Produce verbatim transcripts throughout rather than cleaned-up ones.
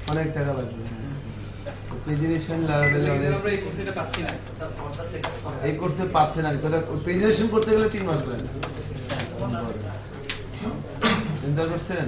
অনেক টাকা লাগবে। প্রেজেন্টেশন লারাবেলে আমরা এই কোর্সে এটা পাচ্ছি না স্যার, আমাদের সেক্টর এই কোর্সে পাচ্ছে না, প্রেজেন্টেশন করতে গেলে তিন মাস লাগে। চিন্তা করছেন?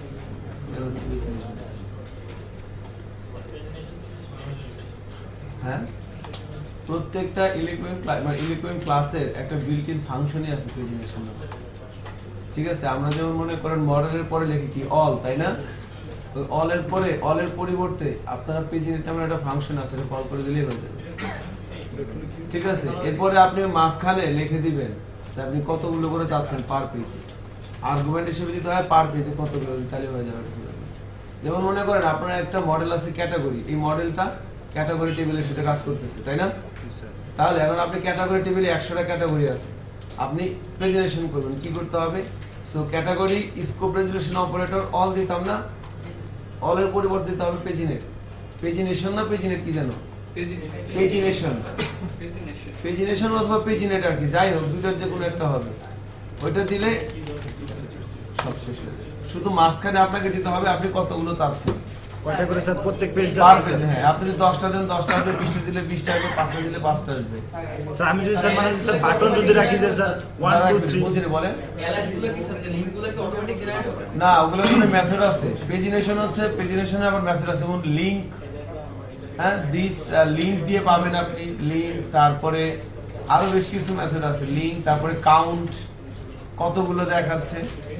হ্যাঁ, প্রত্যেকটা ইলেকট্রনিক মানে ইলেকট্রনিক ক্লাসের একটা বিল্ট ইন ফাংশনই আছে প্রেজেন্টেশন। ঠিক আছে, আমরা যেমন মনে করেন মডেলের পরে লিখি কি অল, তাই না? অল এর পরে অল এর পরিবর্তে আপনার প্রেজেন্ট নামের একটা ফাংশন আছে, এটা কল করে দিলেই হয়ে যাবে। ঠিক আছে, এরপরে আপনি মাঝখানে লিখে দিবেন যে আপনি কতগুলো করে চাচ্ছেন পার পেজে, আর্গুমেন্ট হিসেবে দিতে হয় পার পেজে কতগুলো চালু হয়ে যাবে। যেমন মনে করেন আপনার একটা মডেল আছে ক্যাটাগরি, এই মডেলটা ক্যাটাগরি টেবিলের সাথে কাজ করতেছে, তাই না? তাহলে এখন আপনি ক্যাটাগরি টেবিলে একশোটা ক্যাটাগরি আছে, আপনি প্রেজেন্টেশন করবেন, কি করতে হবে? So category scope resolution operator all দিতাম না, অল এর পরিবর্তে দিতে হবে পেজিনেট। পেজিনেশন না পেজিনেট কি জানো? পেজিনেশন, পেজিনেশন অথবা পেজিনেট আর কি, যাই হোক দুটোর যে কোনো একটা হবে। ওইটা দিলে সব শেষ হয়েছে। শুধু মাঝখানে আপনাকে দিতে হবে আপনি কতগুলো চাচ্ছেন, কয়টা করে স্যার প্রত্যেক পেজ পার যাচ্ছে। পেজ। হ্যাঁ, আপনি যদি দশটা দেন দশটা আসবে, বিশটা দিলে বিশটা আসবে, পাঁচটা দিলে পাঁচটা আসবে। স্যার আমি যদি স্যার মানে স্যার বাটন যদি রাখি যে স্যার ওয়ান টু থ্রি বুঝিনি বলেন এলএসগুলো কি স্যার, যে লিংকগুলো কি অটোমেটিক জেনারেট হবে? না, ওগুলো কোনো মেথড আছে। পেজিনেশন হচ্ছে, পেজিনেশনে আবার মেথড আছে, যেমন লিংক, হ্যাঁ দিস লিংক দিয়ে পাবেন আপনি লিংক, তারপরে আরো বেশ কিছু মেথড আছে, লিংক, তারপরে কাউন্ট কতগুলো দেখাচ্ছে,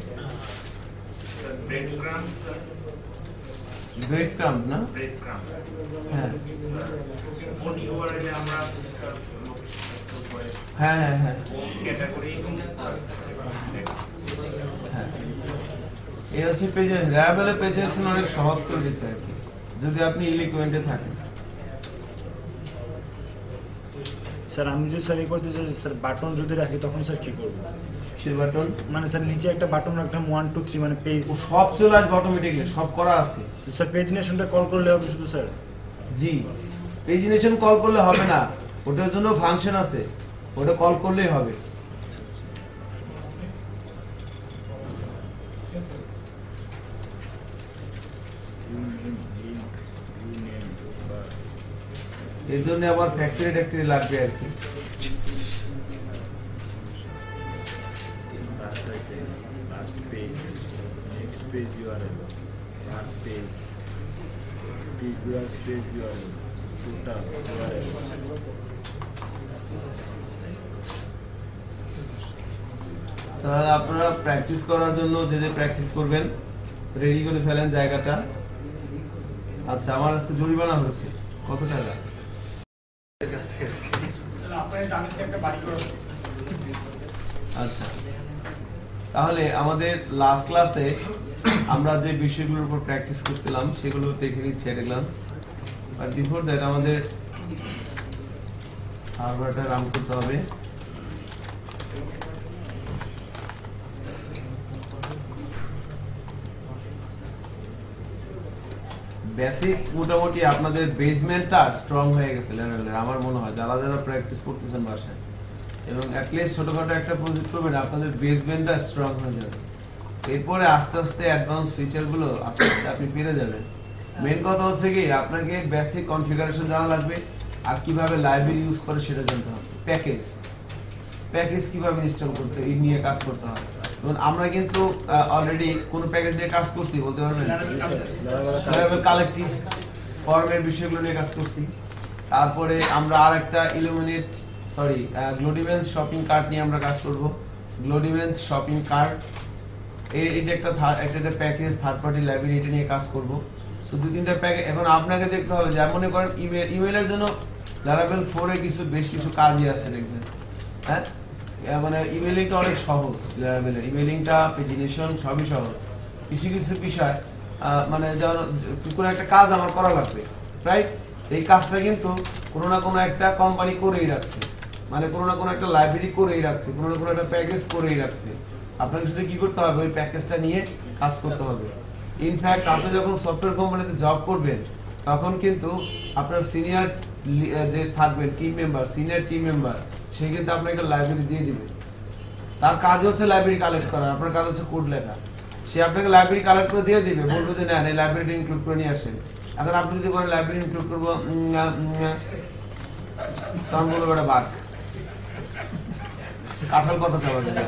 ব্রেড ক্রাম্বস গ্রেড ক্রাম্ব না, ব্রেড ক্রাম্ব হ্যাঁ কোন ইউআরএল এ আমরা লোকেশন করে হ্যাঁ হ্যাঁ হ্যাঁ ক্যাটাগরি হ্যাঁ, এই হচ্ছে পেজেন্ট। র্যাবেলে পেজেন্টেশন অনেক সহজ করে দিচ্ছে আর কি, যদি আপনি ইলিকুয়েন্টে থাকেন। স্যার আমি যদি স্যার এই করতে চাই স্যার বাটন যদি রাখি তখন স্যার কি করব? সে বাটন মানে স্যার নিচে একটা বাটন রাখলাম ওয়ান টু থ্রি মানে পেজ, ও সব চলে আসবে অটোমেটিকলি, সব করা আছে। স্যার পেজিনেশনটা কল করলে হবে শুধু স্যার? জি, পেজিনেশন কল করলে হবে না, ওটার জন্য ফাংশন আছে, ওটা কল করলেই হবে। এর জন্য আবার ফ্যাক্টরি ট্যাক্টরি লাগবে আর কি। Last page, next page URL, third page, previous page URL, total URL. তাহলে আপনারা প্র্যাকটিস করার জন্য যে যে প্র্যাকটিস করবেন রেডি করে ফেলেন জায়গাটা। আচ্ছা, আমার আজকে জরিমানা হয়েছে কত টাকা? আচ্ছা, তাহলে আমাদের লাস্ট ক্লাসে আমরা যে বিষয়গুলোর উপর প্র্যাকটিস করছিলাম সেগুলো দেখে নিচ্ছি একটা গ্লান্স। আর বিফোর দ্যাট আমাদের সার্ভারটা রান করতে হবে। বেসিক মোটামুটি আপনাদের বেসমেন্টটা স্ট্রং হয়ে গেছে লেভেলের, আমার মনে হয় যারা যারা প্র্যাকটিস করতেছেন বাসায়, এবং অ্যাটলিস্ট ছোটখাটো একটা প্রজেক্ট করবেন আপনাদের বেসমেন্টটা স্ট্রং হয়ে যাবে। এরপরে আস্তে আস্তে অ্যাডভান্স ফিচারগুলো আস্তে আস্তে আপনি পেরে যাবেন। মেন কথা হচ্ছে কি আপনাকে বেসিক কনফিগারেশন জানা লাগবে, আর কিভাবে লাইব্রেরি ইউজ করে সেটা জানতে হবে। প্যাকেজ প্যাকেজ কিভাবে ইনস্টল করতে এই নিয়ে কাজ করতে হবে। এবং আমরা কিন্তু অলরেডি কোন প্যাকেজ নিয়ে কাজ করছি বলতে পারবেন? কালেক্টিভ ফর্মের বিষয়গুলো নিয়ে কাজ করছি। তারপরে আমরা আর একটা ইলুমিনেট সরি গ্লোডিভেন্স শপিং কার্ট নিয়ে আমরা কাজ করব। গ্লোডিভেন্স শপিং কার্ট এটা একটা একটা একটা প্যাকেজ, থার্ড পার্টি লাইব্রেরি, এটা নিয়ে কাজ করব। সো দুই তিনটা প্যাকেজ এখন আপনাকে দেখতে হবে। যেমন মনে করেন ইমেল, ইমেলের জন্য লারাভেল ফোর এ কিছু বেশ কিছু কাজই আছে দেখবেন, হ্যাঁ মানে ইমেলিংটা অনেক সহজ, লারাভেলের ইমেলিংটা পেজিনেশন সবই সহজ। কিছু কিছু বিষয় মানে কোনো একটা কাজ আমার করা লাগবে, রাইট? এই কাজটা কিন্তু কোনো না কোনো একটা কোম্পানি করেই রাখছে, মানে কোনো না কোনো একটা লাইব্রেরি করেই রাখছে, কোনো না কোনো একটা প্যাকেজ করেই রাখছে। আপনাকে শুধু কি করতে হবে? ওই প্যাকেজটা নিয়ে কাজ করতে হবে। ইনফ্যাক্ট আপনি যখন সফটওয়্যার কোম্পানিতে জব করবেন তখন কিন্তু আপনার সিনিয়র যে থাকবেন team member, senior team member, সে কিন্তু আপনাকে একটা লাইব্রেরি দিয়ে দিবে। তার কাজ হচ্ছে লাইব্রেরি কালেক্ট করা, আপনার কাজ হচ্ছে কোড লেখা। সে আপনাকে লাইব্রেরি কালেক্ট করে দিয়ে দিবে, বলবে যে না এই লাইব্রেরিটা ইনক্লুড করে নিয়ে আসেন। এখন আপনি যদি বলেন লাইব্রেরি ইনক্লুড করবো, তখন বলবো একটা বাঘ কাঁঠাল কথা চাওয়া যায়।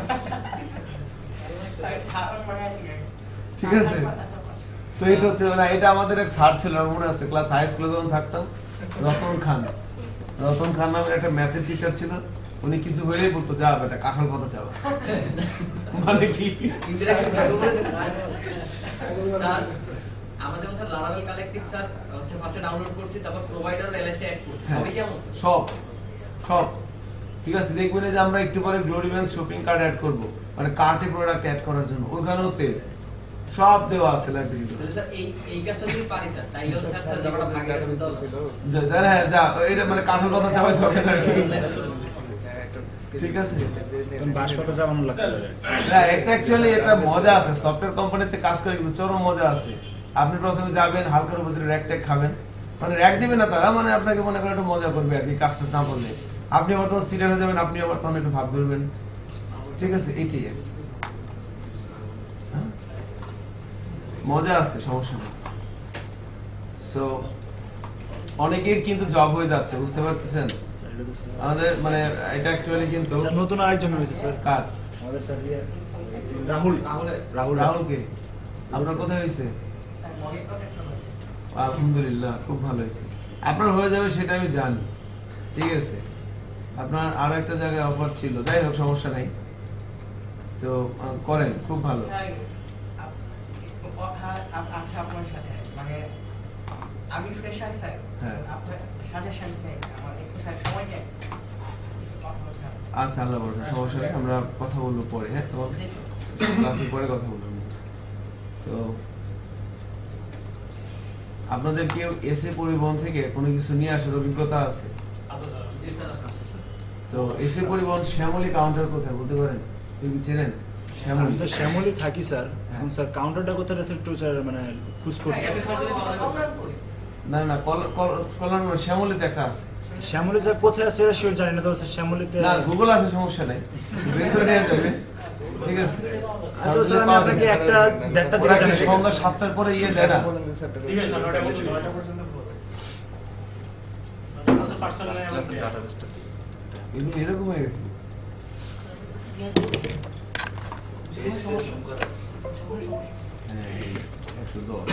ঠিক আছে, সো এটা হচ্ছে না, এটা আমাদের এক স্যার ছিল মনে আছে, ক্লাস হাই স্কুলে যখন থাকতাম, রতন খান রতন খান নামের একটা ম্যাথের টিচার ছিল। উনি কিছু হইলেই বলতো যা বেটা কাঁঠাল কথা চাওয়া, মানে কি স্যার আমরা যেমন স্যার লারাবেল কালেক্টিভ স্যার হচ্ছে ফার্স্টে ডাউনলোড করছি, তারপর প্রোভাইডার আর এলএসটি অ্যাড করছি, সবই কেমন সব সব ঠিক আছে। দেখবেন যে আমরা একটু পরে গ্লোরিম্যান্স শপিং কার্ট অ্যাড করব, মানে কার্টে প্রোডাক্ট অ্যাড করার জন্য, ওখানেও সেম সব দেওয়া আছে লাইব্রেরিতে। তাহলে স্যার এই এই কাজটা যদি পারি স্যার তাইলে হচ্ছে স্যার জায়গাটা ভাগে ফেলতে হবে। হ্যাঁ যা এটা মানে কাঁঠাল কথা চাওয়াই দরকার নাই। ঠিক আছে, তখন বাস কথা চাওয়ানো লাগবে। না এটা অ্যাকচুয়ালি একটা মজা আছে, সফটওয়্যার কোম্পানিতে কাজ করে কিন্তু চরম মজা আছে। আপনি প্রথমে যাবেন, হালকার উপরে র্যাক ট্যাক খাবেন, মানে র্যাক দিবে না তারা, মানে আপনাকে মনে করে একটু মজা করবে আর কি, কাজটা না করলে। আপনি আবার তখন সিরিয়াস হয়ে যাবেন, আপনি আবার তখন একটু ভাব ধরবেন। ঠিক আছে, এইটাই আর কি। হ্যাঁ? মজা আছে, সমস্যা নেই। সো অনেকের কিন্তু জব হয়ে যাচ্ছে, বুঝতে পারতেছেন আমাদের, মানে এটা অ্যাকচুয়ালি কিন্তু স্যার নতুন আরেকজন হয়েছে স্যার। কার? আমাদের স্যার ইয়ে, রাহুল রাহুলের রাহুল রাহুল কে? আপনার কোথায় হয়েছে? আলহামদুলিল্লাহ, খুব ভালো হয়েছে। আপনার হয়ে যাবে সেটা আমি জানি, ঠিক আছে। আপনার আরো একটা জায়গায় অফার ছিল, যাই হোক সমস্যা নাই, তো আহ, করেন, খুব ভালো। আচ্ছা আপনার সাথে মানে আমি ফ্রেশার স্যার, হ্যাঁ। আপনার সাজেশন চাই, আমার একটু স্যার সময় চাই, কিছু কথা বলতে হবে। আচ্ছা আল্লাহ ভরসা, সমস্যা নেই, আমরা কথা বলবো পরে। হ্যাঁ, তোমার জি স্যার। ক্লাসের পরে কথা বলবো। তো আপনাদের কেউ এসে পরিবহন থেকে কোনো কিছু নিয়ে আসার অভিজ্ঞতা আছে? জি স্যার আছে স্যার। তো এসে পরিবহন শ্যামলী কাউন্টার কোথায় বলতে পারেন? কেউ কি চেনেন শ্যামলী? স্যার শ্যামলী থাকি স্যার, এখন স্যার কাউন্টারটা কোথায় আছে একটু স্যার মানে খুঁজ করতে হ্যাঁ, হবে। এসে সার্জরি পাওয়া যাবে স্যার। না না, কল- কল- কল্যাণ মানে শ্যামলীতে একটা আছে। শ্যামলী স্যার কোথায় আছে এটা শিওর জানি না, তবে স্যার শ্যামলীতে না গুগল আছে, সমস্যা নাই, বেসরে নিয়ে যাবে। ঠিক আছে, তো স্যার আমি আপনাকে একটা দেড়টা ওরা দিকে কি জানাই। সন্ধ্যা সাতটার পরে ইয়ে দেয় না? এগুলো এরকম হয়ে গেছে। হ্যাঁ, একশো দশ।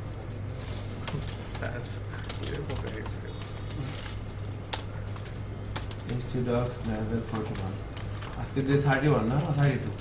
H two dogs, level forty-one. আজকে ডে থার্টি ওয়ান না থার্টি টু?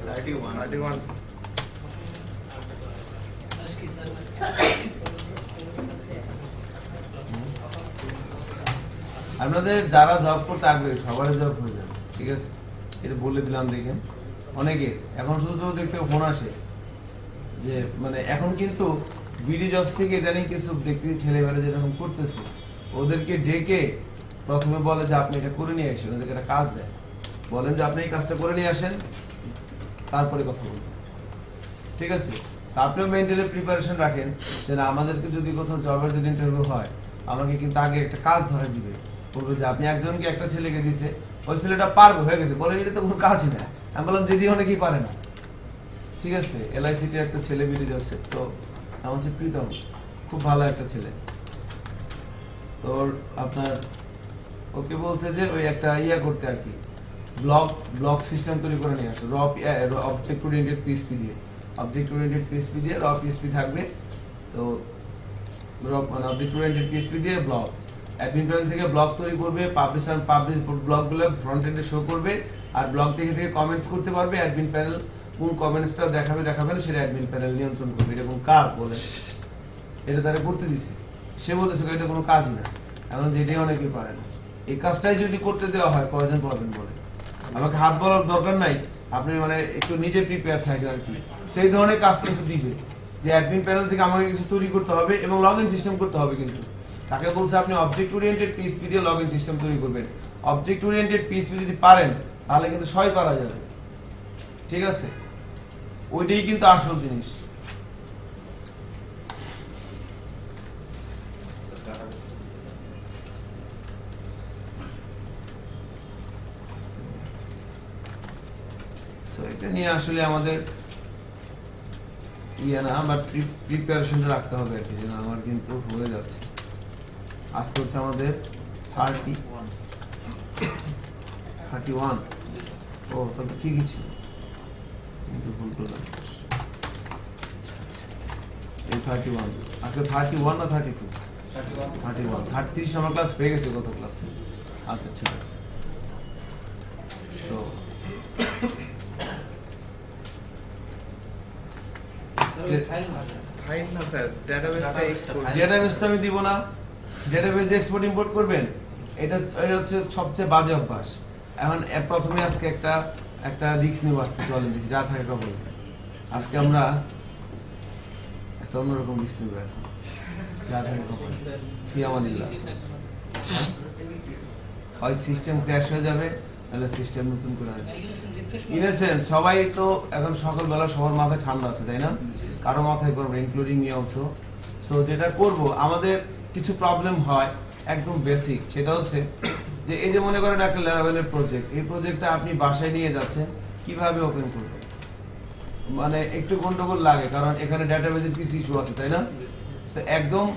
আপনাদের যারা জব করতে আগ্রহী সবারই জব হয়ে যাবে, ঠিক আছে, এটা বলে দিলাম। দেখেন অনেকে এখন শুধু তো দেখতে ফোন আসে যে মানে এখন কিন্তু বিডি জবস থেকে ইদানিং কিছু দেখতে ছেলেবেলা যেরকম করতেছে, ওদেরকে ডেকে প্রথমে বলে যে আপনি এটা করে নিয়ে আসেন, ওদেরকে একটা কাজ দেয়, বলেন যে আপনি এই কাজটা করে নিয়ে আসেন, তারপরে কথা বলবেন। ঠিক আছে, আপনিও মেন্টালি প্রিপারেশন রাখেন যে না আমাদেরকে যদি কোথাও জবের যদি ইন্টারভিউ হয়, আমাকে কিন্তু আগে একটা কাজ ধরে দিবে, বলবে যে আপনি একজনকে একটা ছেলেকে দিছে, ওই ছেলেটা পারবে হয়ে গেছে, বলে এটা তো কোনো কাজই না। আমি বললাম দিদি অনেকেই পারে না। ঠিক আছে, এলআইসিটির একটা ছেলে বিডি জবসে, তো নাম হচ্ছে প্রীতম, খুব ভালো একটা ছেলে। তো আপনার ওকে বলছে যে ওই একটা ইয়া করতে আর কি, ব্লক ব্লক সিস্টেম তৈরি করে নিয়ে আসো, র অবজেক্ট ওরিয়েন্টেড পিএইচপি দিয়ে, অবজেক্ট ওরিয়েন্টেড পিএইচপি দিয়ে র পিএইচপি থাকবে। তো অবজেক্ট ওরিয়েন্টেড পিএইচপি দিয়ে ব্লক অ্যাডমিন প্যানেল থেকে ব্লক তৈরি করবে, পাবলিশ আর পাবলিশ ব্লকগুলো ফ্রন্ট এন্ডে শো করবে, আর ব্লক থেকে থেকে কমেন্টস করতে পারবে। অ্যাডমিন প্যানেল কোন কমেন্টসটা দেখাবে দেখাবে না সেটা অ্যাডমিন প্যানেল নিয়ন্ত্রণ করবে। এটা কোন কাজ বলে, এটা তারা করতে দিছে, সে বলতেছে এটা কোনো কাজই না, এখন যেটাই অনেকেই পারে না। এই কাজটাই যদি করতে দেওয়া হয় কয়জন পাবেন বলে, আমাকে হাত বলার দরকার নাই, আপনি মানে একটু নিজে প্রিপেয়ার থাকেন আর কি, সেই ধরনের কাজ কিন্তু দিবে যে অ্যাডমিন প্যানেল থেকে আমাকে কিছু তৈরি করতে হবে এবং লগ ইন সিস্টেম করতে হবে। কিন্তু তাকে বলছে আপনি অবজেক্ট ওরিয়েন্টেড পিএইচপি দিয়ে লগ ইন সিস্টেম তৈরি করবেন। অবজেক্ট ওরিয়েন্টেড পিএইচপি যদি পারেন তাহলে কিন্তু সবই পারা যাবে। ঠিক আছে, ওইটাই কিন্তু আসল জিনিস। এটা নিয়ে আসলে আমাদের ইয়ে না, বাট প্রিপারেশনটা রাখতে হবে আর কি, যেন আমার কিন্তু হয়ে যাচ্ছে। আজকে হচ্ছে আমাদের থার্টি থার্টি ওয়ান ও তবে ঠিকই ছিল, কিন্তু ভুল করলাম। এই থার্টি ওয়ান আজকে থার্টি ওয়ান না thirty two thirty one thirty তিরিশ আমার ক্লাস পেয়ে গেছে গত ক্লাসে। আচ্ছা ঠিক আছে। তো ডেটাবেস আমি দিব না, ডেটাবেস এক্সপোর্ট ইম্পোর্ট করবেন, এটা এটা হচ্ছে সবচেয়ে বাজে অভ্যাস। এখন প্রথমে আজকে একটা একটা রিস্ক নিব, আজকে চলেন দেখি যা থাকে কবল। আজকে আমরা একটা অন্যরকম রিস্ক নিব, এখন যা থাকে কবল। ফি আমাদিল্লাহ, হয় সিস্টেম ক্র্যাশ হয়ে যাবে, নাহলে সিস্টেম নতুন করে আসবে। ইনেছেন সবাই তো এখন সকালবেলা সবার মাথায় ঠান্ডা আছে, তাই না? কারো মাথায় করবো, ইনক্লুডিং মি অলসো। সো যেটা করব, আমাদের কিছু প্রবলেম হয় একদম বেসিক, সেটা হচ্ছে যে এই যে মনে করেন একটা লেভেলের প্রজেক্ট, এই প্রজেক্টটা আপনি বাসায় নিয়ে যাচ্ছেন, কিভাবে ওপেন করবেন? মানে একটু গন্ডগোল লাগে, কারণ এখানে ডেটাবেজের কিছু ইস্যু আছে, তাই না? একদম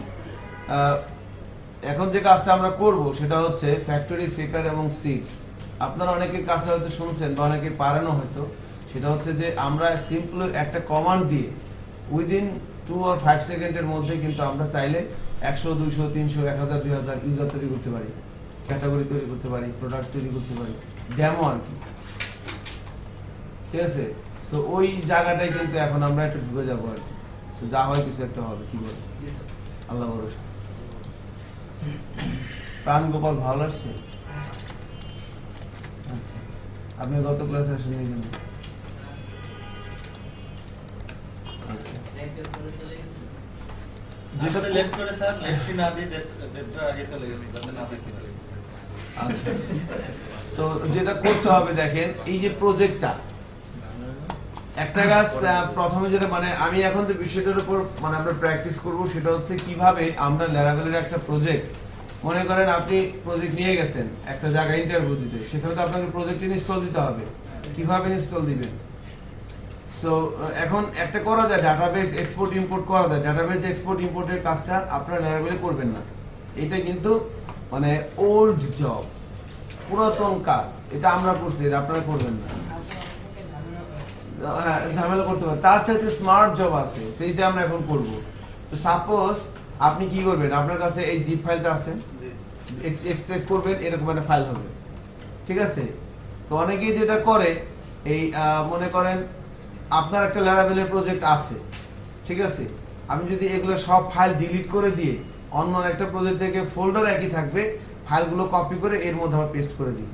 এখন যে কাজটা আমরা করব সেটা হচ্ছে ফ্যাক্টরি ফিকার এবং সিটস। আপনারা অনেকের কাছে হয়তো শুনছেন বা অনেকে পারেনও হয়তো, সেটা হচ্ছে যে আমরা সিম্পল একটা কমান্ড দিয়ে উইদিন টু আর ফাইভ সেকেন্ডের মধ্যে কিন্তু আমরা চাইলে একশো দুইশো তিনশো এক হাজার দুই হাজার ইউজার তৈরি করতে পারি, ক্যাটাগরি তৈরি করতে পারি, প্রোডাক্ট তৈরি করতে পারি, ডেমো আর কি, ঠিক আছে? সো ওই জায়গাটাই কিন্তু এখন আমরা একটু ঢুকে যাবো আর কি। সো যা হয় কিছু একটা হবে, কি বলে আল্লাহ ভরসা। প্রাণ গোপাল ভালো লাগছে? আচ্ছা, আপনি গত ক্লাসে আসেন এই জন্য। যেটা লেট করে স্যার লেট ফি না দিয়ে ডেটটা আগে চলে গেছে, যাতে না দেখতে পারি। আচ্ছা, তো যেটা করতে হবে দেখেন, এই যে প্রজেক্টটা একটা গাছ প্রথমে যেটা মানে আমি এখন যে বিষয়টার উপর মানে আমরা প্র্যাকটিস করব, সেটা হচ্ছে কিভাবে আমরা ল্যারাভেলের একটা প্রজেক্ট, মনে করেন আপনি প্রজেক্ট নিয়ে গেছেন একটা জায়গায় ইন্টারভিউ দিতে, সেখানে তো আপনাকে প্রজেক্ট ইনস্টল দিতে হবে, কিভাবে ইনস্টল দিবেন? সো এখন একটা করা যায়, ডাটাবেস এক্সপোর্ট ইম্পোর্ট করা যায়। ডাটাবেস এক্সপোর্ট ইম্পোর্টের কাজটা আপনারা ল্যারাভেলে করবেন না, এটা কিন্তু মানে ওল্ড জব, পুরাতন কাজ, এটা আমরা করছি, এটা আপনারা করবেন না। হ্যাঁ, ঝামেলা করতে পারেন, তার চাইতে স্মার্ট জব আছে, সেইটা আমরা এখন করব। তো সাপোজ আপনি কি করবেন, আপনার কাছে এই জিপ ফাইলটা আছে, এক্সট্রাক্ট করবেন, এরকম একটা ফাইল হবে, ঠিক আছে? তো অনেকেই যেটা করে, এই মনে করেন আপনার একটা ল্যারাভেলের প্রজেক্ট আছে, ঠিক আছে? আমি যদি এগুলো সব ফাইল ডিলিট করে দিয়ে অন্য একটা প্রজেক্ট থেকে ফোল্ডার একই থাকবে, ফাইলগুলো কপি করে এর মধ্যে আবার পেস্ট করে দিই।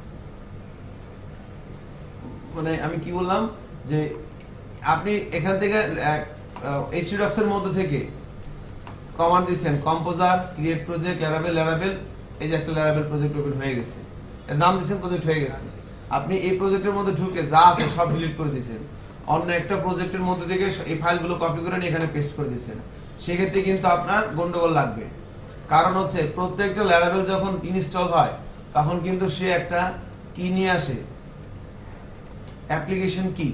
মানে আমি কি বললাম যে আপনি এখান থেকে এইচটিডক্স এর মধ্যে থেকে কমান্ড দিচ্ছেন, composer create project Laravel Laravel, এই যে একটা ল্যারাভেল প্রজেক্ট ওপেন হয়ে গেছে, এর নাম দিচ্ছেন প্রজেক্ট হয়ে গেছে। আপনি এই প্রজেক্টের মধ্যে ঢুকে যা আছে সব ডিলিট করে দিচ্ছেন, অন্য একটা প্রজেক্টের মধ্যে থেকে এই ফাইলগুলো কপি করে নিয়ে এখানে পেস্ট করে দিচ্ছেন। সেক্ষেত্রে কিন্তু আপনার গন্ডগোল লাগবে, কারণ হচ্ছে প্রত্যেকটা ল্যারাভেল যখন ইনস্টল হয় তখন কিন্তু সে একটা কি নিয়ে আসে, অ্যাপ্লিকেশন কি,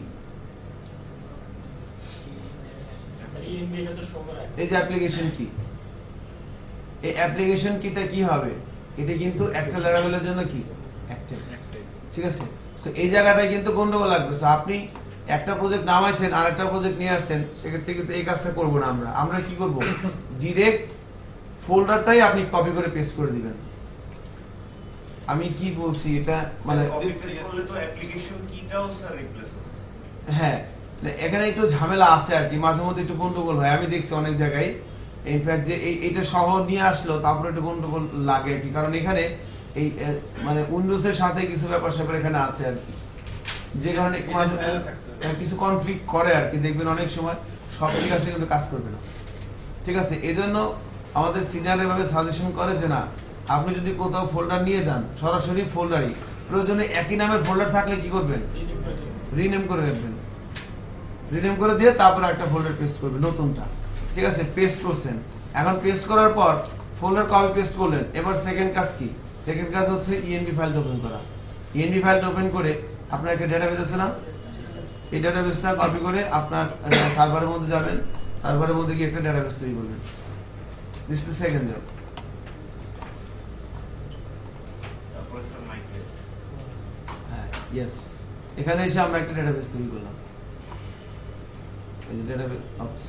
এই যে অ্যাপ্লিকেশন কি, এই অ্যাপ্লিকেশন কিটা কি হবে, এটা কিন্তু একটা ল্যারাভেলের জন্য কি অ্যাক্টিভ, ঠিক আছে? সো এই জায়গাটায় কিন্তু গন্ডগোল লাগবে। সো আপনি একটা প্রজেক্ট নামাইছেন আর একটা প্রজেক্ট নিয়ে আসছেন, সেক্ষেত্রে কিন্তু এই কাজটা করবো না আমরা। আমরা কি করব, ডিরেক্ট ফোল্ডারটাই আপনি কপি করে পেস্ট করে দিবেন। আমি কি বলছি এটা মানে কপি পেস্ট করলে তো অ্যাপ্লিকেশন কিটাও স্যার রিপ্লেস হবে। হ্যাঁ, এখানে একটু ঝামেলা আছে আর কি, মাঝে মধ্যে একটু গন্ডগোল হয়, আমি দেখছি অনেক জায়গায়। ইনফ্যাক্ট যে এই এটা সহ নিয়ে আসলো তারপরে একটু গন্ডগোল লাগে আর কি, কারণ এখানে এই মানে উইন্ডোজ এর সাথে কিছু ব্যাপার স্যাপার এখানে আছে আর কি, যে কারণে কিছু কনফ্লিক্ট করে আর কি। দেখবেন অনেক সময় সব ঠিক আছে কিন্তু কাজ করবে না, ঠিক আছে? এজন্য আমাদের সিনিয়র এভাবে সাজেশন করে যে না, আপনি যদি কোথাও ফোল্ডার নিয়ে যান, সরাসরি ফোল্ডারই, প্রয়োজনে একই নামের ফোল্ডার থাকলে কি করবেন, রিনেম করে রাখবেন, রিনেম করে দিয়ে তারপর একটা ফোল্ডার পেস্ট করবেন নতুনটা, ঠিক আছে? পেস্ট করছেন, এখন পেস্ট করার পর ফোল্ডার কপি পেস্ট করলেন, এবার সেকেন্ড কাজ কি, সেকেন্ড কাজ হচ্ছে ইএনভি ফাইল ওপেন করা। ইএনভি ফাইল ওপেন করে আপনার একটা ডেটাবেস আছে না, এই ডেটাবেসটা কপি করে আপনার সার্ভারের মধ্যে যাবেন, সার্ভারের মধ্যে গিয়ে একটা ডেটাবেস তৈরি করবেন। This is second job. তারপরে স্যার মাইগ্রেট। হ্যাঁ, ইয়েস। এখানে এসে আমরা একটা ডেটাবেস তৈরি করলাম। এই যে ডেটাবেস অপস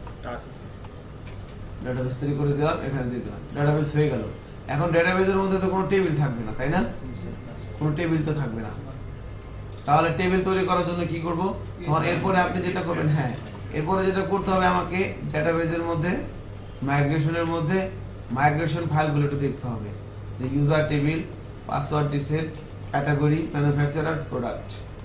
ডেটাবেস তৈরি করে দিলাম, এখানে দিয়ে দিলাম, ডেটাবেস হয়ে গেল। এখন ডেটাবেসের মধ্যে তো কোনো টেবিল থাকবে না, তাই না? কোনো টেবিল তো থাকবে না। তাহলে টেবিল তৈরি করার জন্য কি করব? তোমার এরপরে আপনি যেটা করবেন, হ্যাঁ এরপরে যেটা করতে হবে আমাকে ডেটাবেসের মধ্যে মাইগ্রেশনের মধ্যে মাইগ্রেশন ফাইলগুলো একটু দেখতে হবে, যে user table, password reset, category, manufacturer, product.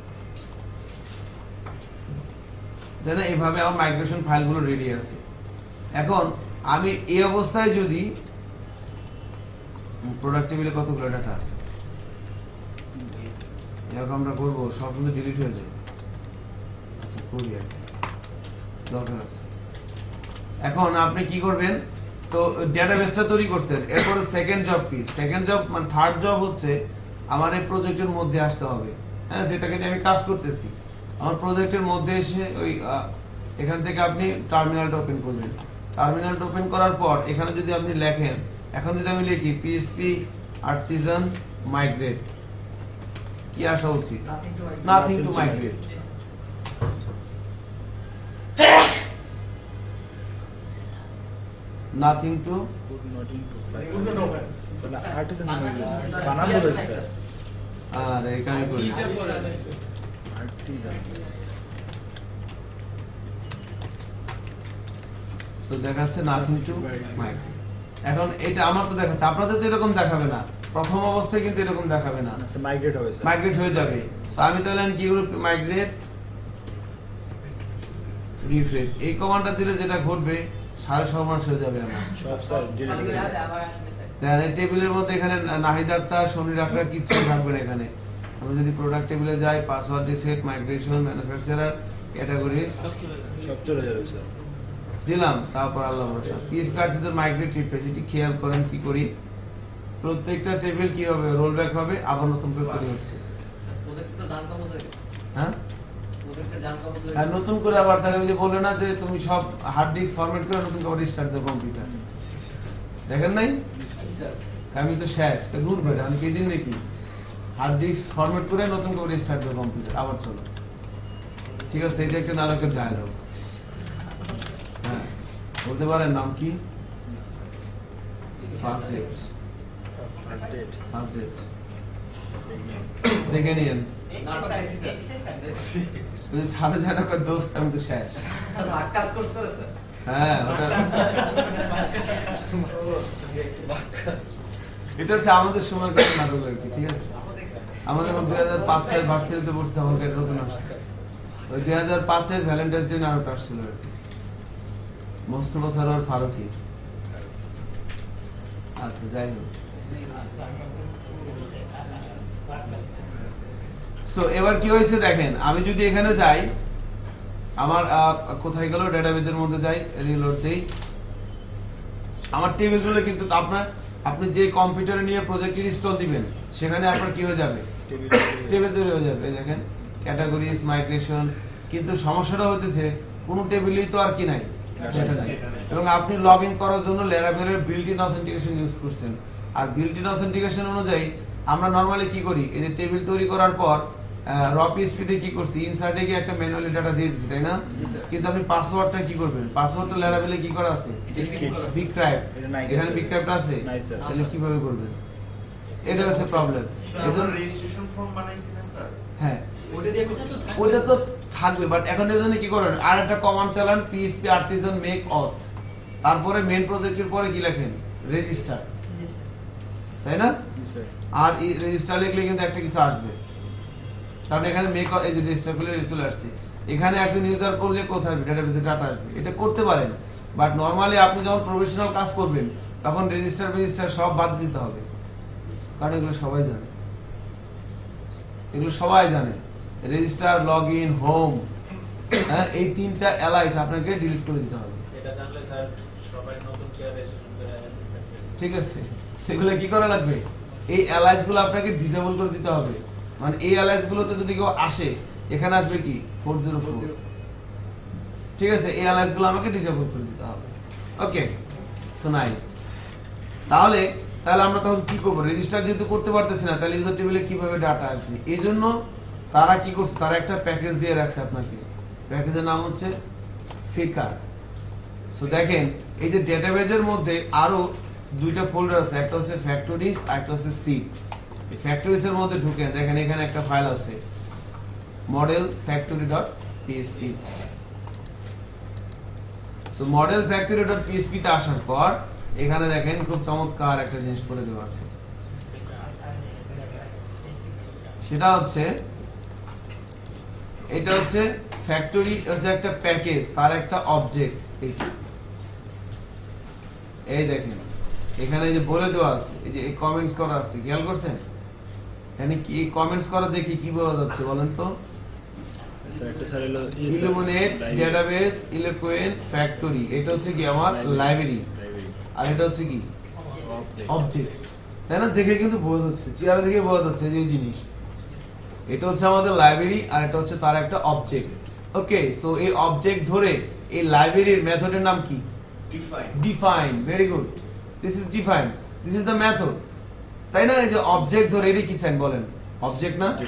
Then এইভাবে আমার মাইগ্রেশন ফাইলগুলো রেডি আছে। এখন আমি এই অবস্থায় যদি প্রোডাক্ট টেবিলে কতগুলো ডাটা আছে এরকম আমরা করবো, সব কিন্তু ডিলিট হয়ে যাবে। আচ্ছা করি আর দরকার আছে। এখন আপনি কি করবেন, তো ডেটাবেসটা তৈরি করছেন, এরপর সেকেন্ড জব কি? সেকেন্ড জব মানে থার্ড জব হচ্ছে আমার এই প্রজেক্টের মধ্যে আসতে হবে, হ্যাঁ যেটাকে নিয়ে আমি কাজ করতেছি। আমার প্রজেক্টের মধ্যে এসে ওই এখান থেকে আপনি টার্মিনালটা ওপেন করবেন। টার্মিনালটা ওপেন করার পর এখানে যদি আপনি লেখেন, এখন যদি আমি লিখি পিএইচপি আর্টিজান মাইগ্রেট, কি আসা উচিত? Nothing to migrate. Nothing to আর এখানে করি সো দেখাচ্ছে নাথিং টু মাইগ্রেট। এখন এটা আমার তো দেখাচ্ছে, আপনাদের তো এরকম দেখাবে না, প্রথম অবস্থায় কিন্তু এরকম দেখাবে না, মাইগ্রেট হবে, মাইগ্রেট হয়ে যাবে। সো আমি তাহলে কি করব, মাইগ্রেট রিফ্রেশ, এই কমান্ডটা দিলে যেটা ঘটবে সারা সর্বনাশ হয়ে যাবে আমার সব স্যার ডিলিট হয়ে যাবে। আবার আসবে স্যার। দেন এই টেবিলের মধ্যে এখানে নাহিদ আক্তার, সমীর আক্তার কিচ্ছু থাকবে না এখানে। আমি যদি প্রোডাক্ট টেবিলে যাই, password reset, migration, manufacturer, categories সব চলে যাবে স্যার। দিলাম, তারপর আল্লাহ ভরসা। পিএইচপি আর্টিজান মাইগ্রেট রিফ্রেশ, এটি খেয়াল করেন কি করি, প্রত্যেকটা টেবিল কি হবে, রোল ব্যাক হবে, আবার নতুন করে তৈরি হচ্ছে। স্যার প্রজেক্ট তো জান কম হয়ে গেছে। হ্যাঁ প্রজেক্টের জান কম হয়ে আর নতুন করে আবার তাহলে ওই যে বললে না যে তুমি সব হার্ড ডিস্ক ফরম্যাট করে নতুন করে রিস্টার্ট দাও কম্পিউটার, দেখেন নাই? স্যার আমি তো শেষ দূর বেড়ে আমি কি দিন নাকি হার্ড ডিস্ক ফরম্যাট করে নতুন করে রিস্টার্ট দাও কম্পিউটার, আবার চলো। ঠিক আছে, এটা একটা নাটকের ডায়লগ। হ্যাঁ বলতে পারেন নাম কি? First date. First date first date দেখে নিন। নাটক দেখছি স্যার। দেখছি স্যার, দেখছি। যদি ছাড়া যায় না কয় দোস্ত আমি তো শেষ। স্যার ভাগ কাজ কোর্স করে স্যার। হ্যাঁ ওটা এটা হচ্ছে আমাদের সময় কার নাটক আর কি, ঠিক আছে? আমাদের দুই হাজার পাঁচ ছয় ভার্সিটিতে পড়তে আমাকে এটা নতুন আসছে, ওই দুই হাজার পাঁচের ভ্যালেন্টাইন্স ডে নাটক আসছিল আর কি, মোস্তফা সরোয়ার ফারুকি। আচ্ছা যাই হোক, সো এবার কি হয়েছে দেখেন, আমি যদি এখানে যাই, আমার কোথায় গেল, ডেটাবেসের মধ্যে যাই, রিলোড দেই, আমার টেবিলগুলো কিন্তু আপনার আপনি যে কম্পিউটারে নিয়ে প্রজেক্ট ইনস্টল দিবেন সেখানে আপনার কি হয়ে যাবে, টেবিল তৈরি হয়ে যাবে। দেখেন ক্যাটাগরিজ, মাইগ্রেশন, কিন্তু সমস্যাটা হতেছে কোন টেবিলই তো আর কি নাই, ডেটা নাই। এবং আপনি লগ ইন করার জন্য ল্যারাভেলের বিল্ট ইন অথেন্টিকেশন ইউজ করছেন, আর বিল্ট ইন অথেন্টিকেশন অনুযায়ী আমরা নরমালি কি করি, এই যে টেবিল তৈরি করার পর র পিএইচপি তে কি করছি, ইনসার্টে গিয়ে একটা ম্যানুয়ালি ডাটা দিয়ে দিচ্ছি, তাই না? কিন্তু আপনি পাসওয়ার্ডটা কি করবেন, পাসওয়ার্ডটা ল্যারাভেলে কি করা আছে, বিক্রাইব, এখানে বিক্রাইবটা আছে, তাহলে কিভাবে করবেন? এটা হচ্ছে প্রবলেম। এজন্য রেজিস্ট্রেশন ফর্ম বানাইছি না স্যার? হ্যাঁ ওটা দিয়ে করতে তো ওটা তো থাকবে, বাট এখন এর জন্য কি করেন, আর একটা কমান্ড চালান, পিএইচপি আর্টিজান মেক অথ, তারপরে মেইন প্রজেক্টের পরে কি লেখেন, রেজিস্টার, তাই না? আর এই রেজিস্টার লিখলে কিন্তু একটা কিছু আসবে, কারণ এখানে মেক এই যে রেজিস্টার করলে চলে আসছে, এখানে একজন ইউজার করলে কোথায় ডেটাবেসে ডাটা আসবে, এটা করতে পারেন। বাট নরমালি আপনি যখন প্রফেশনাল কাজ করবেন তখন রেজিস্টার রেজিস্টার সব বাদ দিতে হবে, কারণ এগুলো সবাই জানে, এগুলো সবাই জানে। রেজিস্টার, লগ ইন, হোম, হ্যাঁ এই তিনটা এলাইস আপনাকে ডিলিট করে দিতে হবে। এটা জানলে স্যার সবাই নতুন কি রেজিস্ট্রেশন করে ঠিক আছে, সেগুলো কি করা লাগবে, এই এলাইস গুলো আপনাকে ডিসেবল করে দিতে হবে। মানে এই এলাইস গুলোতে যদি কেউ আসে, এখানে আসবে কি ফোর জিরো ফোর, ঠিক আছে, এই অ্যালায়েন্স গুলো আমাকে ডিসেবল করে দিতে হবে। Okay, so nice. তাহলে তাহলে আমরা তখন কি করব? রেজিস্টার যেহেতু করতে পারতেছি না, তাহলে ইউজার টেবিলে কিভাবে ডাটা আসবে? এই জন্য তারা কি করছে, তারা একটা প্যাকেজ দিয়ে রাখছে আপনাকে। প্যাকেজের নাম হচ্ছে ফিকার। সো দেখেন এই যে ডেটাবেজের মধ্যে আরো দুইটা ফোল্ডার আছে, একটা হচ্ছে ফ্যাক্টরিজ আর একটা হচ্ছে সি। এই ফ্যাক্টরিজ এর মধ্যে ঢুকেন, দেখেন এখানে একটা ফাইল আছে model factory dot PHP. So model factory dot PHP তে আসার পর এখানে দেখেন খুব চমৎকার একটা জিনিস করে দেওয়া আছে, সেটা হচ্ছে এটা হচ্ছে ফ্যাক্টরি হচ্ছে একটা প্যাকেজ, তার একটা অবজেক্ট। এই দেখেন এখানে যে বলে দেওয়া আছে, এই যে এই কমেন্টস করা আছে, খেয়াল করছেন? মানে কি এই কমেন্টস করা দেখি কি বোঝা যাচ্ছে বলেন তো? স্যার একটা স্যার হলো ইলুমিনেট ডেটাবেস ইলোকুয়েন্ট ফ্যাক্টরি, এটা হচ্ছে কি আমার লাইব্রেরি, আর এটা হচ্ছে কি অবজেক্ট। তাই না? দেখে কিন্তু বোঝা যাচ্ছে, চেহারা দেখে বোঝা যাচ্ছে যে এই জিনিস, এটা হচ্ছে আমাদের লাইব্রেরি আর এটা হচ্ছে তার একটা অবজেক্ট। ওকে, সো এই অবজেক্ট ধরে এই লাইব্রেরির মেথডের নাম কি? Define. Define. Very good, this is define, this is the method. তাই না? এই যে অবজেক্ট ধরে এটা কি সাইন বলেন? অবজেক্ট না?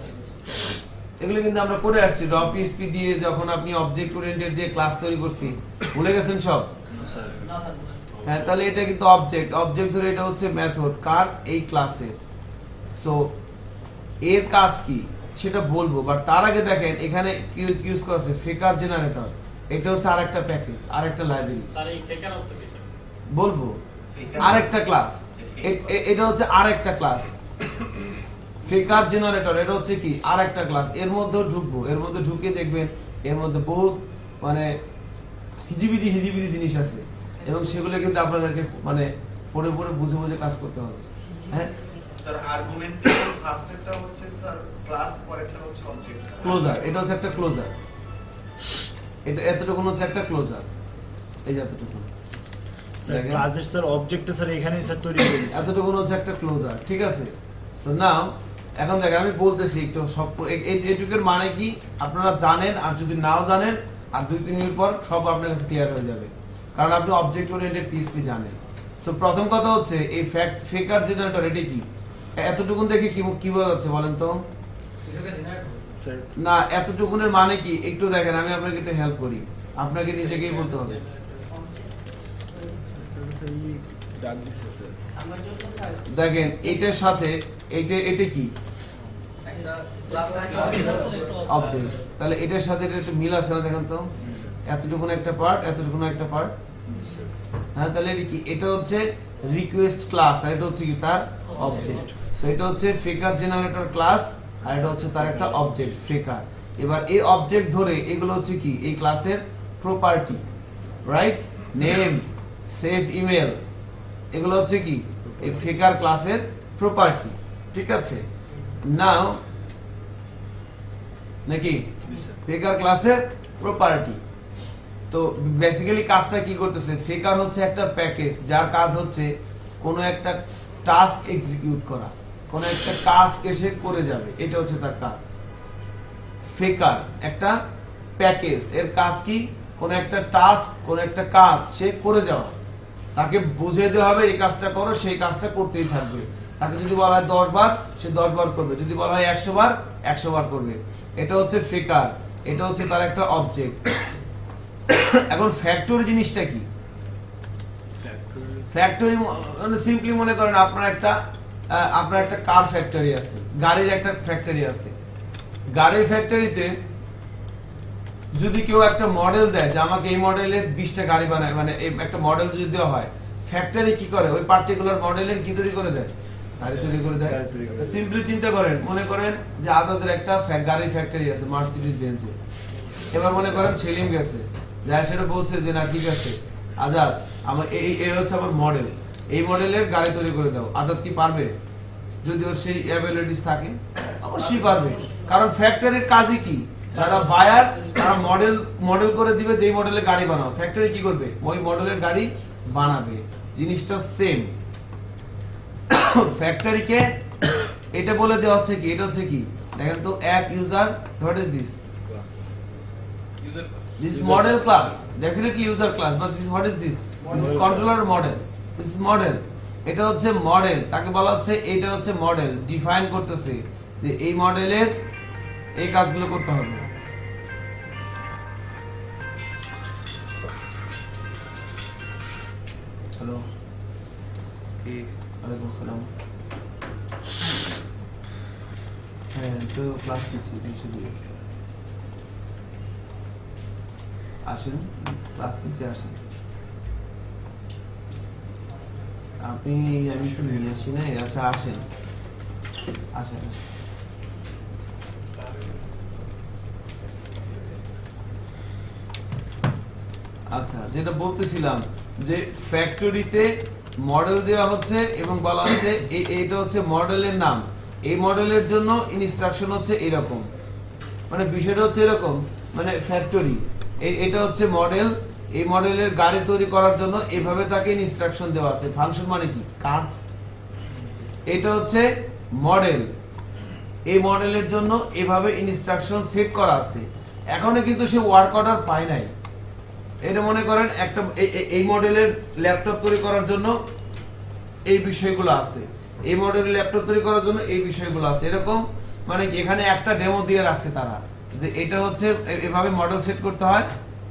এগুলো কিন্তু আমরা করে আসছি র পিএসপি দিয়ে, যখন আপনি অবজেক্ট ওরিয়েন্টেড দিয়ে ক্লাস তৈরি করছি, ভুলে গেছেন সব? স্যার না স্যার হ্যাঁ, তাহলে এটা কিন্তু অবজেক্ট, অবজেক্ট ধরে এটা হচ্ছে মেথড কার? এই ক্লাসে। সো এর কাজ কি সেটা বলবো, বাট তার আগে দেখেন এখানে কি ইউজ করা আছে, ফিকার জেনারেটর। এটা হচ্ছে আরেকটা প্যাকেজ, আরেকটা লাইব্রেরি। স্যার এই ফেকার অর্থ কি স্যার? বলবো আরেকটা ক্লাস, এটা হচ্ছে আরেকটা ক্লাস ফিকার জেনারেটর। এটা হচ্ছে কি আরেকটা ক্লাস। এর মধ্যেও ঢুকবো, এর মধ্যে ঢুকে দেখবেন এর মধ্যে বহুত মানে হিজিবিজি হিজিবিজি জিনিস আছে, এবং সেগুলো কিন্তু আপনাদেরকে মানে পড়ে পড়ে বুঝে বুঝে কাজ করতে হবে। হ্যাঁ স্যার আর্গুমেন্ট ফার্স্টেরটা হচ্ছে স্যার ক্লাস, পরেরটা হচ্ছে অবজেক্ট। ক্লোজার, এটা হচ্ছে একটা ক্লোজার, এটা এতটুকু হচ্ছে একটা ক্লোজার, এই যে এতটুকু স্যার ক্লাসের স্যার অবজেক্টটা স্যার এখানেই স্যার তৈরি করে দিয়েছে। এতটুকু হচ্ছে একটা ক্লোজার, ঠিক আছে? সো নাও এখন দেখেন আমি বলতেছি একটু সব এটুকের মানে কি আপনারা জানেন, আর যদি নাও জানেন আর দুই তিন মিনিট পর সব আপনার কাছে ক্লিয়ার হয়ে যাবে, কারণ আপনি অবজেক্ট ওরিয়েন্টেড পিএইচপি জানেন। সো প্রথম কথা হচ্ছে এই ফ্যাক্ট ফিকার জেনারেটর, এটা কি? এতটুকুন দেখে কি কি বোঝা যাচ্ছে বলেন তো? স্যার না, এতটুকুনের মানে কি একটু দেখেন, আমি আপনাকে একটু হেল্প করি, আপনাকে নিজেকেই বলতে হবে। স্যার এই ডাক দিছে স্যার। আমরা জন্য স্যার দেখেন এটার সাথে এটা এটা কি একটা ক্লাস অবজেক্ট, তাহলে এটার সাথে এটা একটু মিল আছে না? দেখেন তো এতটুকুন একটা পার্ট, এতটুকুন একটা পার্ট। হ্যাঁ, তাহলে এটা কি? এটা হচ্ছে রিকোয়েস্ট ক্লাস, আর এটা হচ্ছে কি তার অবজেক্ট। সো এটা হচ্ছে ফিকার জেনারেটর ক্লাস, আর এটা হচ্ছে তার একটা অবজেক্ট ফিকার। এবার এই অবজেক্ট ধরে এগুলো হচ্ছে কি এই ক্লাসের property, right? Name, save email, এগুলো হচ্ছে কি এই ফিকার ক্লাসের প্রপার্টি, ঠিক আছে? নাও নাকি ফিকার ক্লাসের প্রপার্টি। তো বেসিক্যালি কাজটা কি করতেছে? ফিকার হচ্ছে একটা প্যাকেজ যার কাজ হচ্ছে কোনো একটা টাস্ক এক্সিকিউট করা, কোনো একটা কাজ সে করে যাবে, এটা হচ্ছে তার কাজ। ফিকার একটা প্যাকেজ, এর কাজ কি? কোনো একটা টাস্ক, কোনো একটা কাজ সে করে যাওয়া, তাকে বুঝিয়ে দেওয়া হবে এই কাজটা করো, সেই কাজটা করতেই থাকবে। তাকে যদি বলা হয় দশ বার, সে দশ বার করবে, যদি বলা হয় একশো বার, একশো বার করবে। এটা হচ্ছে ফিকার, এটা হচ্ছে তার একটা অবজেক্ট। এখন ফ্যাক্টরি জিনিসটা কি? ফ্যাক্টরি মানে সিম্পলি মনে করেন আপনার একটা আপনার একটা কার ফ্যাক্টরি আছে, গাড়ির একটা ফ্যাক্টরি আছে। গাড়ির ফ্যাক্টরিতে যদি কেউ একটা মডেল দেয় যে আমাকে এই মডেলের বিশটা গাড়ি বানায়, মানে একটা মডেল যদি দেওয়া হয়, ফ্যাক্টরি কি করে? ওই পার্টিকুলার মডেলের কি তৈরি করে দেয়? গাড়ি তৈরি করে দেয়। সিম্পলি চিন্তা করেন, মনে করেন যে আদাদের একটা গাড়ির ফ্যাক্টরি আছে মার্সিডিজ বেঞ্জের। এবার মনে করেন সেলিম গেছে, যা সেটা বলছে যে না ঠিক আছে আজাদ, আমার এই এই হচ্ছে আমার মডেল, এই মডেলের গাড়ি তৈরি করে দাও। আজাদ কি পারবে? যদি ওর সেই অ্যাবিলিটিস থাকে অবশ্যই পারবে, কারণ ফ্যাক্টরির কাজই কি? যারা বায়ার তারা মডেল মডেল করে দিবে, যেই মডেলের গাড়ি বানাও, ফ্যাক্টরি কি করবে? ওই মডেলের গাড়ি বানাবে। জিনিসটা সেম। ফ্যাক্টরিকে এটা বলে দেওয়া হচ্ছে কি? এটা হচ্ছে কি দেখেন তো, app user, what is this? This is model class, definitely user class, but this what is this? This is controller model. This is model. এটা হচ্ছে মডেল, তাকে বলা হচ্ছে এটা হচ্ছে মডেল, ডিফাইন করতেছে যে এই মডেলের এই কাজগুলো করতে হবে। হ্যালো, কি ওয়ালাইকুম আসসালাম। হ্যাঁ, তো ক্লাস নিচ্ছি তিনশো দুই। আসেন, ক্লাস নিচে আসেন। আপনি আমি তো নিয়ে আসি না, আচ্ছা আসেন আসেন। আচ্ছা, যেটা বলতেছিলাম যে ফ্যাক্টরিতে মডেল দেওয়া হচ্ছে এবং বলা হচ্ছে এইটা হচ্ছে মডেলের নাম, এই মডেলের জন্য ইনস্ট্রাকশন হচ্ছে এরকম, মানে বিষয়টা হচ্ছে এরকম, মানে ফ্যাক্টরি এটা হচ্ছে মডেল, এই মডেলের গাড়ি তৈরি করার জন্য এভাবে তাকে ইনস্ট্রাকশন দেওয়া আছে। ফাংশন মানে কি? কাজ। এটা হচ্ছে মডেল, এই মডেলের জন্য এভাবে ইনস্ট্রাকশন সেট করা আছে। এখনো কিন্তু সে ওয়ার্ক অর্ডার পায় নাই। এটা মনে করেন একটা এই মডেলের ল্যাপটপ তৈরি করার জন্য এই বিষয়গুলো আছে, এই মডেলের ল্যাপটপ তৈরি করার জন্য এই বিষয়গুলো আছে, এরকম মানে এখানে একটা ডেমো দিয়ে রাখছে তারা যে এটা হচ্ছে এভাবে মডেল সেট করতে হয়,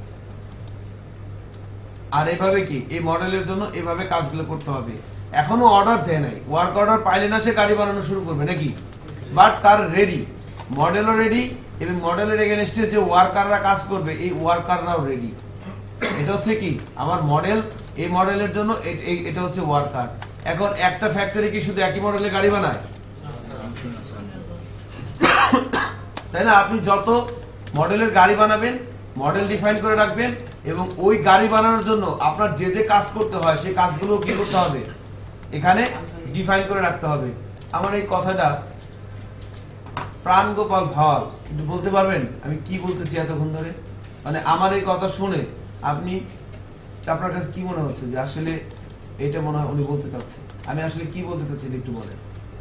আর এভাবে কি এই মডেলের জন্য এভাবে কাজগুলো করতে হবে। এখনো অর্ডার দেয় নাই, ওয়ার্ক অর্ডার পাইলে না সে গাড়ি বানানো শুরু করবে নাকি, বাট তার রেডি, মডেলও রেডি এবং মডেলের এগেনস্টে যে ওয়ার্কাররা কাজ করবে এই ওয়ার্কাররাও রেডি। এটা হচ্ছে কি আমার মডেল, এই মডেলের জন্য এটা হচ্ছে ওয়ার্কার। এখন একটা ফ্যাক্টরি কি শুধু একই মডেলের গাড়ি বানায়? তাই না? আপনি যত মডেলের গাড়ি বানাবেন, মডেল ডিফাইন করে রাখবেন এবং ওই গাড়ি বানানোর জন্য আপনার যে যে কাজ করতে হয় সেই কাজগুলো কি করতে হবে, এখানে ডিফাইন করে রাখতে হবে। আমার এই কথাটা প্রাণ গোপাল ভাওয়াল একটু বলতে পারবেন আমি কি বলতেছি এতক্ষণ ধরে? মানে আমার এই কথা শুনে আপনি আপনার কাছে কি মনে হচ্ছে যে আসলে এটা মনে হয় উনি বলতে চাচ্ছে, আমি আসলে কি বলতে চাচ্ছি একটু বলেন।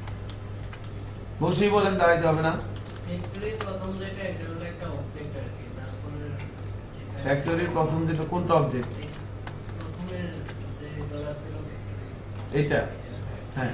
বসেই বলেন, দাঁড়াইতে হবে না। ফ্যাক্টরির প্রথম যেটা কোনটা অবজেক্ট? এটা, হ্যাঁ।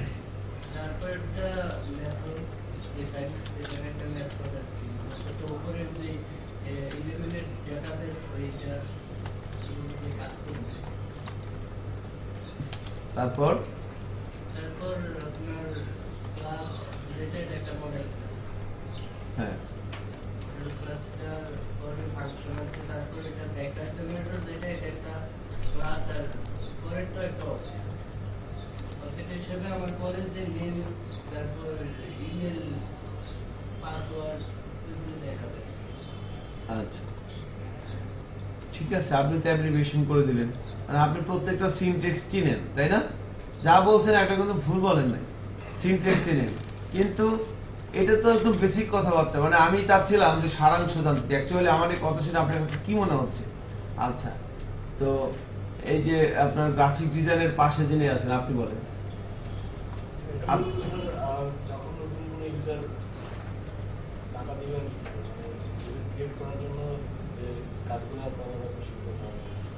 তারপর তারপর আপনার ক্লাস যেটা একটা মডেল ক্লাস, হ্যাঁ মডেল ক্লাসটার পরে ফাংশন আছে, তারপর এটা ভেক্টর জেনারেটর যেটা এটা একটা ক্লাস, আর পরেরটা একটা অবজেক্ট। অবজেক্ট হিসেবে আমার পরে যে নেম, তারপর ইমেল, পাসওয়ার্ড এগুলো দেখাবে। আচ্ছা ঠিক আছে, আপনি তো অ্যাব্রিভিয়েশন করে দিলেন, মানে আপনি প্রত্যেকটা সিনট্যাক্স চিনেন তাই না? যা বলছেন একটা কিন্তু ভুল বলেন নাই, সিনট্যাক্স চিনেন, কিন্তু এটা তো একদম বেসিক কথাবার্তা। মানে আমি চাচ্ছিলাম যে সারাংশ জানতে, অ্যাকচুয়ালি আমার এই কথা শুনে আপনার কাছে কি মনে হচ্ছে? আচ্ছা, তো এই যে আপনার গ্রাফিক্স ডিজাইনের পাশে যিনি আছেন আপনি বলেন। যখন নতুন কোনো ইউজার টাকা দিবেন ক্রিয়েট করার জন্য যে কাজগুলো আপনারা শিখতে হবে।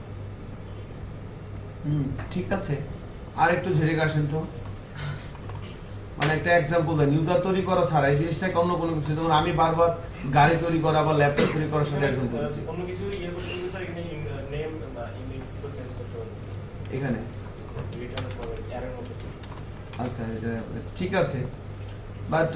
হুম, ঠিক আছে, আর একটু ঝেড়ে আসেন তো, মানে একটা এক্সাম্পল দেন। ইউজার তৈরি করা ছাড়া এই জিনিসটাকে অন্য কোনো কিছু, যেমন আমি বারবার গাড়ি তৈরি করা বা ল্যাপটপ তৈরি করার সাথে একদম করেছি। অন্য কিছু ইয়ে করতে হবে স্যার, এখানে নেম বা ইমেজ গুলো চেঞ্জ করতে হবে এখানে। রিটার্ন করবে এরর মতো। আচ্ছা, এটা ঠিক আছে, বাট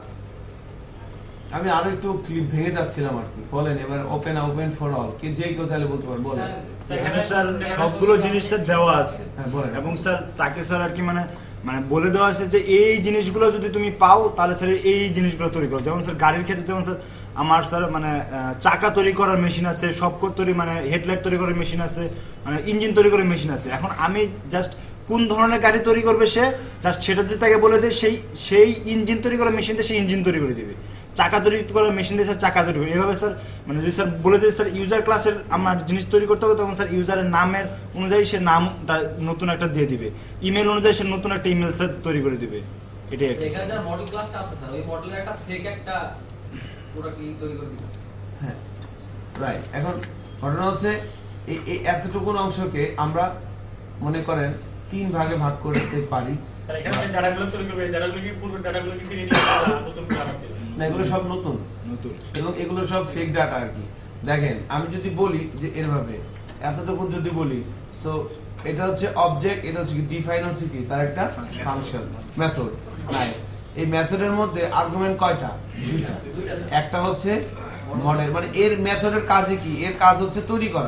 আমি আরো একটু ক্লিপ ভেঙে যাচ্ছিলাম আর কি। বলেন এবার, ওপেন ওপেন ফর অল, কি যে কেউ চাইলে বলতে পারে, বলেন। এখানে স্যার সবগুলো জিনিস স্যার দেওয়া আছে, হ্যাঁ বলেন। এবং স্যার তাকে স্যার আর কি মানে মানে বলে দেওয়া আছে যে এই জিনিসগুলো যদি তুমি পাও তাহলে স্যার এই জিনিসগুলো তৈরি করো। যেমন স্যার গাড়ির ক্ষেত্রে, যেমন স্যার আমার স্যার মানে চাকা তৈরি করার মেশিন আছে, সবকট তৈরি মানে হেডলাইট তৈরি করার মেশিন আছে, মানে ইঞ্জিন তৈরি করার মেশিন আছে। এখন আমি জাস্ট কোন ধরনের গাড়ি তৈরি করবে সে জাস্ট সেটা যদি তাকে বলে দেয়, সেই সেই ইঞ্জিন তৈরি করার মেশিন দিয়ে সেই ইঞ্জিন তৈরি করে দেবে, চাকা তৈরি করার মেশিন দিয়ে স্যার চাকা তৈরি করে। এভাবে স্যার মানে যদি স্যার বলে দেয় স্যার ইউজার ক্লাসের আমার জিনিস তৈরি করতে হবে, তখন স্যার ইউজারের নামের অনুযায়ী সে নামটা নতুন একটা দিয়ে দিবে, ইমেল অনুযায়ী সে নতুন একটা ইমেল স্যার তৈরি করে দিবে। এটাই আর কি। এখানে যার মডেল ক্লাসটা আছে স্যার, ওই মডেলের একটা ফেক একটা পুরো কি তৈরি করে দিবে। হ্যাঁ রাইট। এখন ঘটনা হচ্ছে এই এই এতটুকু অংশকে আমরা মনে করেন তিন ভাগে ভাগ করতে পারি। তাহলে এখানে যে ডাটাগুলো তৈরি করবে, ডাটাগুলো কি পূর্বের ডাটাগুলো কি ফিরিয়ে দিবে না নতুন করে আবার দিবে? না, এগুলো সব নতুন নতুন এবং এগুলো সব ফেক ডাটা আর কি। দেখেন আমি যদি বলি যে এরভাবে এতটুকু যদি বলি, সো এটা হচ্ছে অবজেক্ট, এটা হচ্ছে কি ডিফাইন হচ্ছে কি তার একটা ফাংশন মেথড। নাইস। এই মেথডের মধ্যে আর্গুমেন্ট কয়টা? দুইটা। একটা হচ্ছে মডেল, মানে এর মেথডের কাজে কি, এর কাজ হচ্ছে তৈরি করা,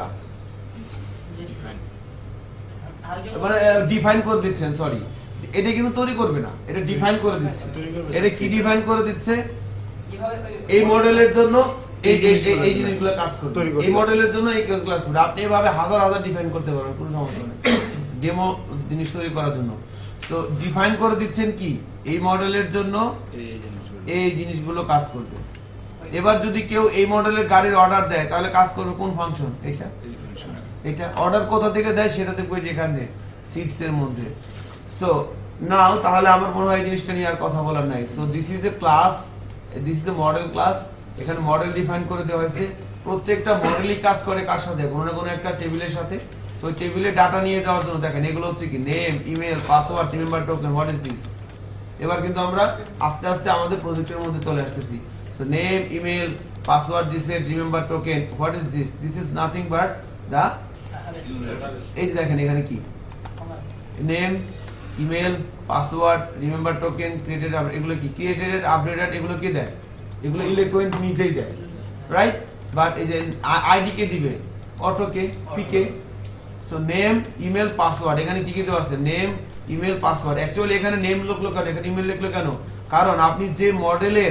মানে ডিফাইন করে দিচ্ছেন, সরি এটা কিন্তু তৈরি করবে না, এটা ডিফাইন করে দিচ্ছে। এটা কি ডিফাইন করে দিচ্ছে? এই মডেলের জন্য এই যে এই জিনিসগুলো কাজ করবে, এই মডেলের জন্য এই কাজগুলো কাজ করবে। আপনি এভাবে হাজার হাজার ডিফাইন করতে পারবেন, কোনো সমস্যা নেই ডেমো জিনিস তৈরি করার জন্য। তো ডিফাইন করে দিচ্ছেন কি এই মডেলের জন্য এই জিনিসগুলো কাজ করবে। এবার যদি কেউ এই মডেলের গাড়ির অর্ডার দেয় তাহলে কাজ করবে কোন ফাংশন? এটা এটা অর্ডার কোথা থেকে দেয় সেটা দেখবো যেখানে সিটস এর মধ্যে। সো নাও তাহলে আমার মনে হয় এই জিনিসটা নিয়ে আর কথা বলার নাই। So this is a class, this is a model class. এখানে মডেল ডিফাইন করে দেওয়া হয়েছে। প্রত্যেকটা মডেলই কাজ করে কার সাথে? কোনো না কোনো একটা টেবিলের সাথে। সো টেবিলে ডাটা নিয়ে যাওয়ার জন্য দেখেন এগুলো হচ্ছে কি name, email, password, remember token. What is this? এবার কিন্তু আমরা আস্তে আস্তে আমাদের প্রজেক্টের মধ্যে চলে আসতেছি। So name, email, password, this remember token. What is this? This is nothing but the, এই যে দেখেন এখানে কি name, email, password, remember token, created, এগুলো কি ক্রিয়েটেড, আপডেটেড, এগুলো কি দেয়? এগুলো ইলেকট্রনিক নিজেই দেয়, রাইট? বাট এই যে আইডি কে দিবে? অটোকে, PK. So name, email, password, এখানে কি কি দেওয়া আছে? Name, email, password. অ্যাকচুয়ালি এখানে নেম লিখলো কেন, এখানে ইমেল লিখলো কেন? কারণ আপনি যে মডেলের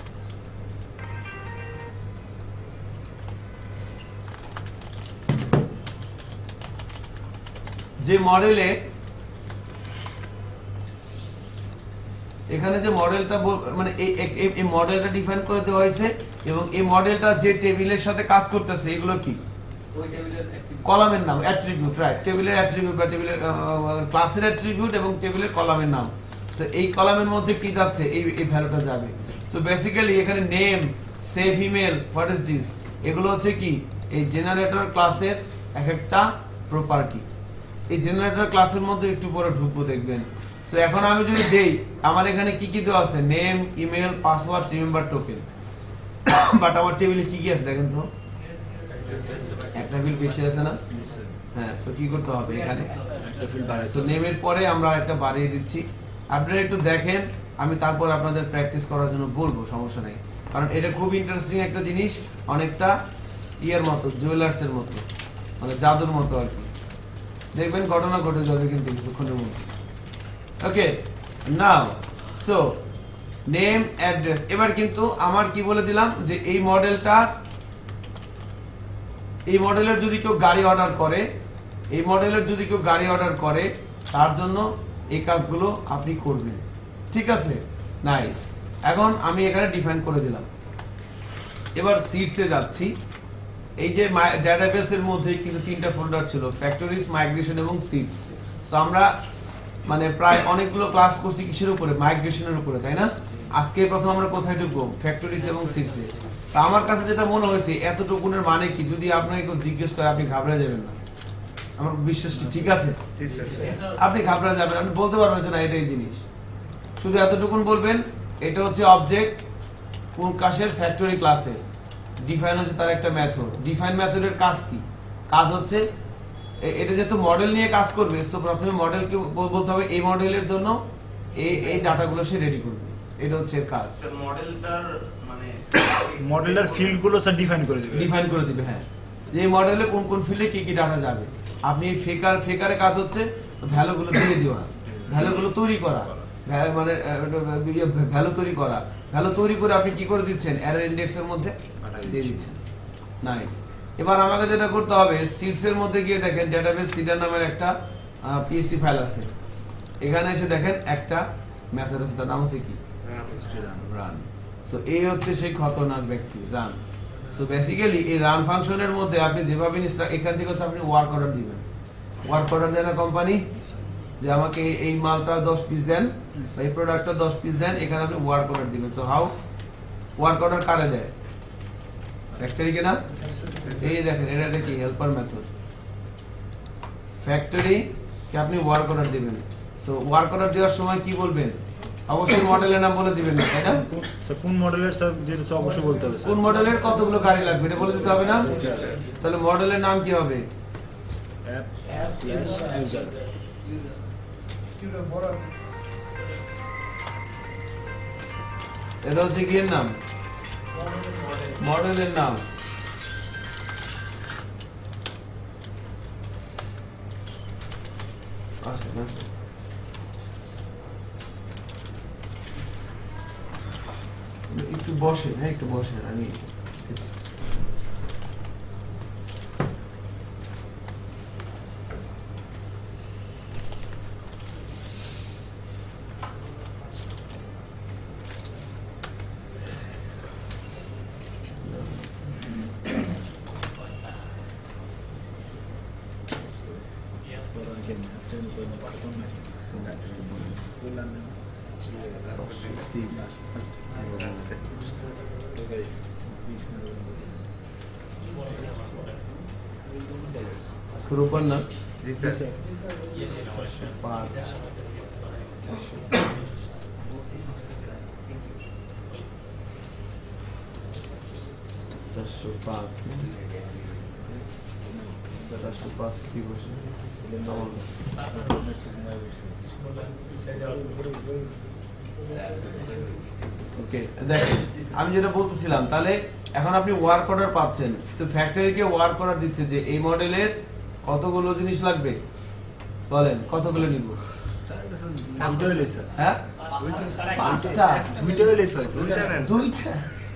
যে মডেলে এখানে যে মডেলটা মানে এই মডেলটা ডিফাইন করে দেওয়া হয়েছে এবং এই মডেলটা যে টেবিলের সাথে কাজ করতেছে এগুলো কি ওই টেবিলের কলামের নাম, অ্যাট্রিবিউট, রাইট? টেবিলের অ্যাট্রিবিউট বা টেবিলের ক্লাসের অ্যাট্রিবিউট এবং টেবিলের কলামের নাম। সো এই কলামের মধ্যে কি যাচ্ছে? এই এই ভ্যালুটা যাবে। সো বেসিক্যালি এখানে name, save email, what is this? এগুলো হচ্ছে কি এই জেনারেটর ক্লাসের এক একটা প্রপার্টি। এই জেনারেটর ক্লাসের মধ্যে একটু পরে ঢুকবো দেখবেন। সো এখন আমি যদি দেই আমার এখানে কি কি দেওয়া আছে? Name, email, password, remember token. But আমার টেবিলে কি কি আছে দেখেন তো? একটা ফিল্ড বেশি আছে না? হ্যাঁ। সো কি করতে হবে এখানে? একটা ফিল্ড বাড়াই। সো নেমের পরে আমরা একটা বাড়িয়ে দিচ্ছি। আপনারা একটু দেখেন, আমি তারপর আপনাদের প্র্যাকটিস করার জন্য বলবো, সমস্যা নেই। কারণ এটা খুব ইন্টারেস্টিং একটা জিনিস, অনেকটা ইয়ের মতো, জুয়েলার্স এর মতো, মানে জাদুর মতো আর কি। দেখবেন ঘটনা ঘটে যাবে কিন্তু কিছুক্ষণের মধ্যে। Okay, now so name, address. এবার কিন্তু আমার কি বলে দিলাম যে এই মডেলটা, এই মডেলের যদি কেউ গাড়ি অর্ডার করে, এই মডেলের যদি কেউ গাড়ি অর্ডার করে তার জন্য এই কাজগুলো আপনি করবেন, ঠিক আছে? নাইস। এখন আমি এখানে ডিফাইন করে দিলাম। এবার সিটসে যাচ্ছি। এই যে ডেটাবেসের মধ্যে কিন্তু তিনটা ফোল্ডার ছিল, ফ্যাক্টরিজ, মাইগ্রেশন এবং সিটস। সো আমরা মানে প্রায় অনেকগুলো ক্লাস করছি কিসের উপরে? মাইগ্রেশনের উপরে, তাই না? আজকে প্রথম আমরা কোথায় ঢুকবো? ফ্যাক্টরিজ এবং সিটসে। তা আমার কাছে যেটা মনে হয়েছে এতটুকুনের মানে কি, যদি আপনাকে কেউ জিজ্ঞেস করে আপনি ঘাবড়ে যাবেন না, আমার বিশ্বাস কি ঠিক আছে? আপনি ঘাবড়ে যাবেন, আপনি বলতে পারবেন যে না এটাই জিনিস। শুধু এতটুকুন বলবেন এটা হচ্ছে অবজেক্ট কোন ক্লাসের? ফ্যাক্টরি ক্লাসের। ডিফাইন হচ্ছে তার একটা মেথড। ডিফাইন মেথডের কাজ কি? কাজ হচ্ছে এটা যেহেতু মডেল নিয়ে কাজ করবে, তো প্রথমে মডেলকে বলতে হবে এই মডেলের জন্য এই এই ডাটাগুলো সে রেডি করবে, এটা হচ্ছে এর কাজ। স্যার মডেলটার মানে মডেলের ফিল্ডগুলো স্যার ডিফাইন করে দিবে, ডিফাইন করে দিবে। হ্যাঁ, যে এই মডেলে কোন কোন ফিল্ডে কি কি ডাটা যাবে। আপনি এই ফেকার ফেকারের কাজ হচ্ছে ভ্যালুগুলো দিয়ে দেওয়া, ভ্যালুগুলো তৈরি করা, মানে ভ্যালু তৈরি করা। ভ্যালু তৈরি করে আপনি কি করে দিচ্ছেন? অ্যারে ইন্ডেক্সের মধ্যে দিয়ে দিচ্ছেন। নাইস। এবার আমাকে যেটা করতে হবে, সিটস এর মধ্যে গিয়ে দেখেন ডেটাবেস সিডার নামের একটা পিএসসি ফাইল আছে। এখানে এসে দেখেন একটা মেথড আছে, তার নাম হচ্ছে কি? রান। সো এই হচ্ছে সেই খতরনাক ব্যক্তি, রান। সো বেসিক্যালি এই রান ফাংশনের মধ্যে আপনি যেভাবে এখান থেকে হচ্ছে আপনি ওয়ার্ক অর্ডার দিবেন। ওয়ার্ক অর্ডার দেয় না কোম্পানি যে আমাকে এই মালটা দশ পিস দেন, এই প্রোডাক্টটা দশ পিস দেন, এখানে আপনি ওয়ার্ক অর্ডার দিবেন। সো হাউ ওয়ার্ক অর্ডার কারে দেয়? ফ্যাক্টরি কে না এই দেখেন এটা একটা কি হেল্পার মেথড ফ্যাক্টরি কে আপনি ওয়ার্ক অর্ডার দিবেন সো ওয়ার্ক অর্ডার দেওয়ার সময় কি বলবেন অবশ্যই মডেলের নাম বলে দিবেন না তাই না স্যার কোন মডেলের স্যার যেটা তো অবশ্যই বলতে হবে কোন মডেলের কতগুলো গাড়ি লাগবে এটা বলে দিতে হবে না তাহলে মডেলের নাম কি হবে অ্যাপ স্ল্যাশ ইউজার এটা হচ্ছে কি এর নাম মডেলের নাম আচ্ছা না একটু বসেন হ্যাঁ একটু বসেন আমি शुरू करना जी सर पाँच दस सौ पाँच दस सौ पाँच की बसे ওকে দেখেন আমি যেটা বলতেছিলাম তাহলে এখন আপনি ওয়ার্ক অর্ডার পাচ্ছেন তো ফ্যাক্টরিকে ওয়ার্ক অর্ডার দিচ্ছে যে এই মডেলের কতগুলো জিনিস লাগবে বলেন কতগুলো নিব হ্যাঁ পাঁচটা দুইটা হইলেই হয় দুইটা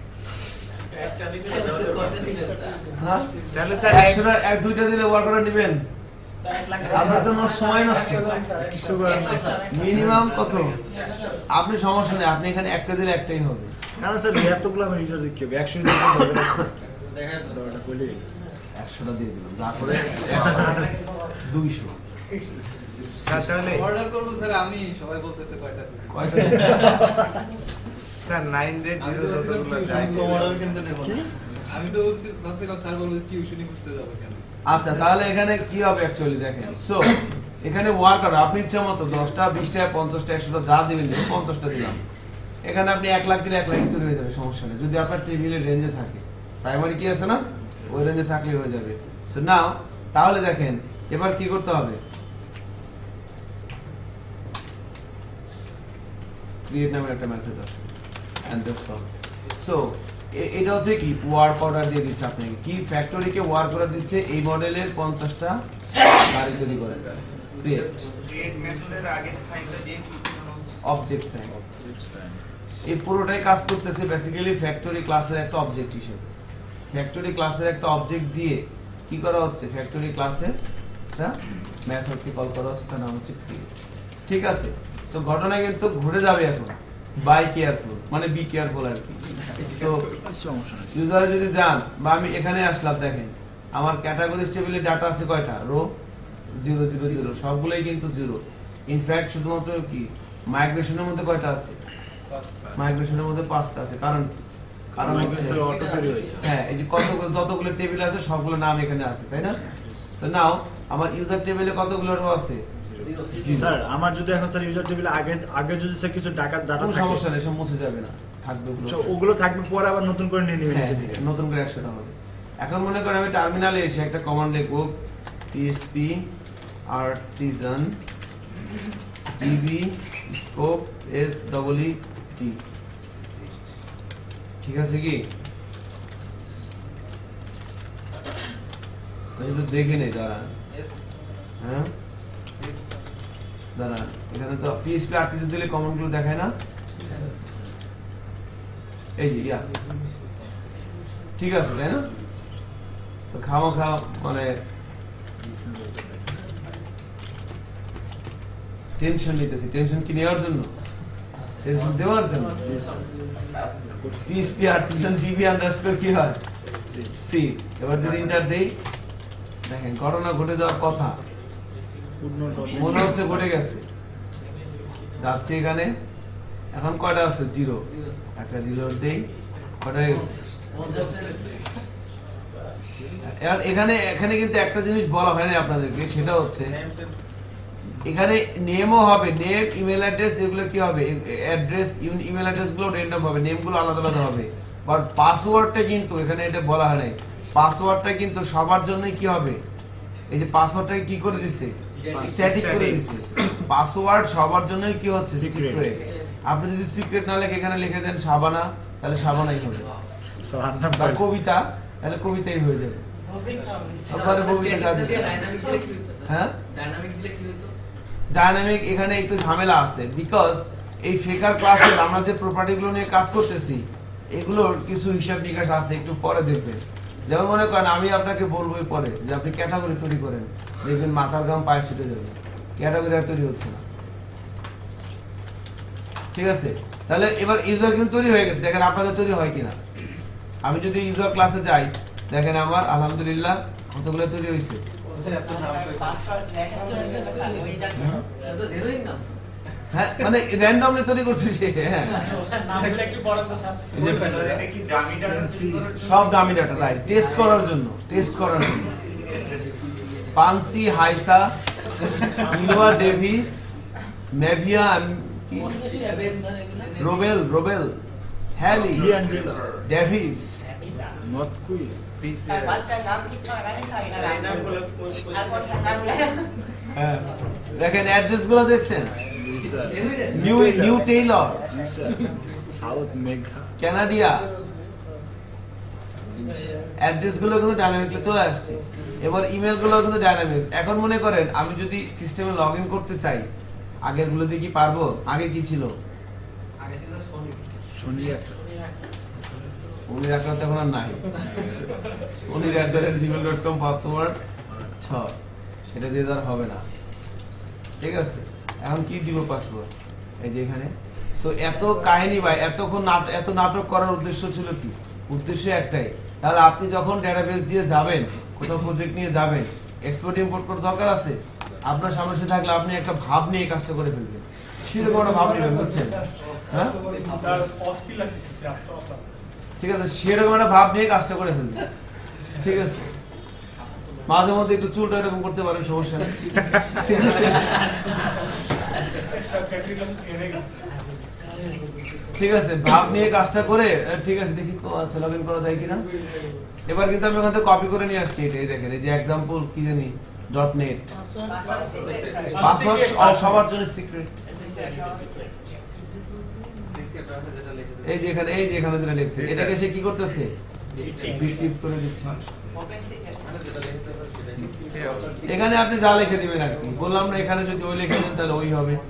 হ্যাঁ তাহলে স্যার একশোটা এক দুইটা দিলে ওয়ার্ক অর্ডার নেবেন আপনার তো সময় নষ্ট কিছু করার নাই মিনিমাম কত আপনি সমস্যা নেই আপনি এখানে একটা দিলে একটাই হবে কারণ স্যার এতগুলো আমার ইউজার দেখতে হবে একশো দেখা ওটা বলি একশোটা দিয়ে দিলাম তারপরে দুইশো স্যার তাহলে অর্ডার করব স্যার আমি সবাই বলতেছে কয়টা কয়টা স্যার নাইন দিয়ে জিরো যতগুলো যায় আমি তো ভাবছিলাম স্যার বলবো টিউশনি করতে যাবো কেন আচ্ছা তাহলে এখানে কি হবে অ্যাকচুয়ালি দেখেন সো এখানে ওয়ার্ক অর্ডার আপনি ইচ্ছা মতো দশটা বিশটা পঞ্চাশটা একশোটা যা দিবেন পঞ্চাশটা দিলাম এখানে আপনি এক লাখ দিলে এক লাখ তৈরি হয়ে যাবে সমস্যা নেই যদি আপনার টেবিলের রেঞ্জে থাকে প্রাইমারি কি আছে না ওই রেঞ্জে থাকলে হয়ে যাবে সো নাও তাহলে দেখেন এবার কি করতে হবে ক্রিয়েট নামের একটা মেথড আছে এন্ড দ্যাটস অল সো এটা হচ্ছে কি ওয়ার্ক অর্ডার দিয়ে দিচ্ছে আপনাকে কি ফ্যাক্টরিকে ওয়ার্ক অর্ডার দিচ্ছে এই মডেলের পঞ্চাশটা গাড়ি তৈরি করে ক্রিয়েট ক্রিয়েট মেথডের আগের সাইনটা দিয়ে কি করা হচ্ছে অবজেক্ট সাইন এই পুরোটাই কাজ করতেছে বেসিক্যালি ফ্যাক্টরি ক্লাসের একটা অবজেক্ট হিসেবে ফ্যাক্টরি ক্লাসের একটা অবজেক্ট দিয়ে কি করা হচ্ছে ফ্যাক্টরি ক্লাসের একটা মেথডকে কল করা হচ্ছে তার নাম হচ্ছে ক্রিয়েট ঠিক আছে সো ঘটনা কিন্তু ঘুরে যাবে এখন বাই কেয়ারফুল মানে বি কেয়ারফুল আর কি সো ইউজারে যদি যান বা আমি এখানে আসলাম দেখেন আমার ক্যাটাগরিজ টেবিলে ডাটা আছে কয়টা রো জিরো জিরো জিরো সবগুলোই কিন্তু জিরো ইনফ্যাক্ট শুধুমাত্র কি মাইগ্রেশনের মধ্যে কয়টা আছে মাইগ্রেশনের মধ্যে পাঁচটা আছে কারণ কারণ অটো তৈরি হয়েছে হ্যাঁ এই যে কতগুলো যতগুলো টেবিল আছে সবগুলো নাম এখানে আছে তাই না সো নাও আমার ইউজার টেবিলে কতগুলো রো আছে স্যার আমার যদি এখন স্যার ইউজার টেবিলে আগে আগে যদি স্যার কিছু ডাটা ডাটা কোনো থাকে সমস্যা নেই সব মুছে যাবে না থাকবে ওগুলো তো ওগুলো থাকবে পরে আবার নতুন করে নিয়ে নেবেন হ্যাঁ, নিচে থেকে নতুন করে একশোটা হবে এখন মনে করেন আমি টার্মিনালে এসে একটা কমান্ড লিখবো PHP artisan DB scope S double E T ঠিক আছে কি তো একটু দেখে নেই দাঁড়ান হ্যাঁ দাঁড়ান এখানে তো পিএইচপি আর্টিজান দিলে কমান্ড গুলো দেখায় না এই যে ইয়া ঠিক আছে তাই না তো খাওয়া খাওয়া মানে টেনশন নিতেছি টেনশন কি নেওয়ার জন্য টেনশন দেওয়ার জন্য পিএইচপি আর্টিজান ডিবি আন্ডারস্কোর কি হয় সি এবার যদি ইন্টার দেই দেখেন ঘটনা ঘটে যাওয়ার কথা মনে হচ্ছে ঘটে গেছে যাচ্ছে এখানে এখন কয়টা আছে জিরো একটা রিলোড দেই কয়টা হয়ে গেছে এবার এখানে এখানে কিন্তু একটা জিনিস বলা হয়নি আপনাদেরকে, সেটা হচ্ছে এখানে নেমও হবে, নেম ইমেল অ্যাড্রেস এগুলো কি হবে, অ্যাড্রেস ইমেল অ্যাড্রেস গুলো র্যান্ডম হবে, নেম গুলো আলাদা আলাদা হবে। বাট পাসওয়ার্ডটা কিন্তু এখানে এটা বলা হয় নাই, পাসওয়ার্ডটা কিন্তু সবার জন্যই কি হবে, এই যে পাসওয়ার্ডটাকে কি করে দিছে, স্ট্যাটিক করে দিছে। পাসওয়ার্ড সবার জন্যই কি হচ্ছে, সিক্রেট। আপনি যদি সিক্রেট না লিখে এখানে লিখে দেন শাবানা, তাহলে শাবানাই হবে, বা কবিতা তাহলে কবিতাই হয়ে যাবে। তারপরে কবিতা যাবে, হ্যাঁ ডাইনামিক দিলে কি হতো, ডাইনামিক এখানে একটু ঝামেলা আছে, বিকজ এই ফেকার ক্লাসে আমরা যে প্রপার্টি গুলো নিয়ে কাজ করতেছি এগুলোর কিছু হিসাব নিকাশ আছে, একটু পরে দেখবেন। যেমন মনে করেন আমি আপনাকে বলবোই পরে যে আপনি ক্যাটাগরি তৈরি করেন, দেখবেন মাথার ঘাম পায়ে ছুটে যাবে, ক্যাটাগরি আর তৈরি হচ্ছে না। ঠিক আছে, তাহলে এবার ইউজার কিন্তু তৈরি হয়ে গেছে, দেখেন আপনাদের তৈরি হয় কিনা। আমি যদি ইউজার ক্লাসে যাই, দেখেন আমার আলহামদুলিল্লাহ কতগুলো তৈরি হয়েছে। হ্যাঁ, মানে র্যান্ডমলি তৈরি করছি সে, হ্যাঁ সব দামি ডাটা, রাইট, টেস্ট করার জন্য, টেস্ট করার জন্য। পানসি, হাইসা, ইলওয়া ডেভিস, মেভিয়া, Robel, Robel, Haley, Davis, not কুই, হ্যাঁ দেখেন অ্যাড্রেস গুলো দেখছেন, নিউ নিউ টেইলর, সাউথ মেঘা, কানাডিয়া, অ্যাড্রেস গুলো কিন্তু ডাইনামিকলি চলে আসছে। এবার ইমেল গুলো কিন্তু ডাইনামিক্স। এখন মনে করেন আমি যদি সিস্টেমে লগ ইন করতে চাই, আগের গুলো দিয়ে কি পারবো? আগে কি ছিল? আগে ছিল সোনি, শনি একটা উনি রাখা তো এখন আর নাই। উনি রাখবেন জিমেল ডট কম পাসওয়ার্ড ছয়, সেটা দিয়ে আর হবে না। ঠিক আছে, এখন কি দিব পাসওয়ার্ড, এই যে এখানে। সো এত কাহিনী ভাই, এতক্ষণ এত নাটক করার উদ্দেশ্য ছিল কি? উদ্দেশ্য একটাই, তাহলে আপনি যখন ডেটাবেস দিয়ে যাবেন, কোথাও প্রজেক্ট নিয়ে যাবেন, এক্সপোর্ট ইম্পোর্ট করার দরকার আছে, আপনার সামনে সে থাকলে আপনি একটা ভাব নিয়ে কাজটা করে ফেলবেন। সেরকম একটা ভাব নেবেন, বুঝছেন? হ্যাঁ ঠিক আছে, সেরকম একটা ভাব নিয়ে কাজটা করে ফেলবেন। ঠিক আছে, মাঝে মধ্যে একটু চুলটা এরকম করতে পারেন, সমস্যা নেই। ঠিক আছে, ভাব নিয়ে কাজটা করে, ঠিক আছে দেখি তো আচ্ছা লগ ইন করা যায় কিনা। এবার কিন্তু আমি ওখান থেকে কপি করে নিয়ে আসছি, এটাই দেখেন, এই যে এক্সাম্পল কি জানি ডট নেট, পাসওয়ার্ড সবার জন্য সিক্রেট। এই যে এখানে, এই যে এখানে যেটা লিখছে, এটাকে সে কি করতেছে, টিপ করে দিচ্ছে। এখানে আপনি যা লিখে দিবেন আর কি, বললাম না এখানে যদি ওই লিখে দেন তাহলে ওই হবে।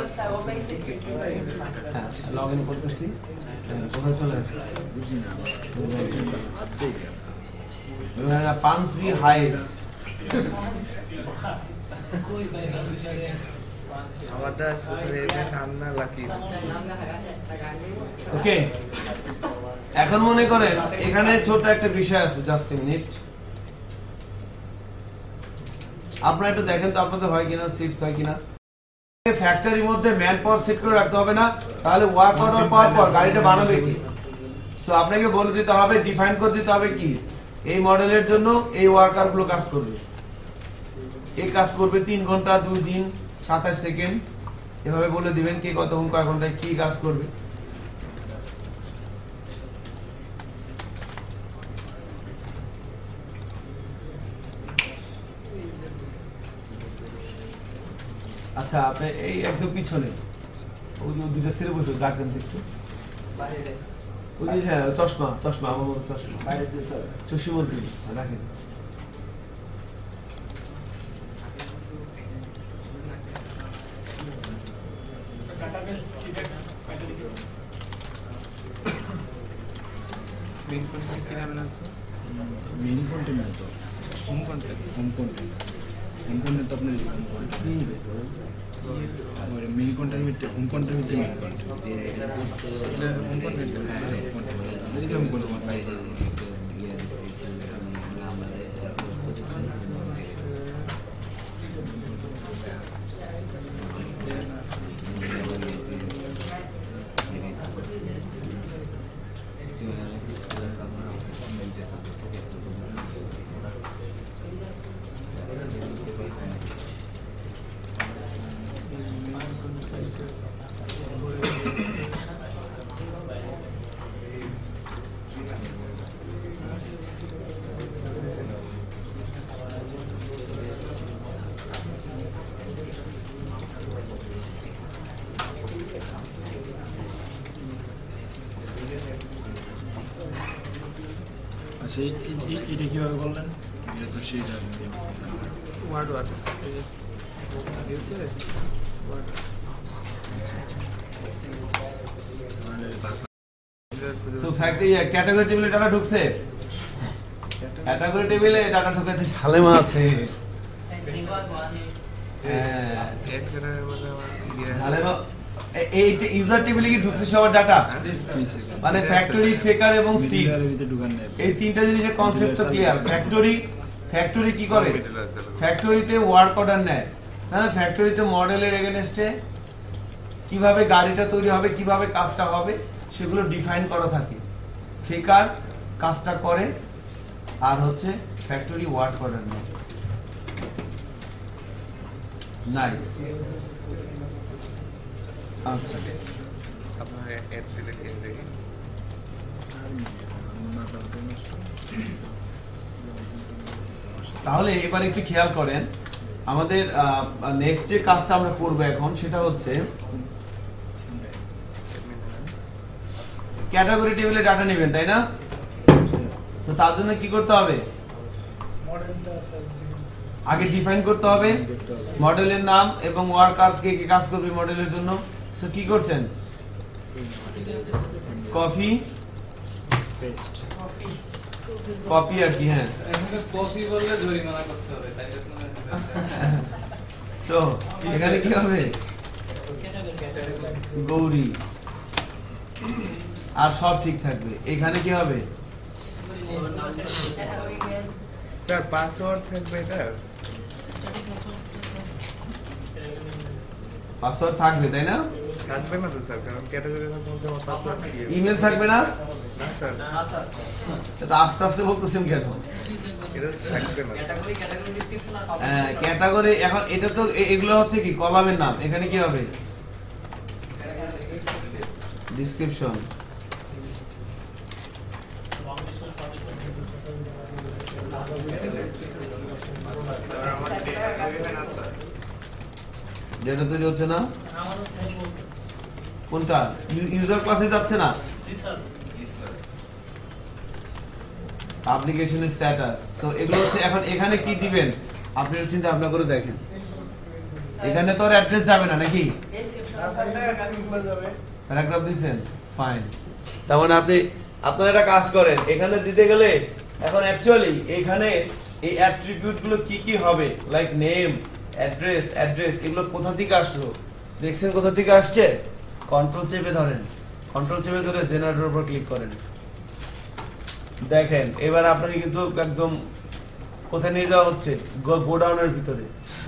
হ্যাঁ, লগ ইন করতেছি, কোথায় চলে আসছে, পানসি হাইস, ওকে। এখন মনে করেন এখানে ছোট একটা বিষয় আছে, জাস্ট এ মিনিট, আপনারা একটু দেখেন তো আপনাদের হয় কিনা, সিটস হয় কিনা। ফ্যাক্টরির মধ্যে ম্যান পাওয়ার সেট করে রাখতে হবে না, তাহলে ওয়ার্ক অর্ডার পাওয়ার পর গাড়িটা বানাবে কি? সো আপনাকে বলে দিতে হবে, ডিফাইন করে দিতে হবে কি এই মডেলের জন্য এই ওয়ার্কার গুলো কাজ করবে, এই কাজ করবে তিন ঘন্টা, দুই দিন, সাতাশ সেকেন্ড, এভাবে বলে দিবেন কে কতক্ষণ কয় ঘন্টায় কি কাজ করবে। আচ্ছা, আপনি এই একদম পিছনে ওই যে দুটো ছেড়ে বসে ডাকবেন একটু, ওই যে হ্যাঁ চশমা, চশমা আমার মতো চশমা, বাইরে যে স্যার চশমন্ত্রী রাখেন। মেইন কন্টেন্ট না তো, home content, home content, home content তো আপনার মেইন কন্টেন্ট মিটে, হোম কন্টেন্ট মিটে মেইন কন্টেন্ট, হোম কন্টেন্ট, হ্যাঁ এদিকে হোম কন্টেন্ট বাইরে আচ্ছা এটা কিভাবে করলেন? এটা তো সেইটা word word so factory category টেবিলে ডাটা ঢুকছে, ক্যাটাগরি টেবিলে ডাটা ঢুকাতে ঝালেমা আছে। হ্যাঁ ঝালেমা। এইটা ইউজার টেবিলে কি ঢুকছে সবার ডাটা, মানে ফ্যাক্টরি, ফেকার এবং সিক্স, এই তিনটা জিনিসের কনসেপ্ট তো ক্লিয়ার। ফ্যাক্টরি ফ্যাক্টরি কি করে, ফ্যাক্টরিতে ওয়ার্ক অর্ডার নেয়, তাহলে ফ্যাক্টরিতে মডেলের এগেনস্টে কিভাবে গাড়িটা তৈরি হবে, কিভাবে কাজটা হবে সেগুলো ডিফাইন করা থাকে। ফেকার কাজটা করে আর হচ্ছে ফ্যাক্টরি ওয়ার্ক অর্ডার নেয়। নাইস। আচ্ছা আপনার অ্যাড দিলে কি দেখি তাহলে এবার একটু খেয়াল করেন, আমাদের নেক্সট যে কাজটা আমরা করব এখন সেটা হচ্ছে ক্যাটাগরি টেবিলে ডাটা নেবেন, তাই না? তো তার জন্য কি করতে হবে, আগে ডিফাইন করতে হবে মডেলের নাম এবং ওয়ার্কার কে কে কাজ করবে মডেলের জন্য। তো কি করছেন, কপি পেস্ট কপি আর কি, হ্যাঁ কপি বললে জরিমানা করতে হবে, তাই সো এখানে কি হবে, গৌরী, আর সব ঠিক থাকবে। এখানে কি হবে, স্যার পাসওয়ার্ড থাকবে এটা, পাসওয়ার্ড থাকবে তাই না? থাকবে না তো স্যার, কারণ ক্যাটাগরির মধ্যে আমার পাসওয়ার্ড কি ইমেল থাকবে না? না স্যার, এটা আস্তে আস্তে বলতেছেন কেন? এটা থাকবে না ক্যাটাগরি ক্যাটাগরি ডেসক্রিপশন আর হ্যাঁ ক্যাটাগরি, এখন এটা তো এ- এগুলো হচ্ছে কি কলামের নাম, এখানে কি হবে ডেসক্রিপশন। স্যার আমার ক্যাটাগরি না স্যার, ডেটা তৈরি হচ্ছে না, আমারও সেম বলতে কোনটা ইউজার ক্লাসে যাচ্ছে না, জি স্যার জি স্যার অ্যাপ্লিকেশন স্ট্যাটাস। সো এগুলো হচ্ছে এখন এখানে কি দিবেন আপনি চিন্তা ভাবনা করে দেখেন। এখানে তো আর অ্যাড্রেস যাবে না নাকি, প্যারাগ্রাফ দিবেন, ফাইন। তার মানে আপনি আপনারা একটা কাজ করেন, এখানে দিতে গেলে এখন অ্যাকচুয়ালি এখানে এই অ্যাট্রিবিউট গুলো কি কি হবে, লাইক নেম, অ্যাড্রেস, অ্যাড্রেস এগুলো কোথা থেকে আসলো দেখছেন, কোথা থেকে আসছে, কন্ট্রোল চেপে ধরেন, কন্ট্রোল চেপে ধরে জেনারেটর উপর ক্লিক করেন, দেখেন এবার আপনাকে কিন্তু একদম কোথায় নিয়ে যাওয়া হচ্ছে, গোডাউনের ভিতরে,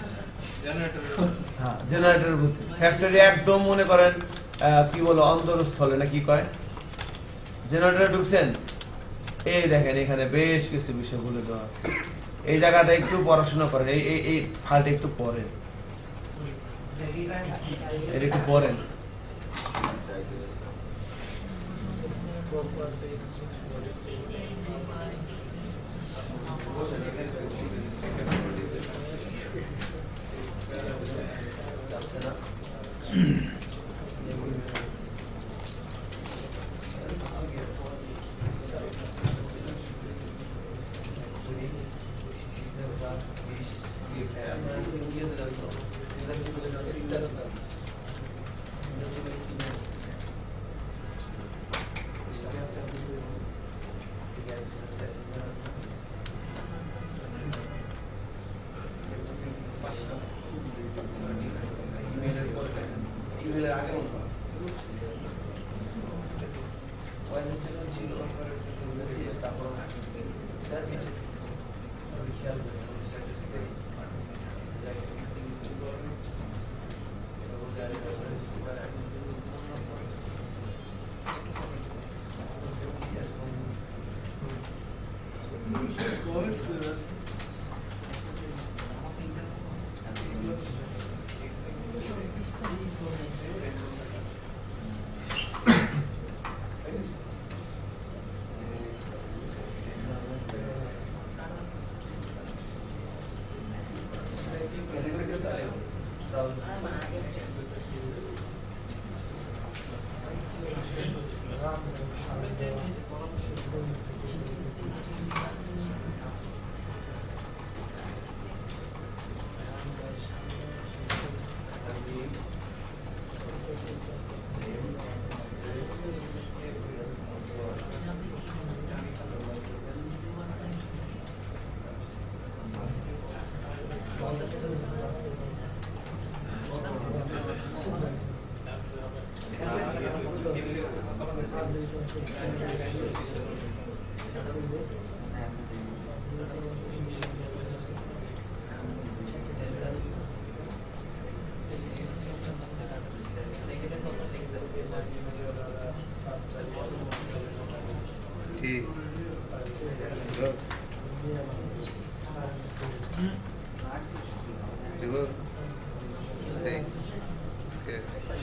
হ্যাঁ জেনারেটরের ভিতরে, ফ্যাক্টরি একদম মনে করেন কি বলো অন্তরস্থলে না কি কয়, জেনারেটরে ঢুকছেন, এই দেখেন এখানে বেশ কিছু বিষয় বলে দেওয়া আছে। এই জায়গাটা একটু পড়াশোনা করেন, এই এই এই ফাইলটা একটু পড়েন, এটা একটু পড়েন। ठीक देखो hey okay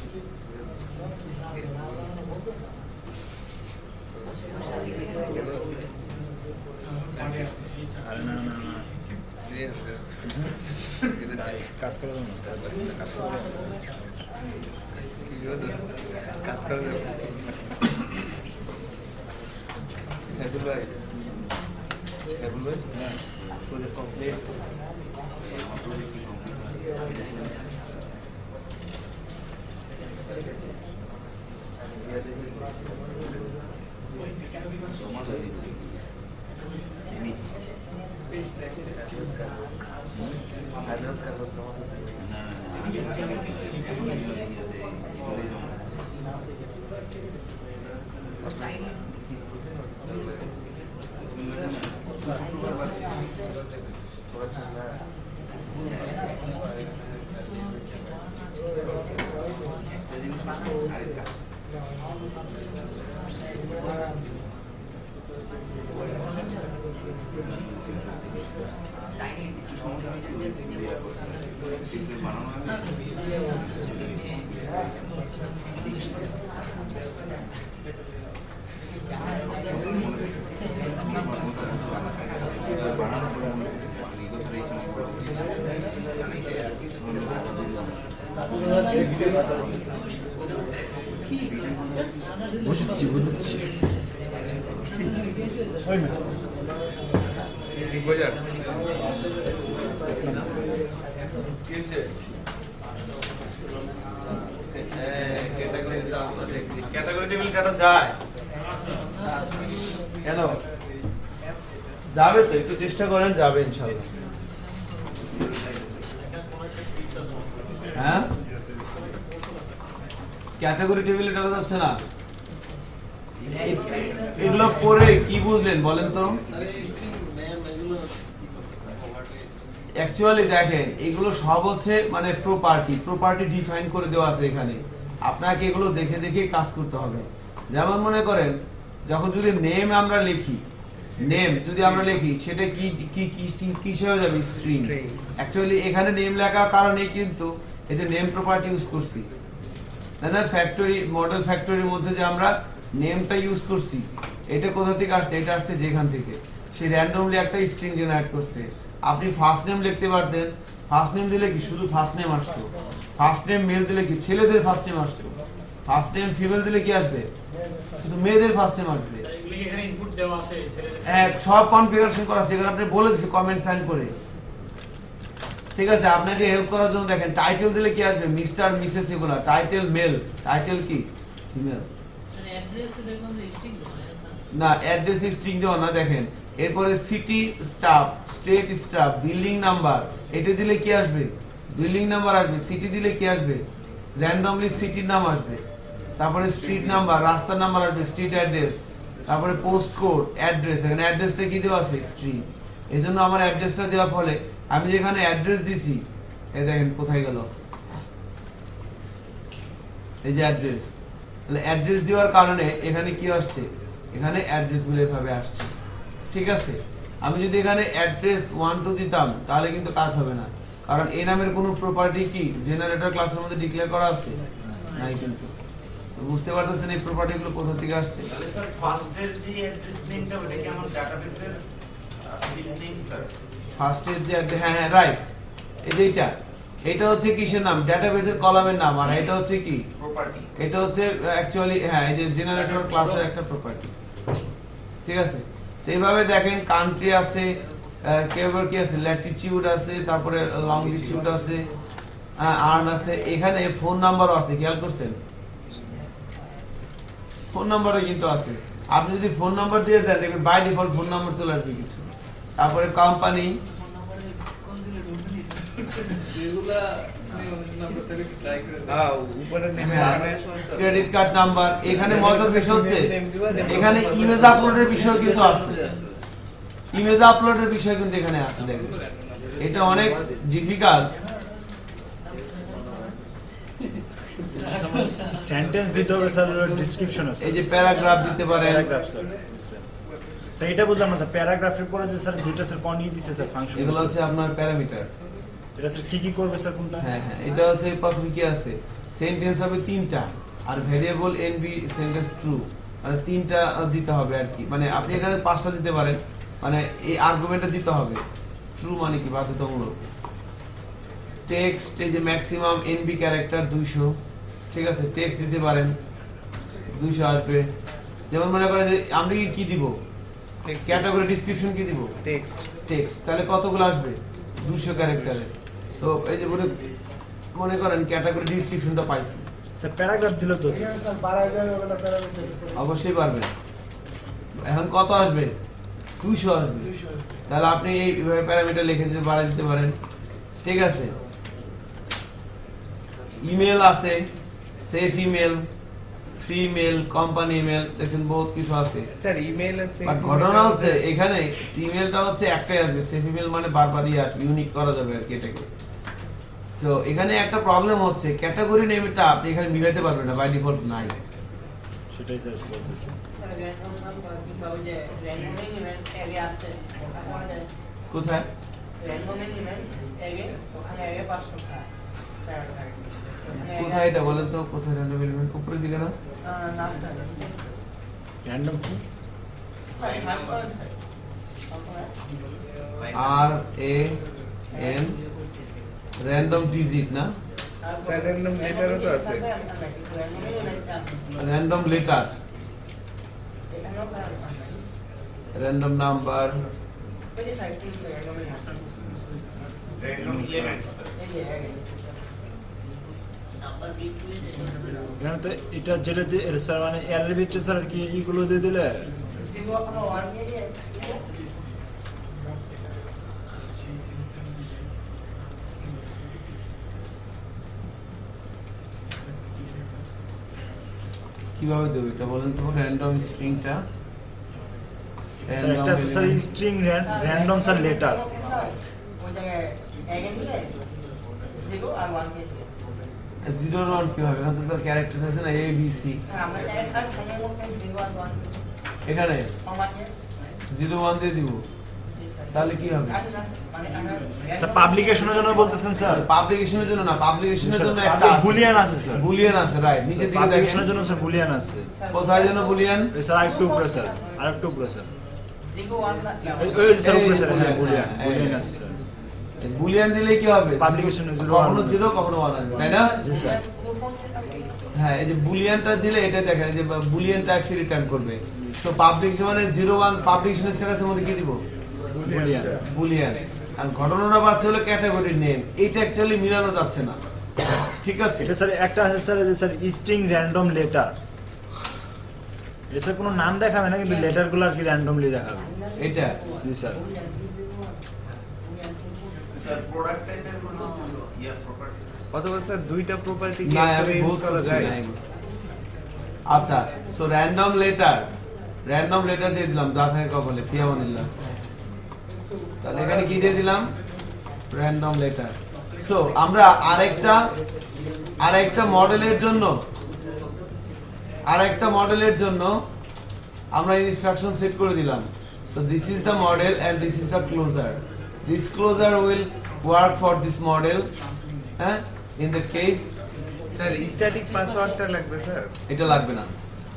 আরে না না না ये কাজ করে দাও না কাজ করে কাজ করে হেবুল ভাই হেবুল ভাই প্রজেক্ট কমপ্লিট প্রজেক্ট বুঝছি বুঝছি ঠিক হয়ে যাক ক্যাটাগরি টেবিল ডাটা যায় কেন যাবে তো একটু চেষ্টা করেন যাবে ইনশাআল্লাহ হ্যাঁ ক্যাটাগরি টেবিলে ডাটা যাচ্ছে না এগুলো পরে কি বুঝলেন বলেন তো অ্যাকচুয়ালি দেখেন এগুলো সব হচ্ছে মানে প্রপার্টি প্রপার্টি ডিফাইন করে দেওয়া আছে এখানে আপনাকে এগুলো দেখে দেখে কাজ করতে হবে যেমন মনে করেন যখন যদি নেম আমরা লিখি নেম যদি আমরা লিখি সেটা কি কি কি কি হিসেবে যাবে স্ট্রিং অ্যাকচুয়ালি এখানে নেম লেখার কারণে কিন্তু এই যে নেম প্রপার্টি ইউজ করছি তাই না ফ্যাক্টরি মডেল ফ্যাক্টরির মধ্যে যে আমরা নেমটা ইউজ করছি এটা কোথা থেকে আসছে এটা আসছে যেখান থেকে সে র্যান্ডমলি একটা স্ট্রিং জেনারেট করছে আপনি ফার্স্ট নেম লিখতে পারতেন ফার্স্ট নেম দিলে কি শুধু ফার্স্ট নেম আসতো ফার্স্ট নেম মেল দিলে কি ছেলেদের ফার্স্ট নেম আসতো ফার্স্ট নেম ফিমেল দিলে কি আসবে শুধু মেয়েদের ফার্স্ট নেম আসবে এখানে ইনপুট দেওয়া আছে ছেলেদের এক সব কনফিগারেশন করা আছে এখানে আপনি বলে দিয়েছে কমেন্ট সাইন করে ঠিক আছে আপনাকে হেল্প করার জন্য দেখেন টাইটেল দিলে কি আসবে মিস্টার মিসেস এগুলা টাইটেল মেল টাইটেল কি ফিমেল স্যার অ্যাড্রেস দেখুন যে স্ট্রিং না অ্যাড্রেস স্ট্রিং দেওয়া না দেখেন এরপরে city stuff state stuff building number এটা দিলে কি আসবে বিল্ডিং নাম্বার আসবে সিটি দিলে কি আসবে র্যান্ডমলি সিটির নাম আসবে তারপরে স্ট্রিট নাম্বার রাস্তার নাম্বার আসবে স্ট্রিট অ্যাড্রেস তারপরে পোস্ট কোড অ্যাড্রেস এখানে অ্যাড্রেসটা কি দেওয়া আছে স্ট্রিং এইজন্য আমার অ্যাড্রেসটা দেওয়ার ফলে আমি যেখানে অ্যাড্রেস দিছি এই দেখেন কোথায় গেল এই যে অ্যাড্রেস তাহলে অ্যাড্রেস দেওয়ার কারণে এখানে কি আসছে এখানে অ্যাড্রেস গুলো এভাবে আসছে ঠিক আছে আমি যদি এখানে অ্যাড্রেস ওয়ান টু দিতাম তাহলে কিন্তু কাজ হবে না কারণ এই নামের কোনো প্রপার্টি কি জেনারেটর ক্লাসের মধ্যে ডিক্লেয়ার করা আছে নাই কিন্তু বুঝতে পারতেছেন এই প্রপার্টি গুলো কোথা থেকে আসছে তাহলে স্যার ফার্স্ট এর যে অ্যাড্রেস নেমটা ওটা কি আমার ডাটাবেসের ফিল্ড নেম স্যার ফার্স্ট এর যে address- হ্যাঁ হ্যাঁ রাইট এই যে এটা এটা হচ্ছে কিসের নাম ডেটাবেসের কলামের নাম আর এটা হচ্ছে কি প্রপার্টি এটা হচ্ছে অ্যাকচুয়ালি হ্যাঁ এই যে জেনারেটর ক্লাসের একটা প্রপার্টি ঠিক আছে সেইভাবে দেখেন কান্ট্রি আছে কেবল কি আছে ল্যাটিটিউড আছে তারপরে লংটিটিউড আছে আর্ন আছে এখানে ফোন নাম্বারও আছে খেয়াল করছেন ফোন নাম্বারও কিন্তু আছে আপনি যদি ফোন নাম্বার দিয়ে দেন দেখবেন বাই ডিফল্ট ফোন নাম্বার চলে আসবে কিছু তারপরে কোম্পানি এগুলা হ্যাঁ উপরে নেমে ক্রেডিট কার্ড নাম্বার এখানে মজার বিষয় হচ্ছে এখানে ইমেজ আপলোডের বিষয় কিন্তু আছে ইমেজ আপলোডের বিষয় কিন্তু এখানে আছে দেখুন এটা অনেক ডিফিকাল্ট সেন্টেন্স দিতে হবে স্যার ডেসক্রিপশন আছে এই যে প্যারাগ্রাফ দিতে পারেন প্যারাগ্রাফ স্যার স্যার এটা বুঝলাম না স্যার প্যারাগ্রাফের পরে যে স্যার দুইটা স্যার কোন নিয়ে দিছে স্যার ফাংশন এগুলো হচ্ছে আপনার প্যারামিটার এটা স্যার কি কি করবে স্যার কোনটা হ্যাঁ হ্যাঁ এটা হচ্ছে প্রথমে কি আছে সেন্টেন্স হবে তিনটা আর ভেরিয়েবল এনবি সেন্টেন্স ট্রু মানে তিনটা দিতে হবে আর কি মানে আপনি এখানে পাঁচটা দিতে পারেন মানে এই আর্গুমেন্টটা দিতে হবে ট্রু মানে কি বাধ্যতামূলক টেক্সট এই যে ম্যাক্সিমাম এনবি ক্যারেক্টার দুইশো ঠিক আছে টেক্সট দিতে পারেন দুইশো আসবে যেমন মনে করেন যে আমরা কি দিব ক্যাটাগরি ডেসক্রিপশন কি দিব টেক্সট টেক্সট তাহলে কতগুলো আসবে দুইশো ক্যারেক্টারে সো এই যে মনে মনে করেন ক্যাটাগরি ডেসক্রিপশনটা পাইছি স্যার প্যারাগ্রাফ দিল তো স্যার বাড়াই দেওয়া হবে না প্যারামিটার অবশ্যই পারবেন এখন কত আসবে দুইশো আসবে তাহলে আপনি এইভাবে প্যারামিটার লিখে দিতে বাড়াই দিতে পারেন ঠিক আছে ইমেল আছে safe email free mail company email দেখেন বহুত কিছু আছে স্যার ইমেল আছে বাট ঘটনা হচ্ছে এখানে ইমেলটা হচ্ছে একটাই আসবে সেফ ইমেল মানে বারবারই আসবে ইউনিক করা যাবে আর কি এটাকে সো এখানে একটা প্রবলেম হচ্ছে ক্যাটাগরি নেমটা আপনি এখানে মিলাতে পারবেন না বাই ডিফল্ট নাই সেটাই স্যার বলতেছি স্যার র্যান্ডম নাম্বার কিংবা ওই যে র্যান্ডম এলিমেন্ট এগে আছে ওখানে কোথায় র্যান্ডম এলিমেন্ট এগে ওখানে এগে পাস করতে হয় কোথায় এটা বলেন তো কোথায় র্যান্ডম এলিমেন্ট উপরে দিকে না না স্যার র্যান্ডম কি স্যার সার্চ করেন স্যার আর এ এন র্যান্ডম ডিজিট না স্যার র্যান্ডম লেটারও তো আছে random letter random number random elements এখানে তো এটা যেটা দিয়ে স্যার মানে এর ভিতরে স্যার কি এইগুলো দিয়ে দিলে কিভাবে দেব এটা বলেন তো র্যান্ডম স্ট্রিংটা একটা sir string random sir letter ওই জায়গায় এগে দিলে জিরো আর ওয়ান দিয়ে দিলে জিরো ওয়ান কি হবে এখানে তো ক্যারেক্টার আছে না এ বি সি স্যার আমরা ক্যারেক্টার সামনে মধ্যে জিরো আর ওয়ান এখানে কমা দিয়ে জিরো ওয়ান দিয়ে দিব তাহলে কি হবে স্যার পাবলিকেশনের জন্য বলতেছেন স্যার পাবলিকেশনের জন্য না পাবলিকেশনের জন্য একটা আছে বুলিয়ান আছে স্যার বুলিয়ান আছে রাইট নিচে দিকে দেখেন পাবলিকেশনের জন্য স্যার বুলিয়ান আছে কোথায় যেন বুলিয়ান স্যার আরেকটু উপরে স্যার আরেকটু উপরে স্যার জিরো ওয়ান না ওই স্যার উপরে স্যার হ্যাঁ বুলিয়ান বুলিয়ান আছে স্যার বুলিয়ান দিলে কি হবে পাবলিকেশনের জিরো কখনো জিরো কখনো ওয়ান আসবে তাই না জি স্যার হ্যাঁ এই যে বুলিয়ানটা দিলে এটা দেখেন এই যে বুলিয়ান টাইপ সে রিটার্ন করবে তো পাবলিকেশন মানে জিরো ওয়ান পাবলিকেশনের স্ট্যাটাসের মধ্যে কি দিব বুলিয়ান বুলিয়ান আর ঘটনাটা বাচ্চা হলো ক্যাটাগরি নেম এটা অ্যাকচুয়ালি মিলানো যাচ্ছে না ঠিক আছে এটা স্যার একটা আছে স্যার যে স্যার স্ট্রিং র্যান্ডম লেটার এসে কোনো নাম দেখাবে না কিন্তু লেটারগুলো আর কি র্যান্ডমলি দেখাবে এটা জি স্যার স্যার প্রোডাক্ট টাইপের কোনো ইয়া প্রপার্টি অথবা স্যার দুইটা প্রপার্টি কি না একসাথে আমি ইউজ বহুত করা করছি যায় না এগুলো। আচ্ছা so random letter random letter দিয়ে দিলাম যা থাকে কবলে ফিয়ামানিল্লাহ তাহলে এখানে কি দিয়ে দিলাম র্যান্ডম লেটার সো আমরা আরেকটা আরেকটা মডেলের জন্য আরেকটা মডেলের জন্য আমরা ইনস্ট্রাকশন সেট করে দিলাম so this is the model and this is the closure this closure will work for this model হ্যাঁ in the case sir static পাসওয়ার্ডটা লাগবে স্যার এটা লাগবে না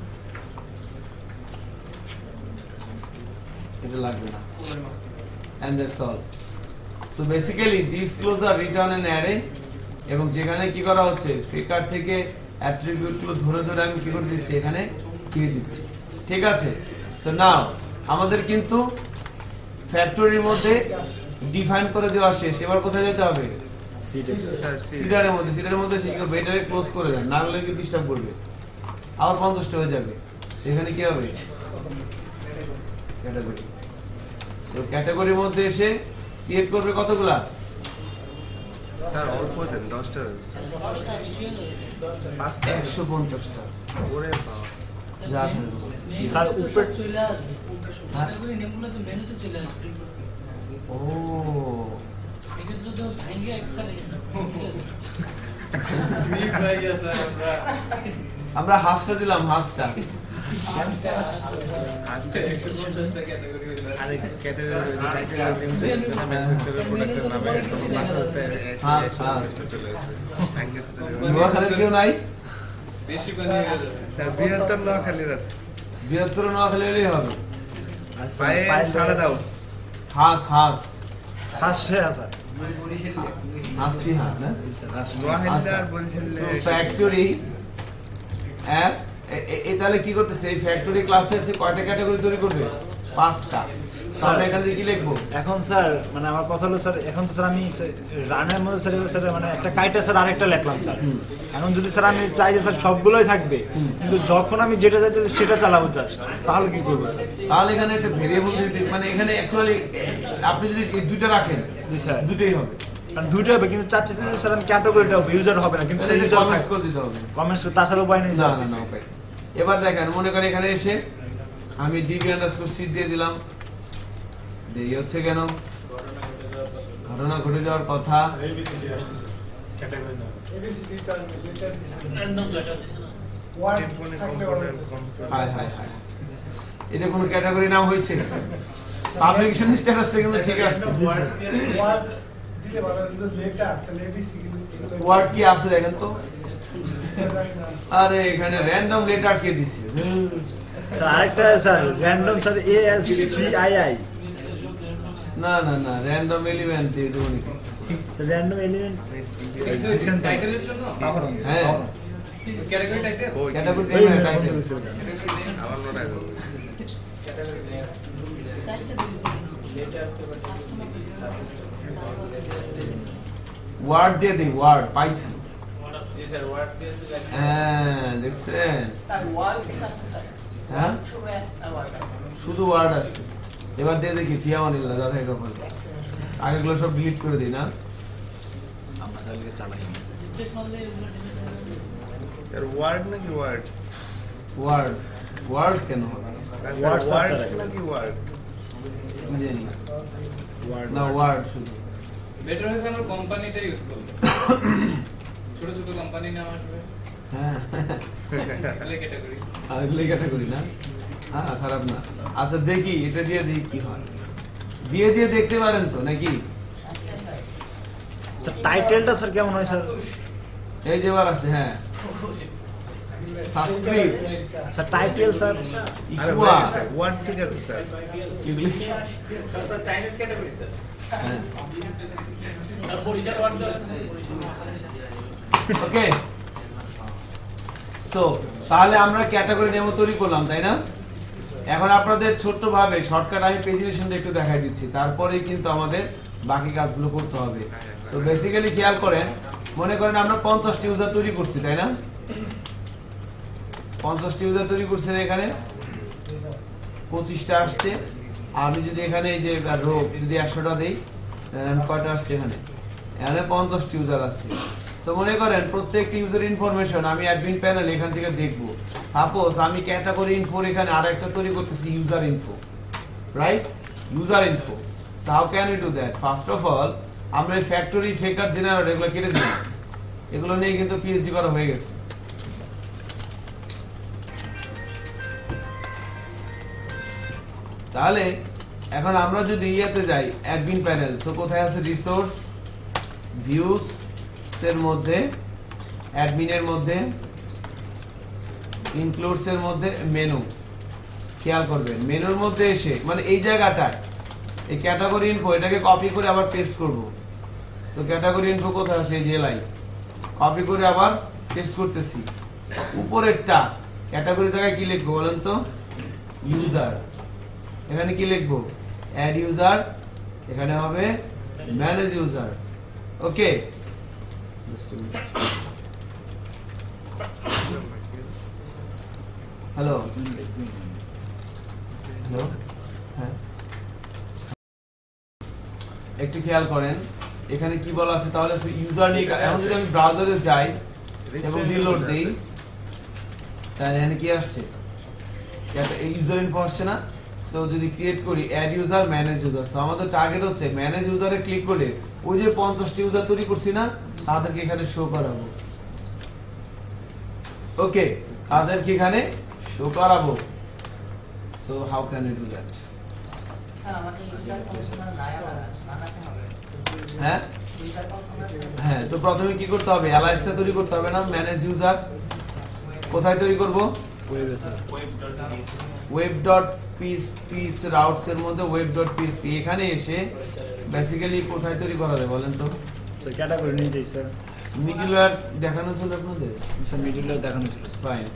এটা লাগবে না and that's all so basically these closure return an array এবং যেখানে কি করা হচ্ছে ফিকার থেকে অ্যাট্রিবিউট গুলো ধরে ধরে আমি কি করে দিচ্ছি এখানে দিয়ে দিচ্ছি ঠিক আছে সো নাও আমাদের কিন্তু ফ্যাক্টরির মধ্যে ডিফাইন করে দেওয়া শেষ এবার কোথায় যেতে হবে সিডারের মধ্যে সিডারের মধ্যে সেই করবে এটাকে ক্লোজ করে দেন না হলে কি ডিস্টার্ব করবে আবার পঞ্চাশটা হয়ে যাবে সেখানে কি হবে ক্যাটাগরি সো ক্যাটাগরির মধ্যে এসে ক্রিয়েট করবে কতগুলা স্যার অল্প দেন দশটা দশটা বেশি হয়ে যাবে পাঁচটা একশো পঞ্চাশটা ওরে বাবা যা স্যার উপরে চলে আসবে ক্যাটাগরি নেমগুলো তো মেনুতে চলে আসবে ও সেক্ষেত্রে তো ভাঙে একটা আমরা হাঁসটা দিলাম হাঁসটা আজকে আরে ক্যাটাগরি টাইটেল নেম চেঞ্জ করে ম্যানুফ্যাকচারার প্রোডাক্টের নামে মাথাতে হাঁস হাঁস চলে আসবে ল্যাঙ্গুয়েজ নোয়াখালীর কেউ নাই স্যার বৃহত্তর নোয়াখালীর আছে বৃহত্তর নোয়াখালী হলেই হবে পায়ে ছাড়া দাও হাঁস হাঁস ফার্স্ট হয়ে আসা হাঁস কি হাঁস না নোয়াখালী আর বরিশালে ফ্যাক্টরি তাহলে কি করতেছে এই ফ্যাক্টরি ক্লাসে এসে কয়টা ক্যাটাগরি তৈরি করবে পাঁচটা স্যার এখানে কি লিখবো এখন স্যার মানে আমার কথা হলো স্যার এখন তো স্যার আমি রানের মধ্যে স্যার স্যার মানে একটা কাইটা স্যার আরেকটা লিখলাম স্যার এখন যদি স্যার আমি চাই যে স্যার সবগুলোই থাকবে কিন্তু যখন আমি যেটা চাইতে সেটা চালাবো জাস্ট তাহলে কি করবো স্যার তাহলে এখানে একটা ভেরিয়েবল দিতে মানে এখানে অ্যাকচুয়ালি আপনি যদি এই দুটো রাখেন জি স্যার দুটোই হবে কারণ দুইটা হবে কিন্তু চাচ্ছি স্যার আমি ক্যাটাগরিটা হবে ইউজার হবে না কিন্তু ইউজার কমেন্টস করে দিতে হবে কমেন্টস তাছাড়া উপায় নেই না স্যার না না উপায় নেই। এবার দেখেন মনে করেন এখানে এসে আমি ডিবি আন্ডারস্কোর সিট দিয়ে দিলাম দেরি হচ্ছে কেন ঘটনা ঘটে যাওয়ার কথা এবিসিডি আসছে স্যার ক্যাটাগরি না এবিসিডি তার লেটার দিছে র্যান্ডম লেটার দিছে না ওয়ার্ড টেম্পোনে থাকলে কম্পোনেন্ট হাই হাই হাই এটা কোনো ক্যাটাগরি নাম হয়েছে পাবলিকেশন স্ট্যাটাস থেকে কিন্তু ঠিক আছে ওয়ার্ড ওয়ার্ড দিলে ভালো হতো লেটার তাহলে এবিসিডি ওয়ার্ড কি আছে দেখেন তো আরে এখানে র্যান্ডম লেটার কে দিছে স্যার আরেকটা sir random sir A S C I I না না না র্যান্ডম এলিমেন্ট দিয়ে দেবো নাকি স্যার র্যান্ডম এলিমেন্ট টাইটেলের জন্য হ্যাঁ ক্যাটাগরি টাইটেল ওই ক্যাটাগরি ওই টাইটেল টাইটেল আমার মনে হয় ক্যাটাগরি নেম চারটা দিয়েছে লেটার তো ওয়ার্ড দিয়ে দিই ওয়ার্ড পাইছি জি স্যার ওয়ার্ড দিয়ে দিলে হ্যাঁ দেখছেন স্যার ওয়ার্ড আছে স্যার হ্যাঁ শুরু একটা ওয়ার্ড শুধু ওয়ার্ড আছে এবার দিয়ে দেখি ফিয়া মানিল্লা যা থাকে ওখানে আগেগুলো সব ডিলিট করে দিই না আমরা তাহলে চালাই রিফ্রেশ মারলে ওগুলো স্যার ওয়ার্ড নাকি ওয়ার্ডস ওয়ার্ড ওয়ার্ড কেন হবে Words ওয়ার্ডস আছে স্যার। নাকি ওয়ার্ড কি জানি ওয়ার্ড না ওয়ার্ড শুধু বেটার হয়েছে আমরা কোম্পানিটা ইউজ করব ছোট ছোট কোম্পানি নাম আসবে হ্যাঁ তাহলে ক্যাটাগরি আগলে ক্যাটাগরি না হ্যাঁ খারাপ না আচ্ছা দেখি এটা দিয়ে দিই কি হয় দিয়ে দিয়ে দেখতে পারেন তো নাকি স্যার টাইটেলটা স্যার কেমন হয় স্যার এই যে বার আছে হ্যাঁ সাবস্ক্রিপ্ট স্যার টাইটেল স্যার আরে ইকুয়া ওয়ার্ড ঠিক আছে স্যার এগুলি স্যার চাইনিজ ক্যাটাগরি স্যার হ্যাঁ আর পরিচয় ওয়ার্ড দাও ওকে সো তাহলে আমরা ক্যাটাগরি নেম তৈরি করলাম তাই না এখন আপনাদের ছোট্ট ভাবে শর্টকাট আমি প্রেজেন্টেশনটা একটু দেখাই দিচ্ছি তারপরেই কিন্তু আমাদের বাকি কাজগুলো করতে হবে সো বেসিক্যালি খেয়াল করেন মনে করেন আমরা পঞ্চাশটি ইউজার তৈরি করছি তাই না পঞ্চাশটি ইউজার তৈরি করছেন এখানে পঁচিশটা আসছে আমি যদি এখানে এই যে রো যদি একশোটা দিই তাহলে কয়টা আসছে এখানে এখানে পঞ্চাশটি ইউজার আছে তো মনে করেন প্রত্যেকটি ইউজার ইনফরমেশন আমি অ্যাডমিন প্যানেল এখান থেকে দেখব সাপোজ আমি ক্যাটাগরি ইনফো এখানে আরেকটা তৈরি করতেছি user info right user info so how can we do that first of all আমরা এই ফ্যাক্টরি ফেকার জেনারেটর এগুলো কেটে দিই এগুলো নিয়ে কিন্তু পিএইচডি করা হয়ে গেছে তাহলে এখন আমরা যদি ইয়েতে যাই অ্যাডমিন প্যানেল সো কোথায় আছে রিসোর্স ভিউস এর মধ্যে অ্যাডমিনের মধ্যে ইনক্লুডস এর মধ্যে মেনু খেয়াল করবেন মেনুর মধ্যে এসে মানে এই জায়গাটায় এই ক্যাটাগরি ইনফো এটাকে কপি করে আবার পেস্ট করব সো ক্যাটাগরি ইনফো কোথায় আছে এই যে লাইন কপি করে আবার পেস্ট করতেছি উপরেরটা ক্যাটাগরি জায়গায় কি লিখবো বলেন তো ইউজার এখানে কি লিখবো অ্যাড ইউজার এখানে হবে manage user okay hello hello হ্যাঁ একটু খেয়াল করেন এখানে কি বলা আছে তাহলে ইউজার নিয়ে এখন যদি আমি ব্রাউজারে যাই এবং রিলোড দেই তাহলে এখানে কি আসছে একটা ইউজার ইনফো আসছে না সো যদি ক্রিয়েট করি add user manage user so আমাদের টার্গেট হচ্ছে ম্যানেজ ইউজারে ক্লিক করে ওই যে পঞ্চাশটি ইউজার তৈরি করছি না তাদেরকে এখানে শো করাবো ওকে তাদেরকে এখানে শো করাবো so how can you do that sir আমাকে ইউজার কনসোনার বানাতে হবে হ্যাঁ ইউজার কনসোনার হ্যাঁ তো প্রথমে কি করতে হবে অ্যালাইসটা তৈরি করতে হবে না ম্যানেজ ইউজার কোথায় তৈরি করব ওয়েবে স্যার web.php রাউটস এর মধ্যে web.php এখানে এসে বেসিক্যালি কোথায় তৈরি করা যায় বলেন তো স্যার ক্যাটাগরি নিয়ে যাই স্যার মিডলওয়্যার দেখানো ছিল আপনাদের স্যার মিডলওয়্যার দেখানো ছিল ফাইন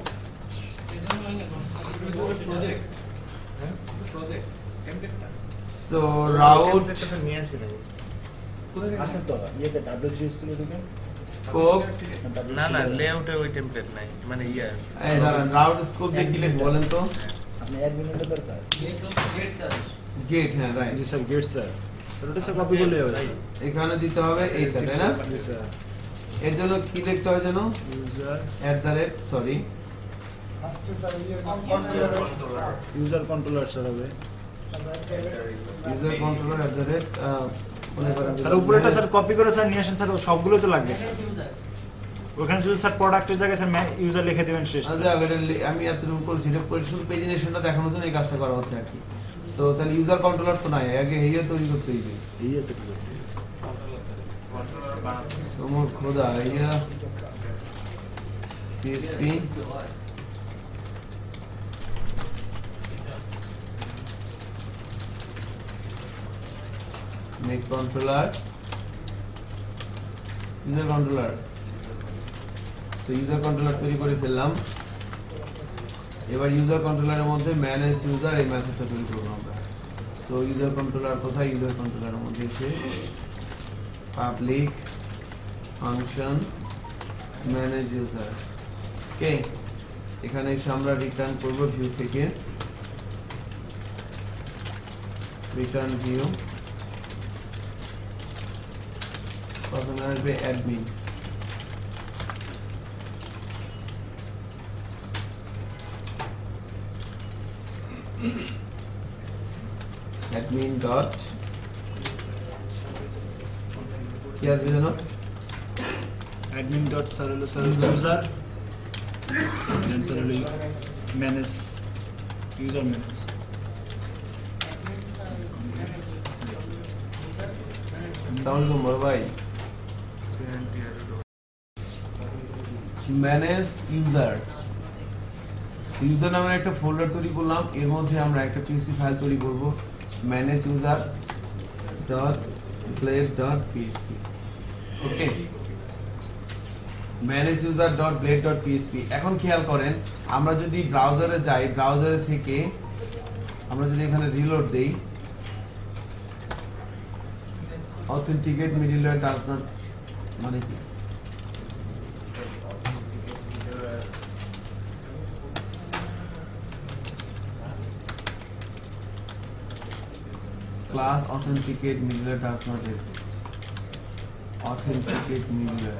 প্রজেক্ট হ্যাঁ প্রজেক্ট টেমপ্লেটটা সো রাউট নিয়ে আসি না আছে তো ইয়েতে ডাব্লিউ থ্রি স্কুলে ঢুকেন স্কোপ না না লেআউটে ওই টেমপ্লেট নাই মানে ইয়া এই দাঁড়ান রাউট স্কোপ দিয়ে কি লিখব বলেন তো আপনি অ্যাডমিনের দরকার গেট গেট স্যার গেট হ্যাঁ রাইট জি স্যার গেট স্যার স্যার ওটা স্যার কপি করলে হবে এখানে দিতে হবে এইটা তাই না জি স্যার এর জন্য কি লিখতে হবে জানো user at the rate sorry user controller sir হবে user controller at the rate মনে করেন স্যার উপরেটা স্যার কপি করে স্যার নিয়ে আসেন স্যার সবগুলো তো লাগবে স্যার ওখানে শুধু স্যার প্রোডাক্টের জায়গায় স্যার ইউজার লিখে দিবেন শেষ আচ্ছা আমি এতটুকু করেছি এটা শুধু পেজিনেশনটা দেখানোর জন্য এই কাজটা করা হচ্ছে আর কি সো তাহলে ইউজার কন্ট্রোলার তো নাই আগে হেইয়া তৈরি করতে হবে এই তো কন্ট্রোলার বানাতে তোমার খোদা হেইয়া CSP make controller user controller so user controller তৈরি করে ফেললাম এবার ইউজার কন্ট্রোলারের মধ্যে ম্যানেজ ইউজার এই মেথডটা তৈরি করব আমরা সো ইউজার কন্ট্রোলার কোথায় ইউজার কন্ট্রোলারের মধ্যে এসে public function manage user okay এখানে এসে আমরা রিটার্ন করব ভিউ থেকে রিটার্ন ভিউ প্রথমে আসবে অ্যাডমিন admin dot কি আসবে জানো অ্যাডমিন ডট স্যার হলো স্যার ইউজার দেন স্যার হলো ম্যানেজ ইউজার ম্যানেজ তাহলে তো বড় ভাই ম্যানেজ ইউজার ইউজার নামের একটা ফোল্ডার তৈরি করলাম এর মধ্যে আমরা একটা পিএসপি ফাইল তৈরি করব manage user dot blade dot PSP okay manage user dot blade dot PSP এখন খেয়াল করেন আমরা যদি ব্রাউজারে যাই ব্রাউজারে থেকে আমরা যদি এখানে রিলোড দেই অথেন্টিকেট মিডলওয়্যার ডাজ নট মানে কি class authenticate middleware does not exist authenticate middleware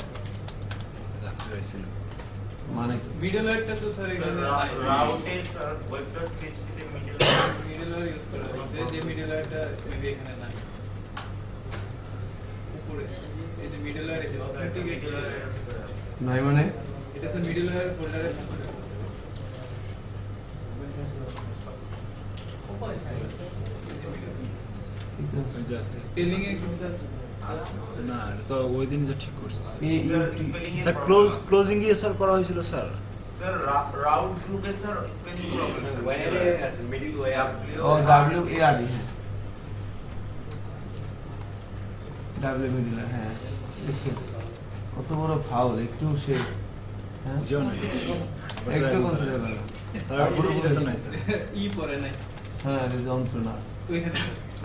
মানে মিডলওয়্যারটা তো স্যার এখানে রাউটে স্যার web.php তে মিডলওয়্যার মিডলওয়্যার ইউজ করা হয়েছে যে মিডলওয়্যারটা মেবি এখানে নাই উপরে এই যে মিডলওয়্যার আছে অথেন্টিকেট নাই মানে এটা স্যার মিডলওয়্যার ফোল্ডারে উপরে স্যার স্পেলিং এ কি স্যার না এটা তো ওই দিন যে ঠিক করছে এই স্যার ক্লোজ ক্লোজিং এ স্যার করা হয়েছিল স্যার স্যার রাউট গ্রুপে স্যার স্পেলিং প্রবলেম স্যার ওয়াইরে আছে মিডল ওয়ে ও ডব্লিউ এ আর ডি হ্যাঁ ডব্লিউ মিডল হ্যাঁ দেখছেন কত বড় ফাউল একটু সে হ্যাঁ বুঝাও না একটু কনসিডার করো তারপরে বুঝাতে নাই স্যার ই পরে নাই হ্যাঁ এটা যন্ত্রণা ওইখানে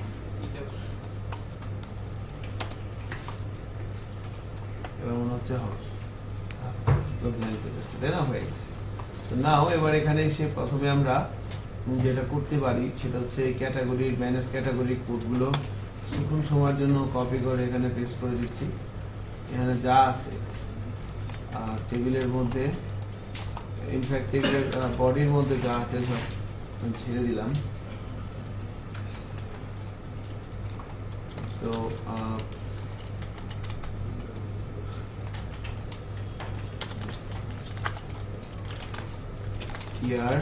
এবার মনে হচ্ছে হবে তাই না হয়ে গেছে নাও এবার এখানে এসে প্রথমে আমরা যেটা করতে পারি সেটা হচ্ছে ক্যাটাগরি ম্যানেজ ক্যাটাগরি কোডগুলো কিছুক্ষণ সময়ের জন্য কপি করে এখানে পেস্ট করে দিচ্ছি। এখানে যা আছে টেবিলের মধ্যে, ইনফ্যাক্ট টেবিলের বডির মধ্যে যা আছে সব ছেড়ে দিলাম। তো here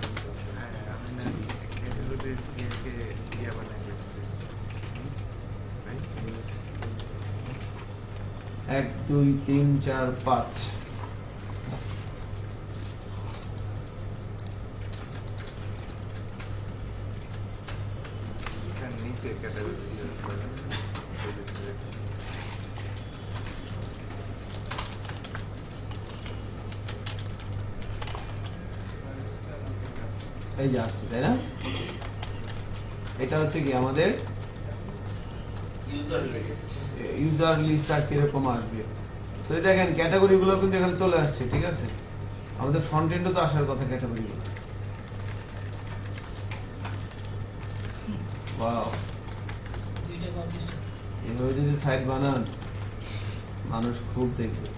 এক দুই তিন চার পাঁচ নিচে ক্যাটাগরি এই যে আসছে, তাই না? এটা হচ্ছে কি আমাদের ইউজার লিস্ট। ইউজার লিস্ট আর কিরকম আসবে। সো এই দেখেন ক্যাটাগরি গুলো কিন্তু এখানে চলে আসছে, ঠিক আছে? আমাদের ফ্রন্ট এন্ডে তো আসার কথা ক্যাটাগরি গুলো। ওয়াও, এভাবে যদি সাইট বানান মানুষ খুব দেখবে।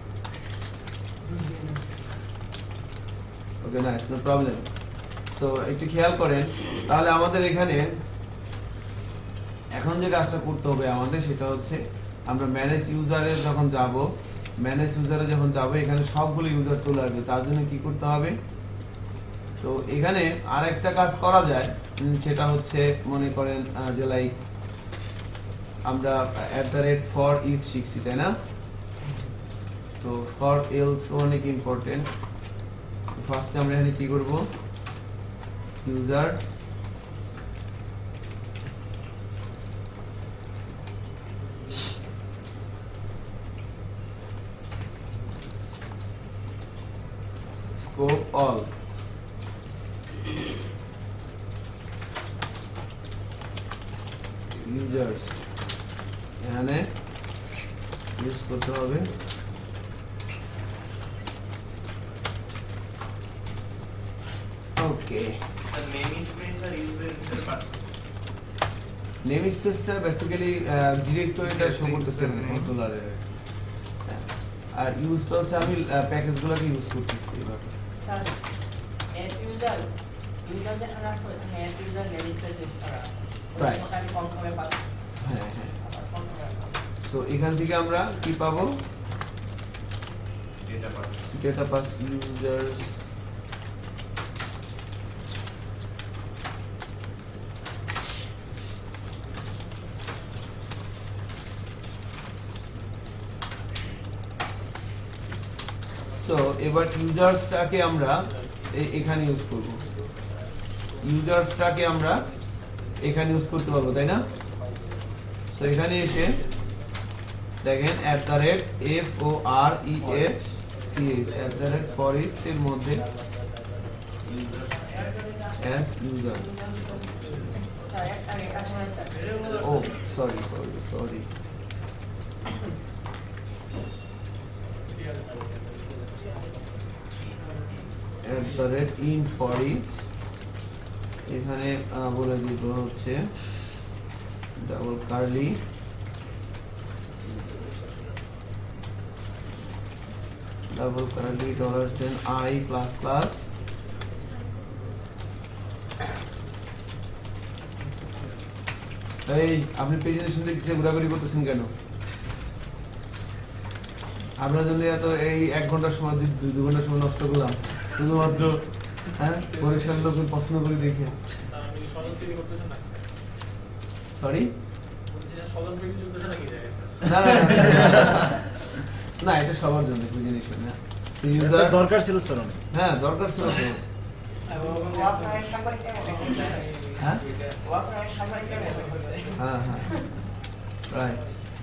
Okay, nice, no problem. So একটু খেয়াল করেন, তাহলে আমাদের এখানে এখন যে কাজটা করতে হবে আমাদের সেটা হচ্ছে আমরা ম্যানেজ ইউজারে যখন যাব, ম্যানেজ ইউজারে যখন যাব এখানে সবগুলো ইউজার চলে আসবে। তার জন্য কি করতে হবে? তো এখানে আর একটা কাজ করা যায়, সেটা হচ্ছে মনে করেন যে লাইক আমরা at the rate for each শিখছি, তাই না? তো ফর এলস অনেক ইম্পর্টেন্ট। ফার্স্টে আমরা এখানে কি করব? ইউজার scope all users এখানে ইউজ করতে হবে ওকে। নেম স্পেস আর ইউজার ইন্টারফেস, নেম স্পেসটা বেসিক্যালি ডিরেক্টরিটা শো করতেছে কন্ট্রোলারে, আর ইউজটা হচ্ছে আমি প্যাকেজগুলোকে ইউজ করতেছি এবার। স্যার এড ইউজার ইউজার যেখানে আছে ওখানে add user namespace use করা আছে। Right. ওটা আমি কনফার্মে পাবো। হ্যাঁ হ্যাঁ। আবার কনফার্মে পাবো। সো এখান থেকে আমরা কি পাবো? ডেটা পাবো। ডেটা পাস ইউজার্স সো এবার ইউজার্সটাকে আমরা এ- এখানে ইউজ করব। ইউজার্সটাকে আমরা এখানে ইউজ করতে পারবো, তাই না? সো এখানে এসে দেখেন at the rate F O R E H C H at the rate for each এর মধ্যে অ্যাজ ইউজার। স্যার একটা আগে কাছে নাই sir. Oh sorry sorry sorry at the rate in for each এখানে আহ, বলে দিব হচ্ছে double curly double curly dollar সেন আই প্লাস প্লাস এই আপনি প্রেজেন্টেশন দেখতে ঘোরাঘুরি করতেছেন কেন? আপনার জন্য এত এই এক ঘন্টার সময় দুই দু ঘন্টার সময় নষ্ট করলাম শুধুমাত্র হ্যাঁ পরীক্ষার লোক পছন্দ করে দেখে। সরি না, এটা সবার জন্য প্রেজেন্টেশন। দরকার ছিল স্যার অনেক। হ্যাঁ দরকার ছিল তো। ওয়াকনায় সাংবাদিক কেমন হচ্ছে? হ্যাঁ ওয়াকনায় সাংবাদিক কেমন হচ্ছে? হ্যাঁ হ্যাঁ রাইট।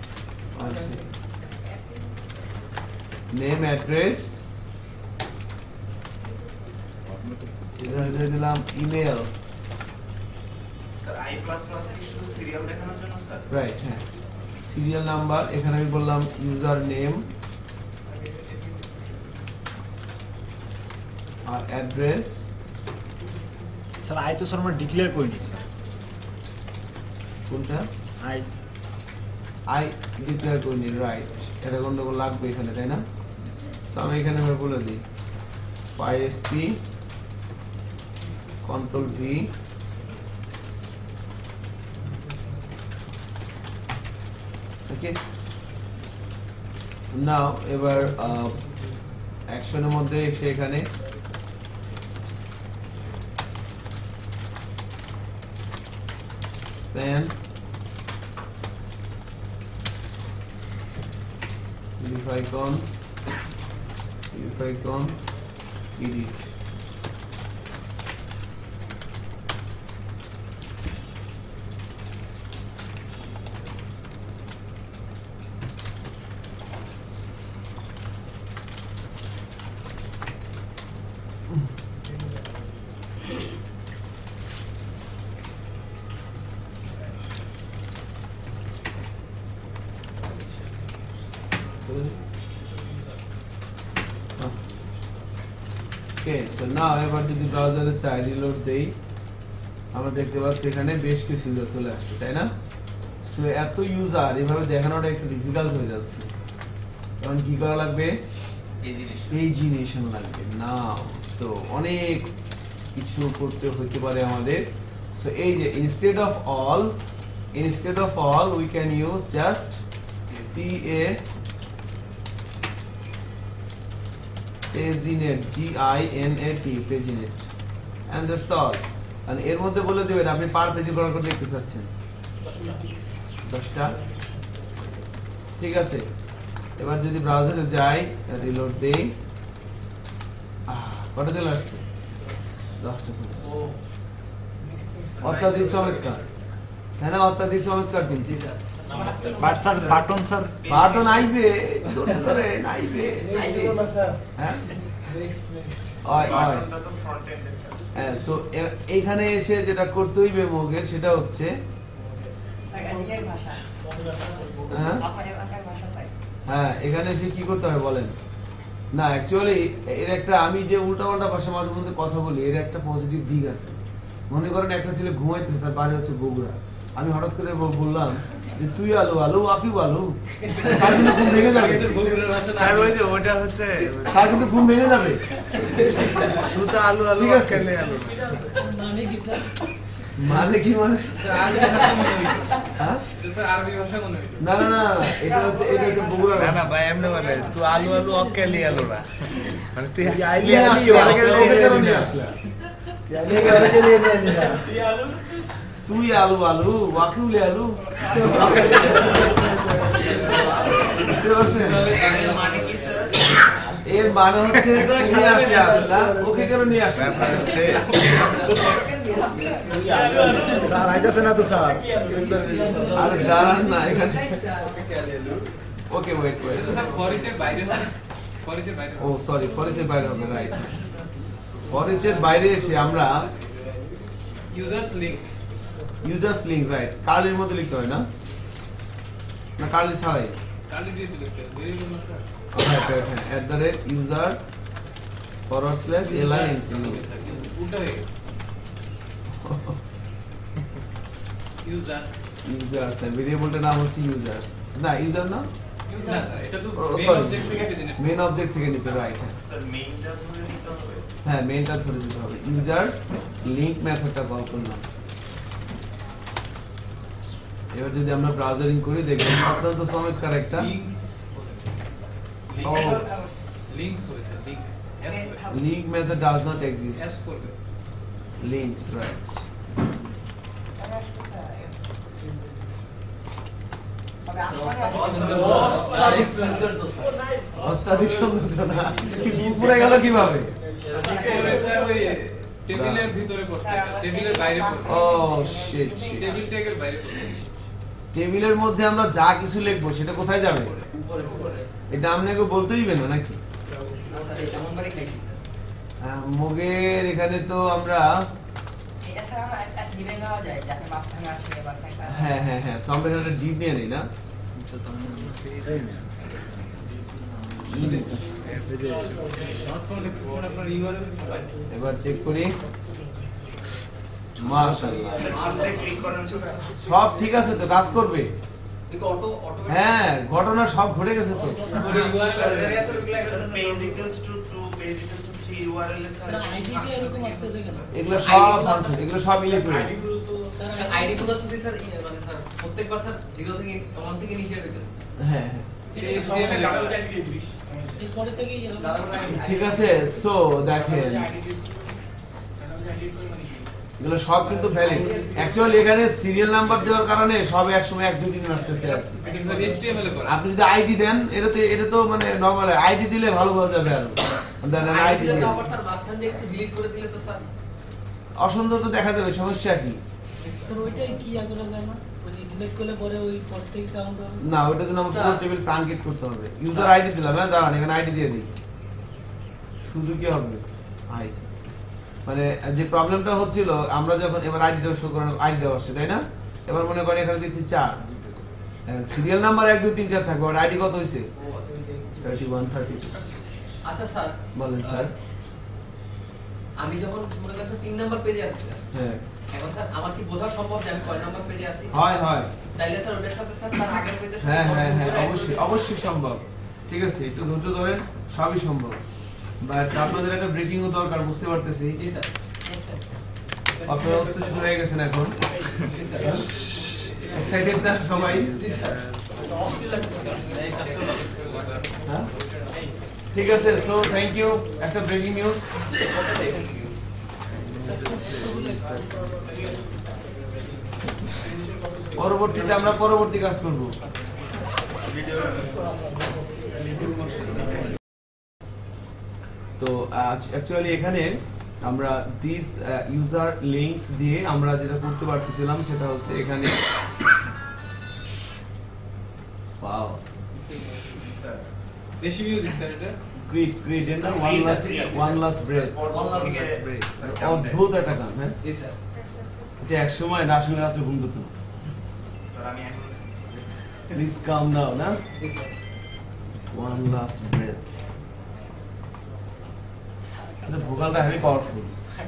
নেম অ্যাড্রেস এখানে দিয়ে দিলাম email. Sir I plus plus কি শুধু সিরিয়াল দেখানোর জন্য স্যার? রাইট, হ্যাঁ সিরিয়াল নাম্বার এখানে আমি বললাম ইউজার নেম আর অ্যাড্রেস। স্যার আই তো স্যার আমরা ডিক্লেয়ার করিনি স্যার। কোনটা? আই আই ডিক্লেয়ার করিনি রাইট, এটা গন্ডগোল লাগবে এখানে, তাই না? তো আমি এখানে বলে দিই PHP control V okay. Now এবার অ্যাকশনের মধ্যে এসে এখানে span if icon if icon edit Okay, so now এবার যদি ব্রাউজারে চাই রিলোড দেই, আমরা দেখতে পাচ্ছি এখানে বেশ কিছু ইউজার চলে আসছে, তাই না? সো এত ইউজার এভাবে দেখানোটা একটু ডিফিকাল্ট হয়ে যাচ্ছে, কারণ কি করা লাগবে? পেজিনেশন লাগবে। নাও সো অনেক কিছু করতে হতে পারে আমাদের। সো এই যে instead of all instead of all we can use just P A paginate G I N A T paginate and that's all। and এর মধ্যে বলে দিবেন আপনি পার পেজে করার করে দেখতে চাচ্ছেন দশটা, ঠিক আছে? এবার যদি ব্রাউজারে যাই রিলোড দেই, কত চলে আসছে? দশটা। অত্যাধিক চমৎকার, হ্যাঁ না? অত্যাধিক চমৎকার কিন্তু but sir button sir button আইবে ধরে ধরে আইবে হ্যাঁ হয় হয় বাটনটা তো ফ্রন্ট এন্ডে। হ্যাঁ সো এইখানে এসে যেটা করতে হইবে মোগে সেটা হচ্ছে স্যার ভাষা হ্যাঁ আপনার এলাকার ভাষা চাই। হ্যাঁ এখানে এসে কি করতে হবে বলেন? না অ্যাকচুয়ালি এর একটা, আমি যে উল্টাপাল্টা ভাষা মাঝে মধ্যে কথা বলি এর একটা পজিটিভ দিক আছে। মনে করেন একটা ছেলে ঘুমাইতেছে, তার বাড়ি হচ্ছে বগুড়া, আমি হঠাৎ করে বললাম যে তুই আলু আলু আকি আলু, তার কিন্তু ঘুম ভেঙে যাবে। স্যার ওই যে ওটা হচ্ছে তার কিন্তু ঘুম ভেঙে যাবে। তুই তো আলু আলু ঠিক আছে। খেলে আলু মানে কি স্যার? মানে কি মানে? হ্যাঁ? আরবি ভাষা মনে হয় না না না এটা হচ্ছে এটা হচ্ছে বগুড়া। না না ভাই এমনি বলে তুই আলু আলু অকেলি আলু না, মানে তুই আইলি নিয়ে আইলি আসলা, অকেলি ওকে কেন আলু নিয়ে না। আসলা? এই আলু তুই আলু আলু ওয়াকিউলি আলু বুঝতে পারছেন? মানে কি স্যার? এর মানে হচ্ছে নিয়ে আসলে আসলা, ওকে কেন নিয়ে আসলা? ব্যাপার হচ্ছে স্যার আইতাছে না তো স্যার। আরে দাঁড়ান না এখানে। ওকে ওয়েট ওয়েট, ফরিচের বাইরে ফরিচের বাইরে ও সরি ফরিচের বাইরে হবে, রাইট। ফরিচের বাইরে এসে আমরা users link users link, right, কার্লির মধ্যে লিখতে হয় না? না কার্লি ছাড়াই? কালি দিয়ে দিলে ভেরিয়েবল না স্যার রাইট রাইট হ্যাঁ at the rate user forward slash align উল্টা হয়ে গেছে ইউজার্স ইউজার্স ভেরিয়েবলটার নাম হচ্ছে ইউজার্স, না ইউজার না ইউজার এটা তো Oh, মেইন sorry. অবজেক্ট থেকে পেজে নেবে মেইন অবজেক্ট থেকে নিতে, রাইট হ্যাঁ স্যার মেইনটা ধরে দিতে হবে। হ্যাঁ মেইনটা ধরে দিতে হবে। ইউজার্স লিংক মেথডটা কল করলাম। এবার যদি আমরা ব্রাউজারিং করি দেখবেন অত্যন্ত চমৎকার একটা লিংকস ও লিংকস হয়েছে links S link method does not exist. S করবে লিংকস রাইট। অত্যাধিক সৌন্দর্য না, উপরে গেল কিভাবে? স্যার ওই টেবিলের ভিতরে পড়ছে টেবিলের বাইরে পড়ছে ও শিট শিট। টেবিল ট্যাগের বাইরে পড়ছে টেবিলের মধ্যে আমরা যা কিছু লিখবো সেটা কোথায় যাবে? উপরে উপরে এটা আপনাকে বলতে দিবে না নাকি? না স্যার এটা এমন বারে খাইছি স্যার আহ, মোগের এখানে তো আমরা এটা স্যার আমরা একটা দিবে নেওয়া যায় যাতে মাঝখানে আসে বা সাইড হ্যাঁ হ্যাঁ হ্যাঁ তো আমরা এখানে ডিপ নিয়ে নিই না? নট ফর এক্সেপশন আপনার ইউআরএল পাবেন এবার চেক করি, মাশাআল্লাহ স্যার মাউসটা ক্লিক করেন তো স্যার। সব ঠিক আছে তো, কাজ করবে। অটো অটো হ্যাঁ ঘটনা সব ঘটে গেছে তো page equals to two, page equals to three U R L এর স্যার আইডিটা এরকম আসতেছে কেন? এগুলো সব ফাংশন এগুলো সব ইলেকট্রনিক স্যার স্যার আইডি গুলো শুধু স্যার ই- মানে স্যার প্রত্যেকবার স্যার জিরো থেকে ওয়ান থেকে ইনিশিয়েট হইতেছে হ্যাঁ হ্যাঁ এরপরে থেকেই ঠিক আছে সো দেখেন এগুলো সব কিন্তু ভ্যালিড অ্যাকচুয়ালি এখানে সিরিয়াল নাম্বার দেওয়ার কারণে সব একসময় এক দুই তিন আসতেছে আর কি। আপনি যদি আইডি দেন এটা তো এটা তো মানে নরমাল আইডি দিলে ভালো হয়ে যাবে আর দেন আইডি আইডি দিয়ে তো আবার স্যার মাঝখান দিয়ে কিছু ডিলিট করে দিলে তো স্যার অসুন্দর তো দেখা যাবে সমস্যা কি স্যার ওইটাই কি আগলে যায় না মানে ডিলিট করলে পরে ওই পর থেকে কাউন্ট হবে না ওইটার জন্য আমাকে স্যার। টেবিল ট্রানকেট করতে হবে ইউজার আইডি দিলাম হ্যাঁ দাঁড়ান এখানে আইডি দিয়ে দিই শুধু কি হবে আই মানে যে প্রবলেমটা হচ্ছিল আমরা যখন এবার আইডিটা শো করার আইডিটা আসছে তাই না এবার মনে করেন এখানে দিচ্ছি চার সিরিয়াল নাম্বার এক দুই তিন চার থাকবে আর আইডি কত হয়েছে থার্টি ওয়ান থার্টি টু আচ্ছা স্যার বলেন স্যার আমি যখন মনে করছি তিন নাম্বার পেজে আছি স্যার হ্যাঁ এখন স্যার আমার কি বোঝা সম্ভব যে আমি কয় নাম্বার পেজে আছি হয় হয় তাইলে স্যার ওটার সাথে স্যার তার আগের পেজের সাথে হ্যাঁ হ্যাঁ হ্যাঁ compare করে অবশ্যই অবশ্যই সম্ভব ঠিক আছে একটু ধৈর্য ধরেন সবই সম্ভব বাট আপনাদের একটা ব্রেকিংও দরকার বুঝতে পারতেছি জি স্যার আপনারা উত্তেজিত হয়ে গেছেন এখন এক্সাইটেড না সবাই হ্যাঁ? ঠিক আছে সো থ্যাংক ইউ একটা ব্রেকিং নিউজ পরবর্তীতে আমরা পরবর্তী কাজ করব তো অ্যাকচুয়ালি এখানে আমরা দিস ইউজার লিংকস দিয়ে আমরা যেটা করতে পারতেছিলাম সেটা হচ্ছে এখানে ওয়াও বেশি মিউজিক স্যার এটা Creed Creed and one last one last breath অদ্ভুত একটা গান হ্যাঁ জি স্যার এটা এক সময় না শুনে রাত্রে ঘুম ধরতো স্যার আমি এখন প্লিজ কাম নাও না জি স্যার ওয়ান লাস্ট ব্রেথ এটা ভোকালটা হেভি পাওয়ারফুল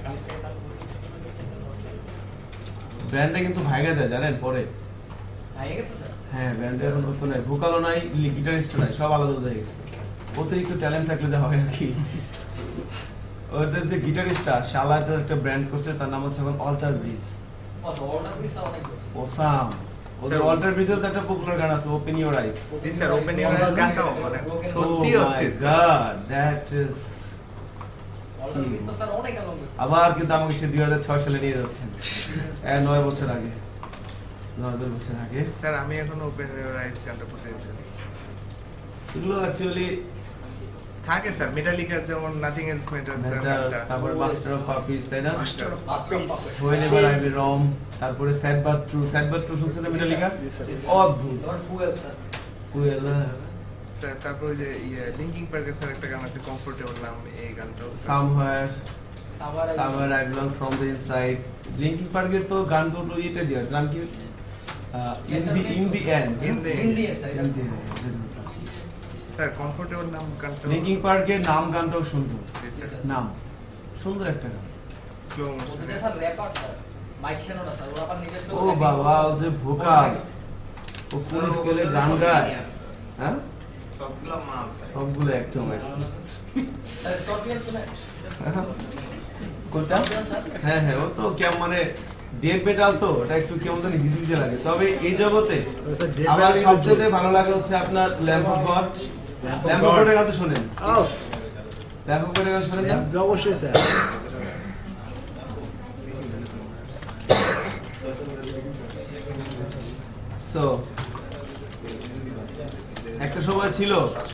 ব্যান্ডটা কিন্তু ভাইগা দেয় জানেন পরে হয়ে গেছে স্যার হ্যাঁ ব্যান্ডে এখন তো নাই ভোকালও নাই গিটারিস্টও নাই সব আলাদা আলাদা হয়ে গেছে অতিরিক্ত ট্যালেন্ট থাকলে যা হয় আর কি ওদের যে গিটারিস্টটা শালাটার একটা ব্র্যান্ড করছে তার নাম হচ্ছে এখন Alter Bridge order this sir অনেক ওসাম ওদের অল্টার ব্রিজের তো একটা পপুলার গান আছে ওপেন ইওর আইস জি স্যার ওপেন ইউর গানটাও মানে সত্যি অস্থির god that is order this তো স্যার অনেক আলম আবার কিন্তু আমাকে সে দুই হাজার ছয় সালে নিয়ে যাচ্ছেন এই নয় বছর আগে নয় দশ বছর আগে স্যার আমি এখন ওপেন ইউর আইস গানটা করতে চাই এগুলো অ্যাকচুয়ালি থাকে স্যার মেটালিকার যেমন nothing else matters sir matter গানটা তারপর মাস্টার অফ পাপিস তাই না master of puppets whenever I be wrong তারপরে sad but true sad but true শুনছেন মেটালিকা অদ্ভুত তোমার ফুয়েল স্যার ফুয়েল স্যার তারপর যে ইয়ে লিঙ্কিং পার্কের স্যার একটা গান আছে কমফোর্টেবল নাম এই গানটাও somewhere summer somewhere I belong from the inside Linkin পার্কের তো গান দুটো ইতে দিয়ে নাম কি in the in the end In the in the sir in the sir comfortable নাম গানটা লিঙ্কিং পার্কের নাম গানটাও সুন্দর জি স্যার নাম সুন্দর একটা গান স্লো মোশন ওটা sir rapper sir Mike Shinoda sir ওরা আবার নিজস্ব ও বাবা ও যে ভোকাল ও কোন স্কেলে গান গায় হ্যাঁ সবগুলো মাল স্যার সবগুলো একদম একদম স্যার স্করপিয়ন শুনে কোনটা হ্যাঁ হ্যাঁ ও তো কেমন মানে ডেথ মেটাল তো ওটা একটু কেমন জানি ভিজে লাগে তবে এই জগতে আমার সবচেয়ে ভালো লাগে হচ্ছে আপনার Lamb of God Lamb of গডের গান তো শোনেন ল্যাম্প অফ গডের গান শোনেন না অবশ্যই স্যার সো একটা সময় ছিল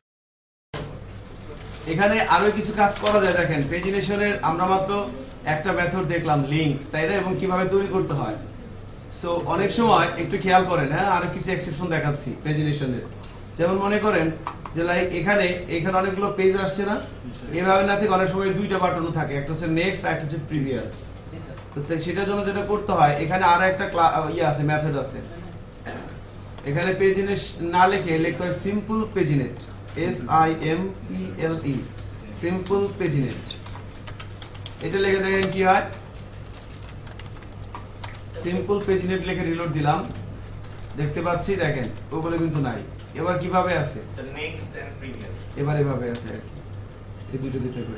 এখানে আরো কিছু কাজ করা যায় দেখেন পেজিনেশনের আমরা মাত্র একটা মেথড দেখলাম লিংকস তাই না এবং কিভাবে তৈরি করতে হয় সো অনেক সময় একটু খেয়াল করেন হ্যাঁ আরো কিছু এক্সেপশন দেখাচ্ছি পেজিনেশনের যেমন মনে করেন যে লাইক এখানে এখানে অনেকগুলো পেজ আসছে না এভাবে না থেকে অনেক সময় দুইটা বাটনও থাকে একটা হচ্ছে নেক্সট আর একটা হচ্ছে প্রিভিয়াস জি স্যার তো সেটার জন্য যেটা করতে হয় এখানে আরো একটা ইয়ে আছে মেথড আছে এখানে পেজিনেট না লিখে লিখতে হয় simple paginate S I M P L E simple paginate এটা লিখে দেখেন কি হয় সিম্পল পেজিনেট লিখে রিলোড দিলাম দেখতে পাচ্ছি, দেখেন ওগুলো কিন্তু নাই। এবার কিভাবে আছে? স্যার নেক্সট এন্ড প্রিভিয়াস এবার এভাবে আছে আর কি, এই দুটো দুটো করে।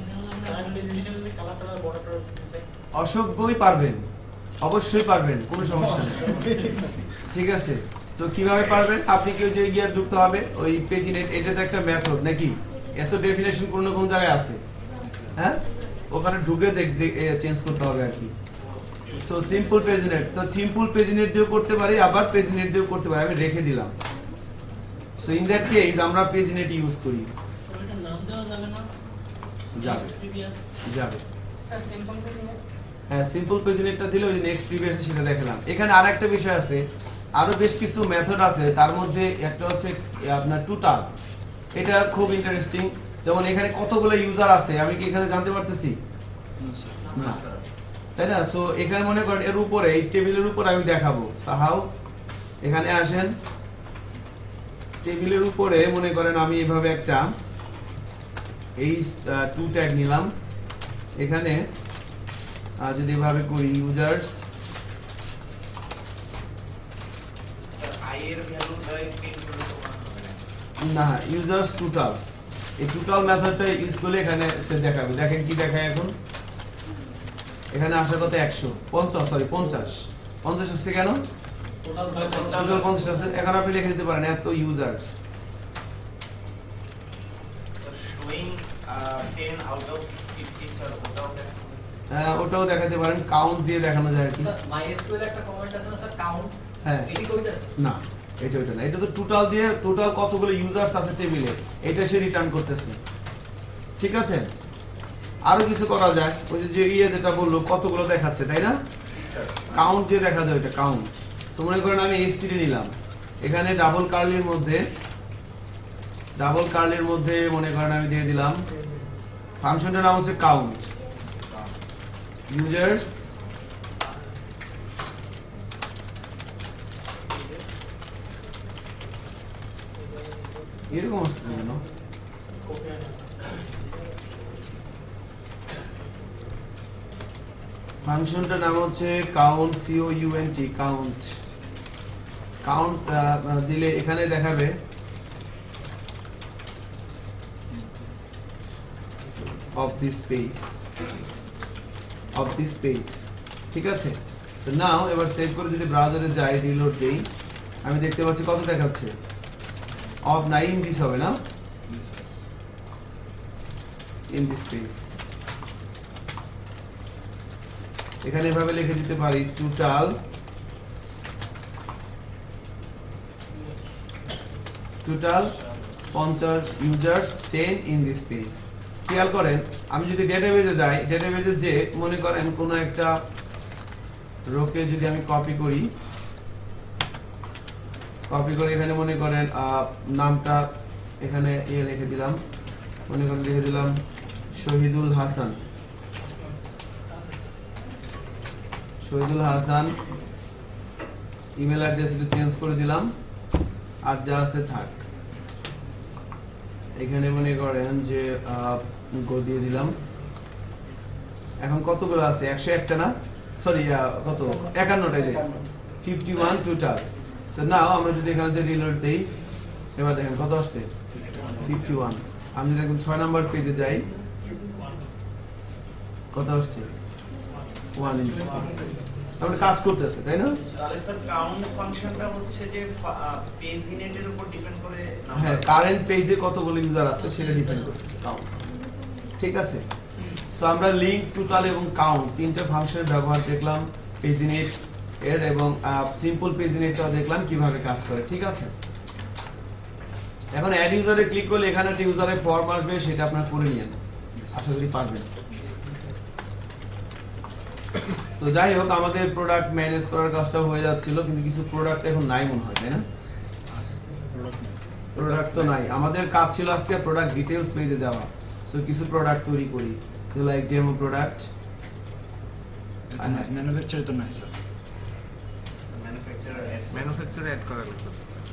অসভ্যই পারবেন, অবশ্যই পারবেন, কোনো সমস্যা নেই, ঠিক আছে। তো কিভাবে পারবেন? আপনি কেউ যে গিয়ে ঢুকতে হবে ওই পেজিনেট, এটা তো একটা মেথড নাকি, এত ডেফিনেশন কোন কোন জায়গায় আছে, হ্যাঁ ওখানে ঢুকে দেখ চেঞ্জ করতে হবে আর কি। সো সিম্পল পেজিনেট, তো সিম্পল পেজিনেট দিয়েও করতে পারি, আবার পেজিনেট দিয়েও করতে পারি, আমি রেখে দিলাম। সো ইন দ্যাট কেস আমরা পেজিনেট ইউজ করি। নাম দেওয়া যাবে না? যাবে যাবে স্যার সিম্পল পেজিনেট, হ্যাঁ সিম্পল পেজিনেটটা দিলে ওই নেক্সট প্রিভিয়াস সেটা দেখালাম। এখানে আরেকটা বিষয় আছে, আরো বেশ কিছু মেথড আছে, তার মধ্যে একটা হচ্ছে আপনার টোটাল, এটা খুব ইন্টারেস্টিং। যেমন এখানে কতগুলো ইউজার আছে আমি কি এখানে জানতে পারতেছি না, তাই না? সো এখানে মনে করেন এর উপরে এই টেবিলের উপর আমি দেখাবো হাউ, এখানে আসেন টেবিলের উপরে মনে করেন আমি এভাবে একটা এই টু ট্যাগ নিলাম, এখানে যদি এভাবে করি ইউজার্স, স্যার আই এর ভ্যালু ধরে প্রিন্ট করলে তো মনে হবে না ইউজার্স টোটাল, এই টোটাল মেথডটা ইউজ করলে এখানে সে দেখাবে। দেখেন কি দেখায় এখন, এখানে আসা কত একশো পঞ্চাশ, সরি পঞ্চাশ, পঞ্চাশ আসছে কেন? টোটাল পঞ্চাশ আছে। এখন আপনি লিখে দিতে পারেন এত users, sir showing ten out of fifty sir ওটাও দেখুন। হ্যাঁ ওটাও দেখাতে পারেন, কাউন্ট দিয়ে দেখানো যায় কি। স্যার মাইএসকিউএল একটা কমেন্ট আছে না স্যার, কাউন্ট, হ্যাঁ এটি কইতাছে না এটা ওটা না, এটা তো টোটাল দিয়ে টোটাল কতগুলো ইউজার্স আছে টেবিলে এটা সে রিটার্ন করতেছে, ঠিক আছে। আরো কিছু করা যায়, ওই যে ইয়ে যেটা বললো কতগুলো দেখাচ্ছে তাই না, কাউন্ট দিয়ে দেখা যায় এটা কাউন্ট। সো মনে করেন আমি এইচ থ্রি নিলাম, এখানে ডাবল কার্লির মধ্যে ডাবল কার্লির মধ্যে মনে করেন আমি দিয়ে দিলাম ফাংশনটার নাম হচ্ছে কাউন্ট ইউজার্স এরকম আসছে কেন, ফাংশনটার নাম হচ্ছে count, C O U N T count. Count দিলে এখানে দেখাবে of this page of this page, ঠিক আছে। সো নাও এবার সেভ করে যদি ব্রাউজারে যাই, রিলোড দেই, আমি দেখতে পাচ্ছি কত দেখাচ্ছে অফ না, ইন দিস হবে না, ইন দিস পেজ। এখানে এভাবে লিখে দিতে পারি টোটাল টোটাল পঞ্চাশ users ten in this page. খেয়াল করেন আমি যদি ডেটাবেজে যাই, ডেটাবেজে যে মনে করেন কোনো একটা রোকে যদি আমি কপি করি, কপি করে এখানে মনে করেন নামটা এখানে এ লিখে দিলাম, মনে করেন লিখে দিলাম শহীদুল হাসান, শহীদুল হাসান ইমেল অ্যাড্রেসটা চেঞ্জ করে দিলাম, আর যা আছে থাক। এখানে মনে করেন যে গো দিয়ে দিলাম, এখন কতগুলো আছে একশো একটা না, সরি কত একান্নটাই দেয়, fifty one total. So now আমরা যদি এখানে যে রিলোড দেই, এবার দেখেন কত আসছে ফিফটি ওয়ান। আমি যদি এখন ছয় নাম্বার পেজে যাই কত আসছে ওয়ান ইঞ্চ, আমরা কাজ করতেছে তাই না। তাহলে স্যার কাউন্ট ফাংশনটা হচ্ছে যে পেজ ইনেটের উপর ডিপেন্ড করে, হ্যাঁ কারেন্ট পেজে কতগুলো ইউজার আছে সেটা ডিপেন্ড করতেছে কাউন্ট, ঠিক আছে। সো আমরা লিংক, টোটাল এবং কাউন্ট তিনটা ফাংশনের ব্যবহার দেখলাম পেজ ইনেট এর, এবং সিম্পল পেজ ইনেটটাও দেখলাম কিভাবে কাজ করে, ঠিক আছে। এখন অ্যাড ইউজারে ক্লিক করলে এখানে একটা ইউজারের ফর্ম আসবে, সেটা আপনারা করে নিন, আশা করি পারবেন। তো যাই হোক আমাদের প্রোডাক্ট ম্যানেজ করার কাজটা হয়ে যাচ্ছিল, কিন্তু কিছু প্রোডাক্ট এখন নাই মনে হয় তাই না, প্রোডাক্ট তো নাই। আমাদের কাজ ছিল আজকে প্রোডাক্ট ডিটেইলস পেজে যাওয়া, সো কিছু প্রোডাক্ট তৈরি করি, লাইক ডেমো প্রোডাক্ট। ম্যানুফ্যাকচার তো নাই স্যার, ম্যানুফ্যাকচারার ম্যানুফ্যাকচার অ্যাড করা লাগবে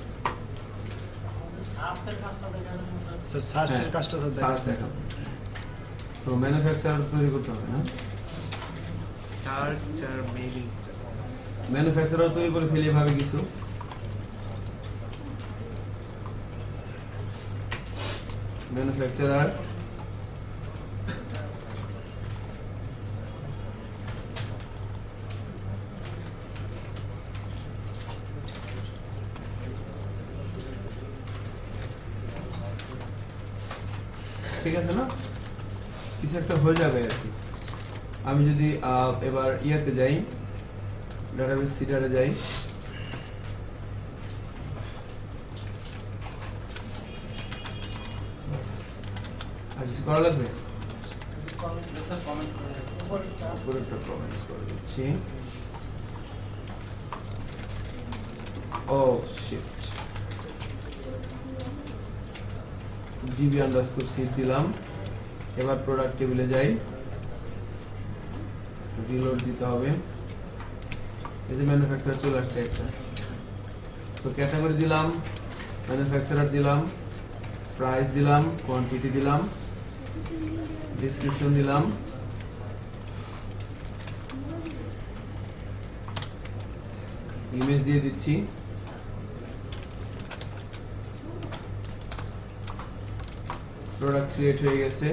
সার্চের কাজটা দেখাবেন না স্যার? স্যার সার্চের কাজটা স্যার সার্চ দেখান। সো ম্যানুফ্যাকচারার তৈরি করতে হবে না, সার্চ আর মেইলিং। ম্যানুফ্যাকচারার তৈরি করে ফেলি এভাবে কিছু, ম্যানুফ্যাকচারার ঠিক আছে না, কিছু একটা হয়ে যাবে আর কি। আমি যদি এবার ইয়াতে যাই, ডাটাবেস সিডারে যাই, আর কিছু করা লাগবে, উপরেরটা কমেন্টস করে দিচ্ছি। Oh shit, DB underscore seat দিলাম। এবার প্রোডাক্ট টেবিলে যাই, রিলোড দিতে হবে। এই যে ম্যানুফ্যাকচারার চলে আসছে একটা, সো ক্যাটাগরি দিলাম, ম্যানুফ্যাকচারার দিলাম, প্রাইস দিলাম, কোয়ান্টিটি দিলাম, ডেসক্রিপশন দিলাম, ইমেজ দিয়ে দিচ্ছি। প্রোডাক্ট ক্রিয়েট হয়ে গেছে।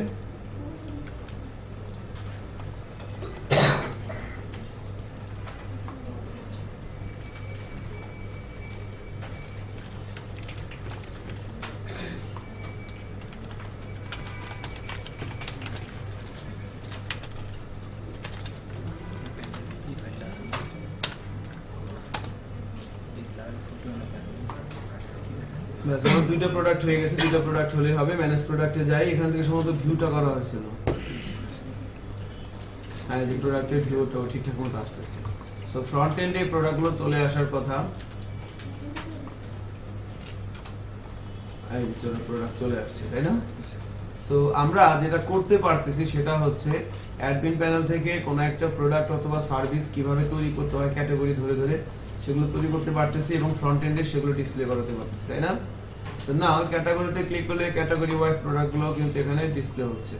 যখন দুইটা প্রোডাক্ট হয়ে গেছে, দুইটা প্রোডাক্ট হলে হবে। ম্যানেজ প্রোডাক্টে যাই, এখান থেকে সম্ভবত ভিউটা করা হয়েছিল। হ্যাঁ, যে প্রোডাক্টের ভিউটাও ঠিকঠাক মতো আসতেছে। সো ফ্রন্ট এন্ডে প্রোডাক্টগুলো চলে আসার কথা। এই যে প্রোডাক্ট চলে আসছে, তাই না? সো আমরা যেটা করতে পারতেছি সেটা হচ্ছে অ্যাডমিন প্যানেল থেকে কোনো একটা প্রোডাক্ট অথবা সার্ভিস কিভাবে তৈরি করতে হয় ক্যাটাগরি ধরে ধরে সেগুলো তৈরি করতে পারতেছি এবং ফ্রন্ট এন্ডে সেগুলো ডিসপ্লে করাতে পারতেছি, তাই না? তো না, ক্যাটাগরিতে ক্লিক করলে ক্যাটাগরি ওয়াইজ প্রোডাক্টগুলো কিন্তু এখানে ডিসপ্লে হচ্ছে।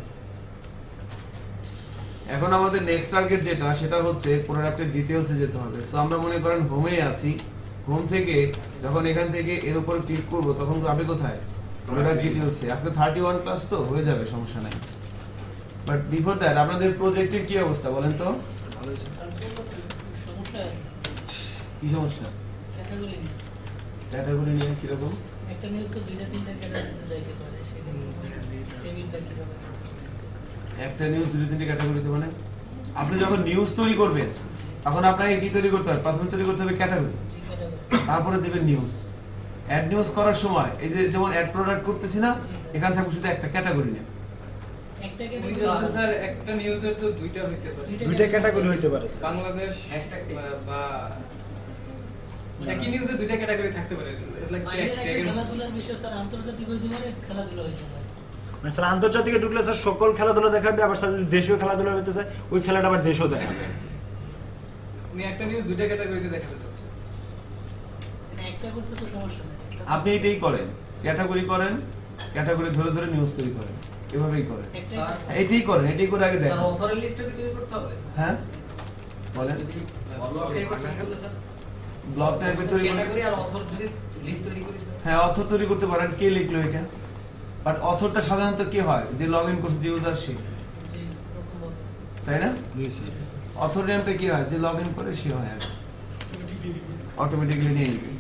এখন আমাদের নেক্সট টার্গেট যেটা, সেটা হচ্ছে প্রোডাক্টের ডিটেইলসে যেতে হবে। সো আমরা মনে করেন হোমে আছি, হোম থেকে যখন এখান থেকে এর উপর ক্লিক করব তখন যাবে কোথায়? প্রোডাক্ট ডিটেইলসে। আজকে থার্টি ওয়ান ক্লাস তো হয়ে যাবে, সমস্যা নাই। বাট বিফোর দ্যাট আপনাদের প্রজেক্টের কি অবস্থা বলেন তো? ভালো আছে, সমস্যা আছে। কি সমস্যা? ক্যাটাগরি নিয়ে। ক্যাটাগরি নিয়ে কি রকম? একটা নিউজ তো দুইটা তিনটা ক্যাটাগরিতে যাইতে পারে, সেখানে টেবিলটা কিভাবে? একটা নিউজ দুই তিনটে ক্যাটাগরিতে মানে আপনি যখন নিউজ তৈরি করবেন তখন আপনাকে কি তৈরি করতে হবে? প্রথমে তৈরি করতে হবে ক্যাটাগরি, তারপরে দেবেন নিউজ। অ্যাড নিউজ করার সময় এই যে যেমন অ্যাড প্রোডাক্ট করতেছি না, এখান থেকে শুধু একটা ক্যাটাগরি নেন। একটা ক্যাটাগরি স্যার, একটা নিউজের তো দুইটা হইতে পারে, দুইটা ক্যাটাগরি হইতে পারে স্যার। বাংলাদেশ হ্যাশট্যাগ বা একই নিউজে দুইটা ক্যাটাগরি থাকতে পারে। লাইক খেলাধুলার বিষয় স্যার, আন্তর্জাতিক হইতে পারে, খেলাধুলা হইতে পারে। মানে স্যার আন্তর্জাতিকে ঢুকলে স্যার সকল খেলাধুলা দেখাবে, আবার স্যার যদি দেশীয় খেলাধুলা হইতে চায় ওই খেলাটা আবার দেশও দেখাবে। উনি একটা নিউজ দুইটা ক্যাটাগরিতে দেখাতে চাচ্ছে। মানে একটা করতে তো সমস্যা নেই, আপনি এটাই করেন, ক্যাটাগরি করেন, ক্যাটাগরি ধরে ধরে নিউজ তৈরি করেন, এভাবেই করেন। এটাই করেন, এটাই করে আগে দেখেন। স্যার অথরের লিস্টটা কি তৈরি করতে হবে? হ্যাঁ বলেন। যদি ব্লক টাইপের করলে স্যার ব্লক টাইপের তৈরি করতে ক্যাটাগরি আর অথর যদি লিস্ট তৈরি করি স্যার। হ্যাঁ, অথর তৈরি করতে পারেন। কে লিখলো এটা? বাট অথরটা সাধারণত কি হয়? যে লগইন করছে, যে ইউজার সে, জি এরকম হবে, তাই না? জি স্যার। অথর নেমটা কি হয়? যে লগইন করে সে হয় আর অটোমেটিক্যালি নিয়ে নিবে।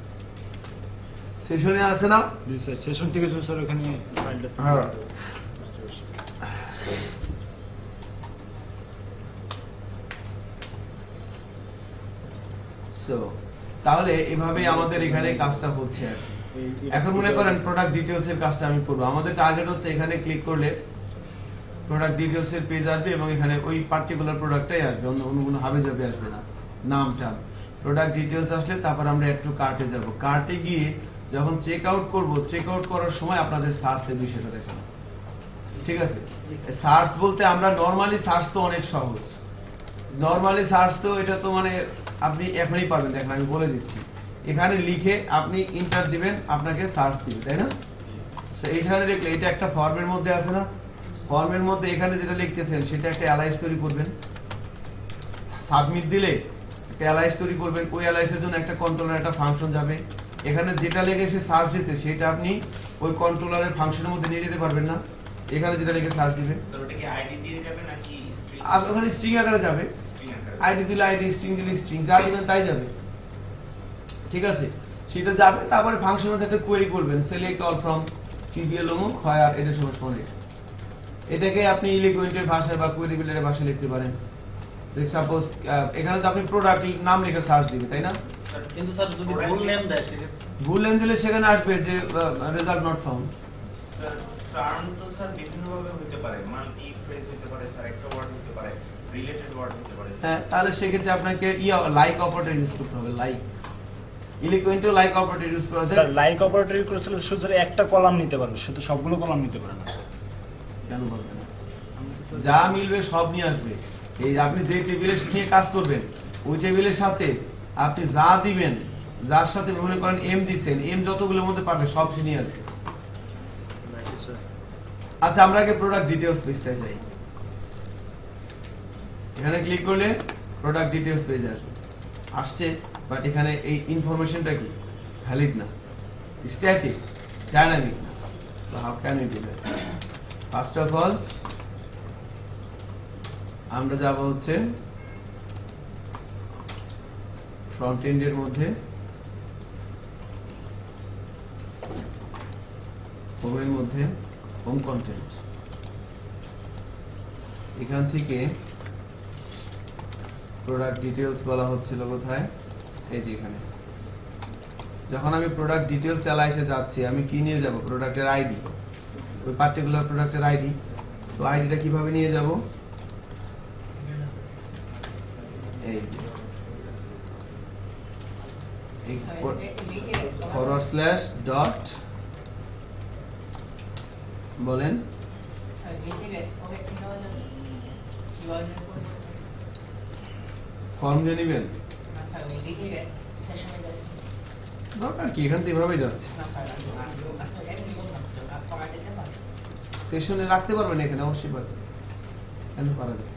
সেশনে আছে না? জি স্যার, সেশন থেকে স্যার ওখানে ফাইলটা। হ্যাঁ, সো তাহলে এভাবে আমাদের এখানে কাজটা হচ্ছে। এখন মনে করেন প্রোডাক্ট ডিটেইলস এর কাজটা আমি করব। আমাদের টার্গেট হচ্ছে এখানে ক্লিক করলে প্রোডাক্ট ডিটেইলস এর পেজ আসবে এবং এখানে ওই পার্টিকুলার প্রোডাক্টটাই আসবে, অন্য অন্য কোনো হাবে যাবে আসবে না। নামটা প্রোডাক্ট ডিটেইলস আসলে তারপর আমরা একটু কার্টে যাব। কার্টে গিয়ে যখন চেক আউট করব, চেক আউট করার সময় আপনাদের সার্চের বিষয়টা দেখাবো, ঠিক আছে? সার্চ বলতে আমরা নরমালি সার্চ তো অনেক সহজ। নরমালি সার্চ তো এটা তো মানে আপনি এখনই পারবেন, দেখেন আমি বলে দিচ্ছি। এখানে লিখে আপনি ইন্টার দিবেন, আপনাকে সার্চ দিবে, তাই না? তো এইখানে লিখলে এটা একটা ফর্মের মধ্যে আছে না, ফর্মের মধ্যে এখানে যেটা লিখতেছেন সেটা একটা অ্যালাইস তৈরি করবেন। সাবমিট দিলে একটা অ্যালাইস তৈরি করবেন। ওই অ্যালাইসের জন্য একটা কন্ট্রোলার একটা ফাংশন যাবে, এখানে যেটা লেগে সে সার্চ দিতে সেটা আপনি ওই কন্ট্রোলারের ফাংশনের মধ্যে নিয়ে যেতে পারবেন না, এখানে যেটা লিখে সার্চ দিবে স্যার ওটা কি আইডি দিয়ে যাবে নাকি স্ট্রিং? আর ওখানে স্ট্রিং আকারে যাবে, স্ট্রিং আকারে আইডি দিলে আইডি, স্ট্রিং দিলে স্ট্রিং, যা দিবেন তাই যাবে, ঠিক আছে? সেটা যাবে, তারপরে ফাংশনের মধ্যে একটা কোয়েরি করবেন, সিলেক্ট অল ফ্রম টিবিএল অমুক হয় আর এটা সমান সমান এটা। এটাকে আপনি ইলিকুয়েন্টের ভাষায় বা কোয়েরি বিল্ডারের ভাষায় লিখতে পারেন। সাপোজ এখানে তো আপনি প্রোডাক্ট নাম লিখে সার্চ দিবেন, তাই না? কিন্তু স্যার যদি ভুল নেম দেয় সেক্ষেত্রে ভুল নেম দিলে সেখানে আসবে যে result not found. Sir term তো স্যার বিভিন্ন ভাবে হতে পারে, মাল্টি ফ্রেজ হতে পারে স্যার, একটা ওয়ার্ড হতে পারে, রিলেটেড ওয়ার্ড হতে পারে স্যার। হ্যাঁ, তাহলে সেক্ষেত্রে আপনাকে ইয়া লাইক অপারেটর ইউজ করতে হবে, লাইক ইলিকুয়েন্টও লাইক অপারেটর ইউজ করা স্যার লাইক অপারেটর ইউজ করলে শুধু একটা কলাম নিতে পারবে, শুধু সবগুলো কলাম নিতে পারে না। কেন বলবেন না? যা মিলবে সব নিয়ে আসবে। এই আপনি যে টেবিলে নিয়ে কাজ করবেন ওই টেবিলের সাথে আপনি যা দিবেন, যার সাথে মনে করেন এম দিবেন, এম যতগুলোর মধ্যে পাবে সব সে নিয়ে আসবে। আচ্ছা, আমরা আগে প্রোডাক্ট ডিটেইলস পেজটায় যাই। এখানে ক্লিক করলে প্রোডাক্ট ডিটেইলস পেজ আসবে, আসছে, বাট এখানে এই ইনফরমেশনটা কি ভ্যালিড না, স্ট্যাটিক, ডাইনামিক না। So how can we do that? First of all আমরা যাব হচ্ছে ফ্রন্ট এন্ডের মধ্যে, হোমের মধ্যে, হোম কন্টেন্ট, এখান থেকে প্রোডাক্ট ডিটেইলস বলা হচ্ছিল কোথায়, এই যে এখানে। যখন আমি প্রোডাক্ট ডিটেইলস এলাইসে যাচ্ছি আমি কি নিয়ে যাব? প্রোডাক্টের আইডি, ওই পার্টিকুলার প্রোডাক্টের আইডি। সো আইডিটা কিভাবে নিয়ে যাব? এই যে ফরওয়ার্ড স্ল্যাশ ডট বলেন ফর্ম দিয়ে নিবেন, দরকার কি? এখান থেকে এভাবেই যাচ্ছে, সেশনে রাখতে পারবেন, এখানে অবশ্যই পারবেন, কেন পারা যায়?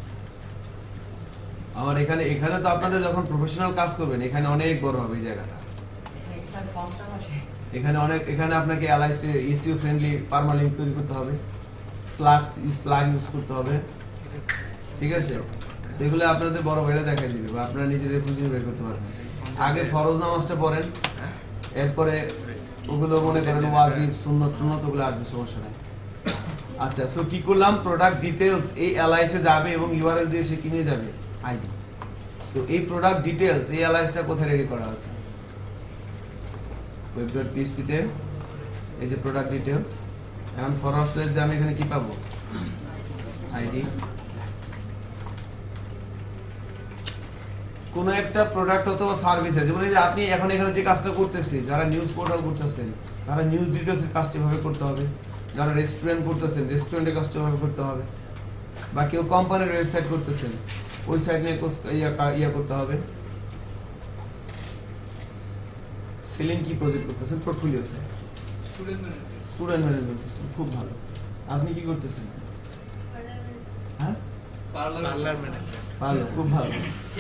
আমার এখানে এখানে তো আপনাদের যখন প্রফেশনাল কাজ করবেন এখানে অনেক বড় হবে এই জায়গাটা, এখানে অনেক, এখানে আপনাকে এলআইসি ইসিও ফ্রেন্ডলি পারমালিঙ্ক তৈরি করতে হবে, স্লাগ স্লাগ ইউজ করতে হবে, ঠিক আছে? সেগুলো আপনাদের বড় ভাইরা দেখাই দিবে বা আপনারা নিজেদের খুঁজে বের করতে পারবেন। আগে ফরজ নামাজটা পড়েন, এরপরে ওগুলো মনে করেন ওয়াজিব, সুন্নত সুন্নত ওগুলো আসবে, সমস্যা নেই। আচ্ছা, সো কি করলাম? প্রোডাক্ট ডিটেইলস এই এলআইসে যাবে এবং ইউআরএল দিয়ে সে কিনে যাবে আইডি। সো এই প্রোডাক্ট ডিটেইলস এই এলআইসটা কোথায় রেডি করা আছে? web.php তে এই যে প্রোডাক্ট ডিটেইলস। এখন ফরওয়ার্ড স্ল্যাশ দিয়ে আমি এখানে কি পাবো? আইডি। কোন একটা প্রোডাক্ট অথবা সার্ভিস আছে, যেমন এই যে আপনি এখন এখানে যে কাজটা করতেছি, যারা নিউজ পোর্টাল করতেছেন তারা নিউজ ডিটেইলস এর কাজটা ভাবে করতে হবে, যারা রেস্টুরেন্ট করতেছেন রেস্টুরেন্টের কাজটা ভাবে করতে হবে, বা কেউ কোম্পানির ওয়েবসাইট করতেছেন ওই সাইট নিয়ে ইয়া করতে হবে। সেলিং কি প্রজেক্ট করতেছেন? Portfolio sir, student management, student management system, খুব ভালো। আপনি কি করতেছেন? হ্যাঁ, পার্লার ম্যানেজার, ভালো, খুব ভালো।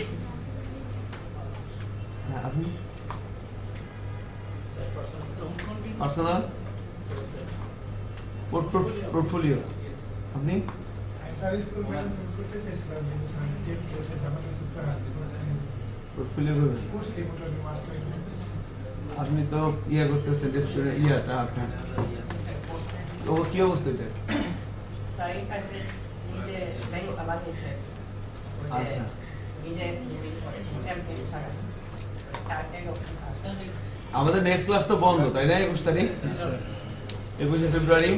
হ্যাঁ, আপনি পার্সোনাল পোর্টফোলিও, আপনি পোর্টফোলিও করবেন, আপনি তো ইয়া করতেছেন রেস্টুরেন্ট ইয়াটা, আপনার ও কি অবস্থা এটা? আচ্ছা, আমাদের নেক্সট ক্লাস তো বন্ধ, তাই না? একুশ তারিখ, একুশে ফেব্রুয়ারি।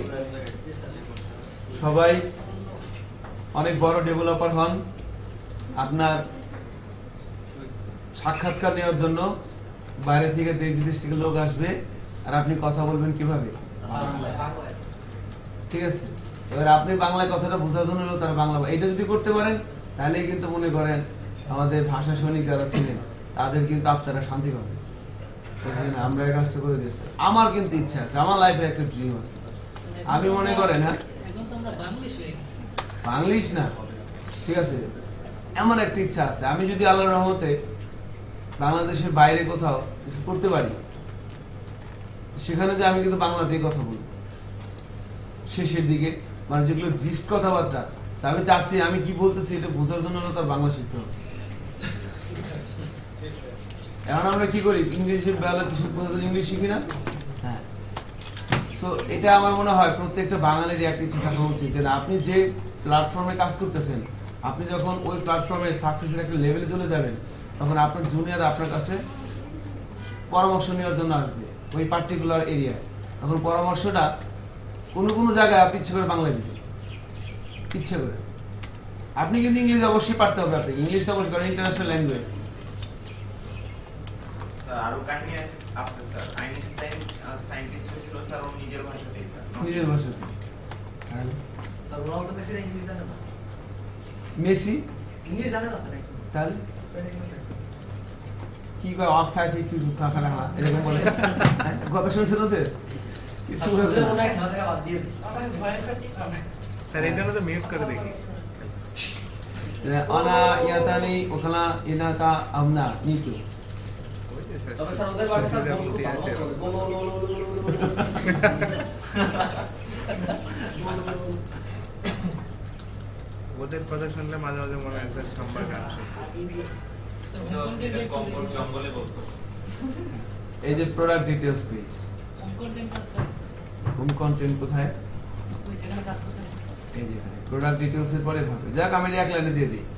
সবাই অনেক বড় ডেভেলপার হন। আপনার সাক্ষাৎকার নেওয়ার জন্য বাইরে থেকে দেশ বিদেশ থেকে লোক আসবে, আর আপনি কথা বলবেন কিভাবে? ঠিক আছে, এবার আপনি বাংলায় কথাটা বোঝার জন্য তারা বাংলা, এটা যদি করতে পারেন তাহলে কিন্তু মনে করেন আমাদের ভাষা সৈনিক যারা ছিলেন তাদের কিন্তু আপনারা শান্তি পাবেন। আমরা এই কাজটা করে দিয়েছি। আমার কিন্তু ইচ্ছা আছে, আমার লাইফে একটা ড্রিম আছে। আমি মনে করেন, হ্যাঁ বাংলিশ না, ঠিক আছে, এমন একটা ইচ্ছা আছে, আমি যদি আল্লাহর রহমতে বাংলাদেশের বাইরে কোথাও কিছু করতে পারি সেখানে যে আমি কিন্তু বাংলাতেই কথা বলবো শেষের দিকে, মানে যেগুলো জিস্ট কথাবার্তা আমি চাচ্ছি আমি কি বলতেছি এটা বোঝার জন্য তার বাংলা শিখতে হবে। এখন আমরা কি করি ইংলিশের বেলা কিছু ইংলিশ শিখি না। হ্যাঁ, সো এটা আমার মনে হয় প্রত্যেকটা বাঙালির একটা ইচ্ছে থাকা উচিত যে আপনি যে প্ল্যাটফর্মে কাজ করতেছেন আপনি যখন ওই প্ল্যাটফর্মের সাকসেসের একটা লেভেলে চলে যাবেন তখন আপনার জুনিয়র আপনার কাছে পরামর্শ নেওয়ার জন্য আসবে ওই পার্টিকুলার এরিয়ায়। তখন পরামর্শটা কোনো কোনো জায়গায় আপনি ইচ্ছে করে বাংলায় দিবেন, ইচ্ছে করে। আপনি কিন্তু ইংলিশ অবশ্যই পারতে হবে, আপনি ইংলিশ অবশ্যই কারণ ইন্টারন্যাশনাল ল্যাঙ্গুয়েজ। স্যার আরো কাহিনী আছে স্যার, আইনস্টাইন সায়েন্টিস্ট হয়েছিল স্যার ওর নিজের ভাষাতেই স্যার, নিজের ভাষাতে। হ্যাঁ স্যার রোনাল্ডো মেসি ইংলিশ জানে না, মেসি ইংলিশ জানে না স্যার একদম, তাহলে স্প্যানিশ ভাষা কি কয় অফ থাকে তুই খাখা না এরকম বলে কথা শুনছেন ওদের কিছু স্যার ওরা খেলা থেকে বাদ দিয়ে দিই আমার ভয়েস আছে স্যার এই জন্য তো মিউট করে দেখি। অনা ইয়াতানি ওখানা ইনাতা আমনা নিতু। তবে স্যার ওদের বাড়িতে স্যার গোল খুব ভালো বলে গোল গোল গোল গোল ওদের কথা শুনলে মাঝে মাঝে মনে হয় স্যার সাম্বার গান শুনতে। কম্বল জঙ্গলে বলতো। এই যে product details page, home content কোথায়? ওই যেখানে কাজ করছেন এই যে এখানে প্রোডাক্ট ডিটেইলস এর পরে ভাবে যাক আমি এক লাইনে দিয়ে দিই।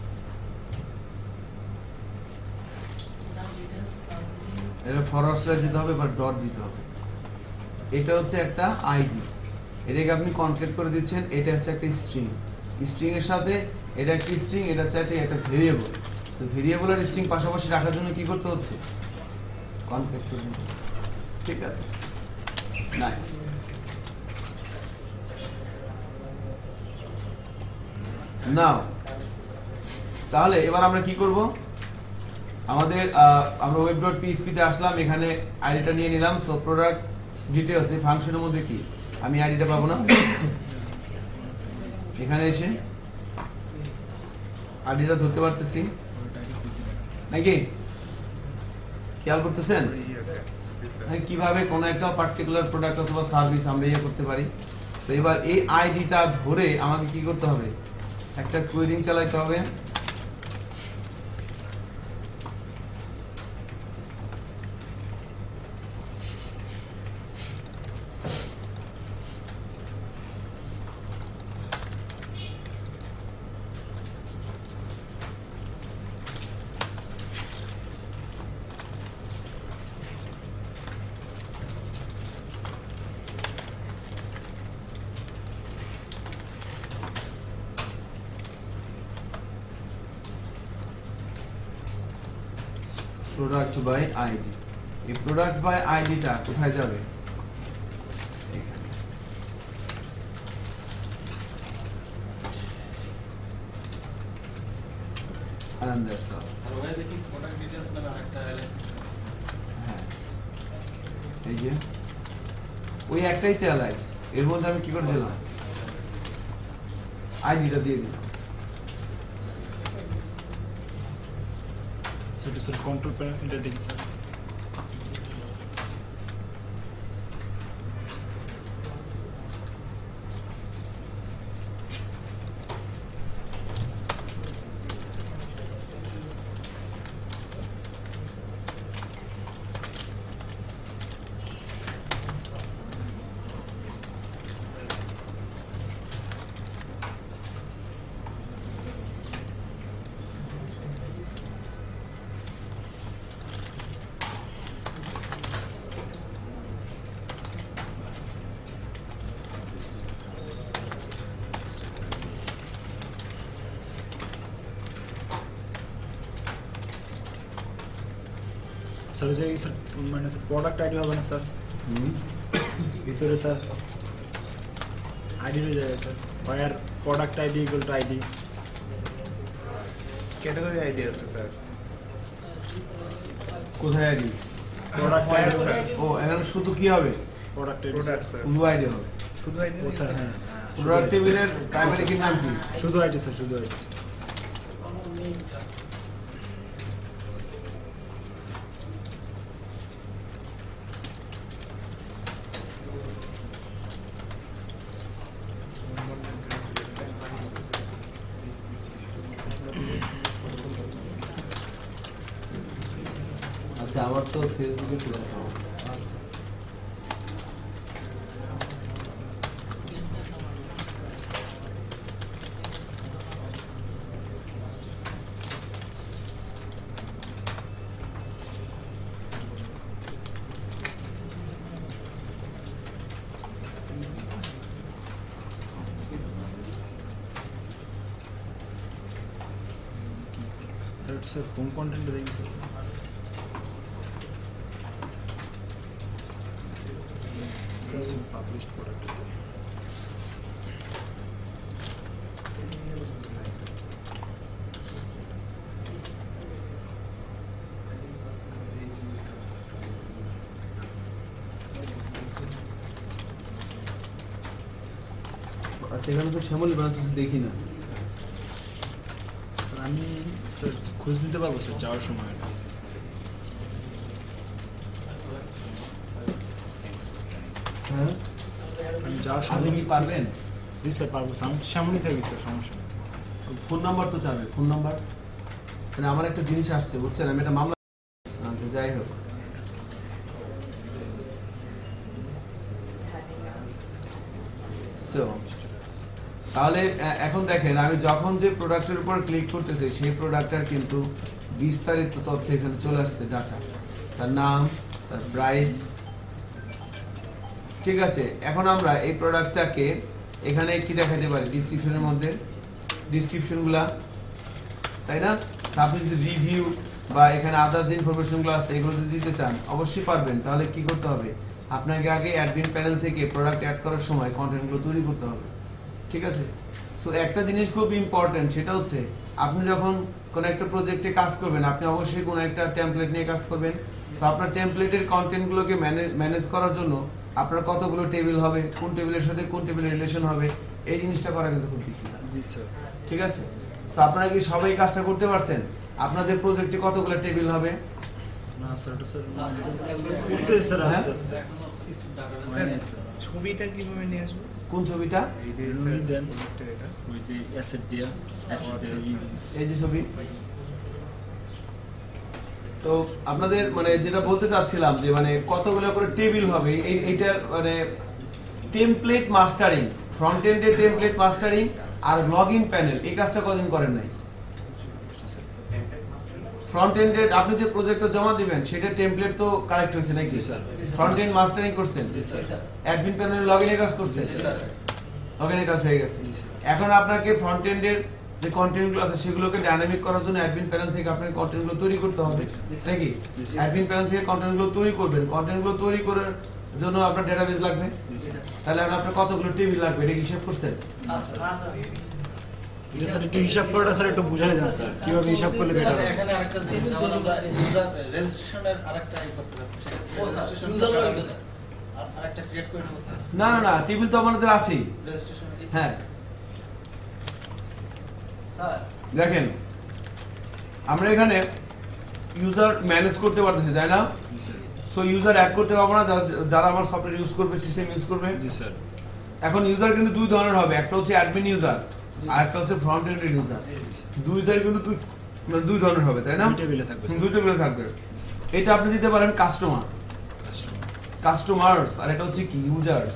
এটা ফরওয়ার্ড স্ল্যাশ দিতে হবে বা ডট দিতে হবে। এটা হচ্ছে একটা আইডি, এটাকে আপনি কনকেট করে দিচ্ছেন। এটা হচ্ছে একটা স্ট্রিং, স্ট্রিং এর সাথে এটা একটা স্ট্রিং, এটা হচ্ছে একটা ভেরিয়েবল। তো ভেরিয়েবল আর স্ট্রিং পাশাপাশি রাখার জন্য কি করতে হচ্ছে? কনকেট করে দিতে হচ্ছে। ঠিক আছে, নাইস। নাও তাহলে এবার আমরা কি করব, আমাদের আমরা ওয়েব ডট পিএইচপি তে আসলাম, এখানে আইডিটা নিয়ে নিলাম। সো প্রোডাক্ট ডিটেইলস এই ফাংশনের মধ্যে কি আমি আইডিটা পাবো না, এখানে এসে আইডিটা ধরতে পারতেছি নাকি? খেয়াল করতেছেন কিভাবে কোনো একটা পার্টিকুলার প্রোডাক্ট অথবা সার্ভিস আমরা ইয়ে করতে পারি। তো এবার এই আইডিটা ধরে আমাকে কি করতে হবে, একটা কোয়েরিং চালাতে হবে। প্রোডাক্ট বাই আইডি, এই প্রোডাক্ট বাই আইডিটা কোথায় যাবে? এখানে। and that's all. আর ওয়েবে কি প্রোডাক্ট ডিটেইলস নামে আরেকটা এলএসএস আছে? হ্যাঁ, এই যে ওই একটাই তো অ্যালাইস, এর মধ্যে আমি কি করে দিলাম আইডিটা দিয়ে দিলাম। সেটা স্যার কন্ট্রোল প্যানেল এটা দেখি স্যার। স্যার যে স্যার মানে স্যার প্রোডাক্ট আইডি হবে না স্যার ভিতরে স্যার আইডি হয়ে যাবে sir, where product ID equal to ID category ID আছে স্যার। কোথায় আইডি? Product ID sir. ও এখানে শুধু কি হবে? Product ID product sir. শুধু আইডি হবে। শুধু আইডি ও স্যার হ্যাঁ, প্রোডাক্ট টেবিলের প্রাইমারি কি নাম কি? শুধু আইডি স্যার, শুধু আইডি। আচ্ছা আমার তো ফেসবুকে ছিল স্যার স্যার কোন কন্টেন্ট দেখি স্যার পাবলিশড প্রোডাক্ট আচ্ছা এখানে তো শ্যামলী ব্রাঞ্চ দেখি না স্যার আমি স্যার খোঁজ নিতে পারবো স্যার যাওয়ার সময় হ্যাঁ স্যার আমি যাওয়ার আপনি সময় কি পারবেন জি স্যার পারবো স্যার আমি তো সামনেই থাকি স্যার সমস্যা নেই ফোন নাম্বার তো চাবে ফোন নাম্বার মানে আমার একটা জিনিস আসছে বুঝছেন আমি একটা মামলা আচ্ছা যাই হোক So, তাহলে এ- এখন দেখেন আমি যখন যে প্রোডাক্টের উপর ক্লিক করতেছি সেই প্রোডাক্টটার কিন্তু বিস্তারিত তথ্য এখানে চলে আসছে ডাটা তার নাম তার প্রাইস ঠিক আছে এখন আমরা এই প্রোডাক্টটাকে এখানে কি দেখাতে পারি ডেসক্রিপশনের মধ্যে ডেসক্রিপশনগুলা তাই না আপনি যদি রিভিউ বা এখানে আদার্স ইনফরমেশনগুলো আছে এগুলো যদি দিতে চান অবশ্যই পারবেন তাহলে কি করতে হবে আপনাকে আগে অ্যাডমিন প্যানেল থেকে প্রোডাক্ট অ্যাড করার সময় কন্টেন্টগুলো তৈরি করতে হবে ঠিক আছে সো একটা জিনিস খুব ইম্পর্টেন্ট সেটা হচ্ছে আপনি যখন কোনো একটা প্রজেক্টে কাজ করবেন আপনি অবশ্যই কোনো একটা টেমপ্লেট নিয়ে কাজ করবেন সো আপনার টেমপ্লেটের কন্টেন্টগুলোকে ম্যানেজ করার জন্য আপনার কতগুলো টেবিল হবে কোন টেবিলের সাথে কোন টেবিলের রিলেশন হবে এই জিনিসটা করা কিন্তু খুব বেশি জি স্যার ঠিক আছে সো আপনারা কি সবাই কাজটা করতে পারছেন আপনাদের প্রজেক্টে কতগুলো টেবিল হবে না স্যার ওটা স্যার করতে স্যার আস্তে আস্তে মানে ছবিটা কিভাবে নিয়ে আসবো কোন ছবিটা এই যে দেন প্রোডাক্টের এটা ওই যে অ্যাসেট দিয়া এই যে ছবি তো আপনাদের মানে যেটা বলতে চাচ্ছিলাম যে মানে কতগুলো করে টেবিল হবে এই এইটার মানে টেমপ্লেট মাস্টারিং ফ্রন্ট এন্ডে টেমপ্লেট মাস্টারিং আর লগইন প্যানেল এই কাজটা কদিন করেন নাই ফ্রন্ট এন্ডে আপনি যে প্রজেক্টটা জমা দিবেন সেটা টেমপ্লেট তো কালেক্ট হয়েছে নাকি স্যার ফ্রন্ট এন্ড মাস্টারিং করছেন অ্যাডমিন প্যানেলে লগইনের কাজ করছেন লগইনের কাজ হয়ে গেছে এখন আপনাকে ফ্রন্ট এন্ডের যে কন্টেন্টগুলো আছে সেগুলোকে ডাইনামিক করার জন্য অ্যাডমিন প্যানেল থেকে আপনাকে কন্টেন্টগুলো তৈরি করতে হবে নাকি অ্যাডমিন প্যানেল থেকে কন্টেন্টগুলো তৈরি করবেন কন্টেন্টগুলো তৈরি করার জন্য আপনার ডেটাবেস লাগবে তাহলে আপনার কতগুলো টেবিল লাগবে এটা হিসাব করছেন এটা স্যার একটু হিসাব করাটা স্যার একটু বুঝাই দেন স্যার কিভাবে হিসাব করলে বেটার হবে এখানে আরেকটা জিনিস যেমন আমরা ইউজার রেজিস্ট্রেশনের আরেকটা ই করতে যাচ্ছি ও স্যার ইউজার লগ আর আরেকটা ক্রিয়েট করে নেব স্যার না না না টেবিল তো আমাদের আছেই রেজিস্ট্রেশন হ্যাঁ স্যার দেখেন আমরা এখানে ইউজার ম্যানেজ করতে পারতেছি তাই না জি স্যার সো ইউজার অ্যাড করতে পারবো না যারা- যারা আমার সফটওয়্যার ইউজ করবে সিস্টেম ইউজ করবে জি স্যার এখন ইউজার কিন্তু দুই ধরনের হবে একটা হচ্ছে অ্যাডমিন ইউজার আর একটা হচ্ছে ফ্রন্ট এন্ড ইউজার দুই ধরনের কিন্তু দুই মানে দুই ধরনের হবে তাই না দুই টেবিলে থাকবে হুম, দুই টেবিলে থাকবে এটা আপনি দিতে পারেন কাস্টমার কাস্টমার কাস্টমার্স আর এটা হচ্ছে কি ইউজার্স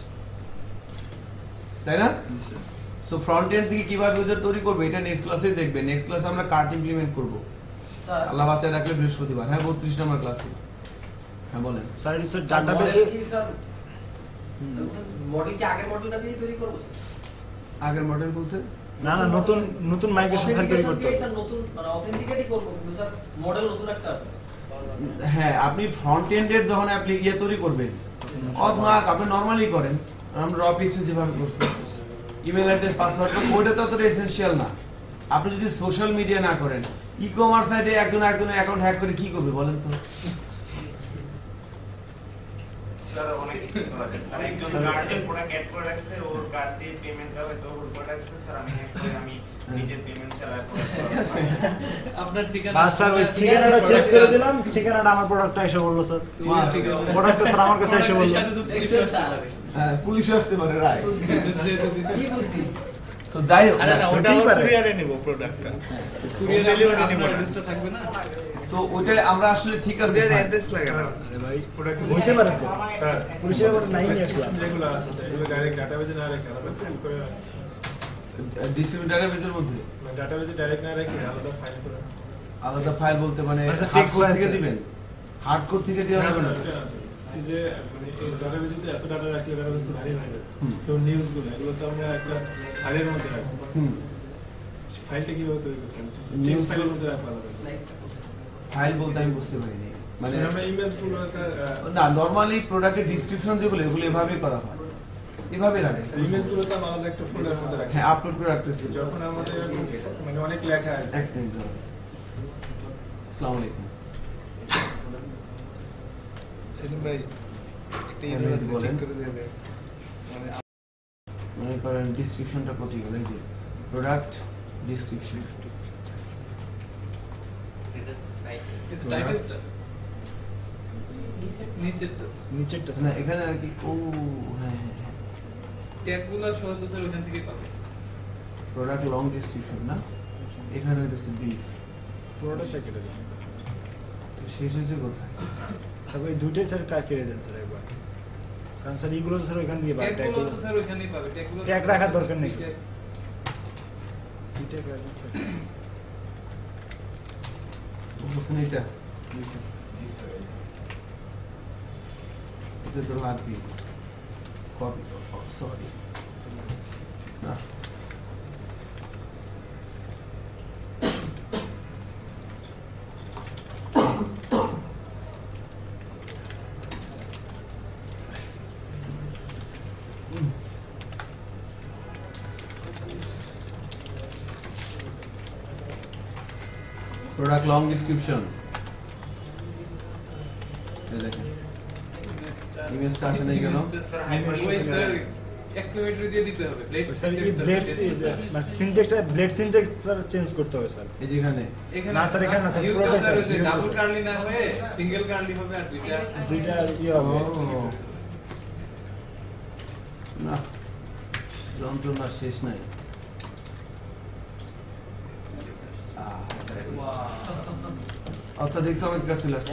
তাই না জি স্যার সো ফ্রন্ট এন্ড থেকে কিভাবে ইউজার তৈরি করবে এটা নেক্সট ক্লাসে দেখবে নেক্সট ক্লাসে আমরা কার্ট ইমপ্লিমেন্ট করব স্যার আল্লাহ বাচ্চা রাখলে বৃহস্পতিবার হ্যাঁ বত্রিশ নম্বর ক্লাসে হ্যাঁ বলেন স্যার এটা স্যার স্যার, ডাটাবেসে model কি স্যার মডেল কি আগের মডেলটা দিয়ে তৈরি করব আগের মডেল বলতে না না নতুন নতুন মাইগ্রেশন ফাইল তৈরি করতে হবে স্যার নতুন মানে অথেন্টিকেটই করব কিন্তু স্যার মডেল নতুন একটা আছে হ্যাঁ আপনি ফ্রন্ট এন্ডের যখন আপনি ইয়ে তৈরি করবেন অথবা আপনি নরমালি করেন আমরা র পিসে যেভাবে করছি ইমেল অ্যাড্রেস পাসওয়ার্ড ওইটা তো অতটা এসেনশিয়াল না আপনি যদি সোশ্যাল মিডিয়া না করেন ই কমার্স সাইটে একজন একজনের অ্যাকাউন্ট হ্যাক করে কি করবে বলেন তো স্যার অনেক কিছু করা যায় স্যার একজন গার্ডেন প্রোডাক্ট অ্যাড করে রাখছে ওর কার্ড দিয়ে পেমেন্টটা হয়তো ওর করে রাখছে স্যার আমি হ্যাক করে আমি নিজের পেমেন্ট চালাই করে আপনার ঠিকানা বাস স্যার ওই ঠিকানাটা চেক করে দিলাম ঠিকানাটা আমার প্রোডাক্টটা এসে বললো স্যার প্রোডাক্টটা স্যার আমার কাছে এসে বললো হ্যাঁ পুলিশ আসতে পারে রায় কি বুদ্ধি তো যাই হোক, আরে না ওটা হতেই পারে। কুরিয়ারে নেব প্রোডাক্টটা কুরিয়ার ডেলিভারি নেব না লিস্টে থাকবে না তো ওইটাই আমরা আসলে ঠিক আছে কুরিয়ার fine। অ্যাড্রেস লাগে না আরে ভাই প্রোডাক্ট হইতে পারে তো স্যার পুলিশের কথা নাই নিয়ে আসলাম যেগুলো আছে স্যার এগুলো ডাইরেক্ট ডাটাবেজে না রেখে আলাদা ফাইল করে ডিস্ট্রিবিউটারের বেজের মধ্যে মানে ডাটাবেজে ডাইরেক্ট না রেখে আলাদা ফাইল করে আলাদা ফাইল বলতে মানে আচ্ছা, হার্ড text কোড file থেকে স্যার। দিবেন, হার্ড কোড থেকে দেওয়া হ্যাঁ, যাবে না। স্যার, ওটা আছে। সে যে মানে এই ডাটাবেজেতে এত ডাটা রাখলে ডাটাবেজ তো ভারী হয়ে যাবে হুম। তো নিউজগুলো এগুলো তো আমরা একটা ফাইলের মধ্যে রাখবো হুম, ফাইলটা কিভাবে তৈরি করতে হবে News টেক্সট ফাইলের মধ্যে রাখবো আলাদা ফাইল বলতে আমি বুঝতে পারিনি মানে মানে আমরা ইমেজগুলো স্যার না নরমালি প্রোডাক্টের ডিসক্রিপশন যেগুলো এগুলো এভাবেই করা হয়, এভাবে রাখে ইমেজগুলো তো আমরা আলাদা একটা ফোল্ডারের মধ্যে রাখি হ্যাঁ আপলোড করে রাখতেছি। যখন আমাদের মানে অনেক লেখা আছে এক মিনিট দাঁড়ান। আসসালামু আলাইকুম। সেলিম ভাই একটা হ্যাঁ, ইমেল আছে বলেন। ঠিক করে দিয়ে দেয় মানে মনে করেন ডিসক্রিপশনটা কোথায় গেল, এই যে প্রোডাক্ট ডিসক্রিপশন টাইটেল স্যার নিচেরটা নিচেরটা না এখানে আর কি ও হ্যাঁ হ্যাঁ হ্যাঁ ট্যাগগুলো সহজ স্যার ওখান থেকে পাবে প্রোডাক্ট লং ডিসক্রিপশন না, এখানে হচ্ছে বিফ পুরোটা চেক করে দেন শেষ হয়েছে কোথায়? তারপরে এই দুইটাই স্যার কার কেটে দেন স্যার একবার কারণ স্যার এইগুলো তো স্যার ওইখান থেকে পাবে ট্যাগগুলো তো স্যার ওখানেই পাবে ট্যাগগুলো ট্যাগ রাখার দরকার নেই তো, স্যার। দুইটাই রাখেন স্যার বুঝছেন এটা? জি স্যার এটা তো লাগবে কপি সরি না প্রোডাক্ট লং ডিসক্রিপশন এই দেখেন ইমেজটা আসে নাই কেন? স্যার ওই হাইপার স্যার এক্সক্লেমেটরি দিয়ে দিতে হবে ব্লেড স্যার এই ব্লেড মানে সিনট্যাক্সটা ব্লেড সিনট্যাক্স স্যার চেঞ্জ করতে হবে স্যার এই যেখানে না স্যার, এখানে না স্যার, ইউজ পুরোটাই স্যার স্যার, ওই যে ইউজ ডাবল স্যার। কার্লি না হয়ে সিঙ্গেল কার্লি হবে আর দুইটা দুইটা ইয়ে হবে ও, না যন্ত্রণা শেষ নাই আহ, অত্যাধিক চমৎকার চলে আসছে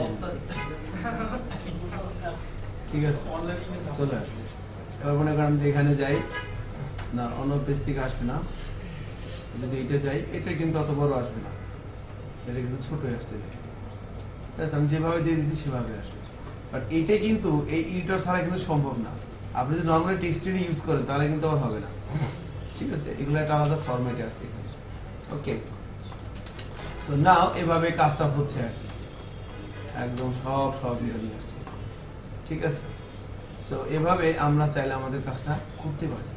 ঠিক আছে চলে আসছে এবার মনে করেন যে এখানে যাই না অন্য পেজ থেকে আসবে না, যদি এটা যাই এটা কিন্তু অত বড় আসবে না, এটা কিন্তু ছোট আসছে দেখে। ঠিক আছে, আমি যেভাবে দিয়ে দিচ্ছি সেভাবে আসবে, বাট এইটা কিন্তু এই এডিটর ছাড়া কিন্তু সম্ভব না। আপনি যদি নর্মালি টেক্সট ইউজ করেন তাহলে কিন্তু আবার হবে না, ঠিক আছে, এগুলো একটা আলাদা ফরম্যাটে আছে এখানে। ওকে, তো নাও এভাবে কাজটা হচ্ছে আর কি, একদম সব সব নিয়ে আসছে, ঠিক আছে। সো এভাবে আমরা চাইলে আমাদের কাজটা করতে পারি,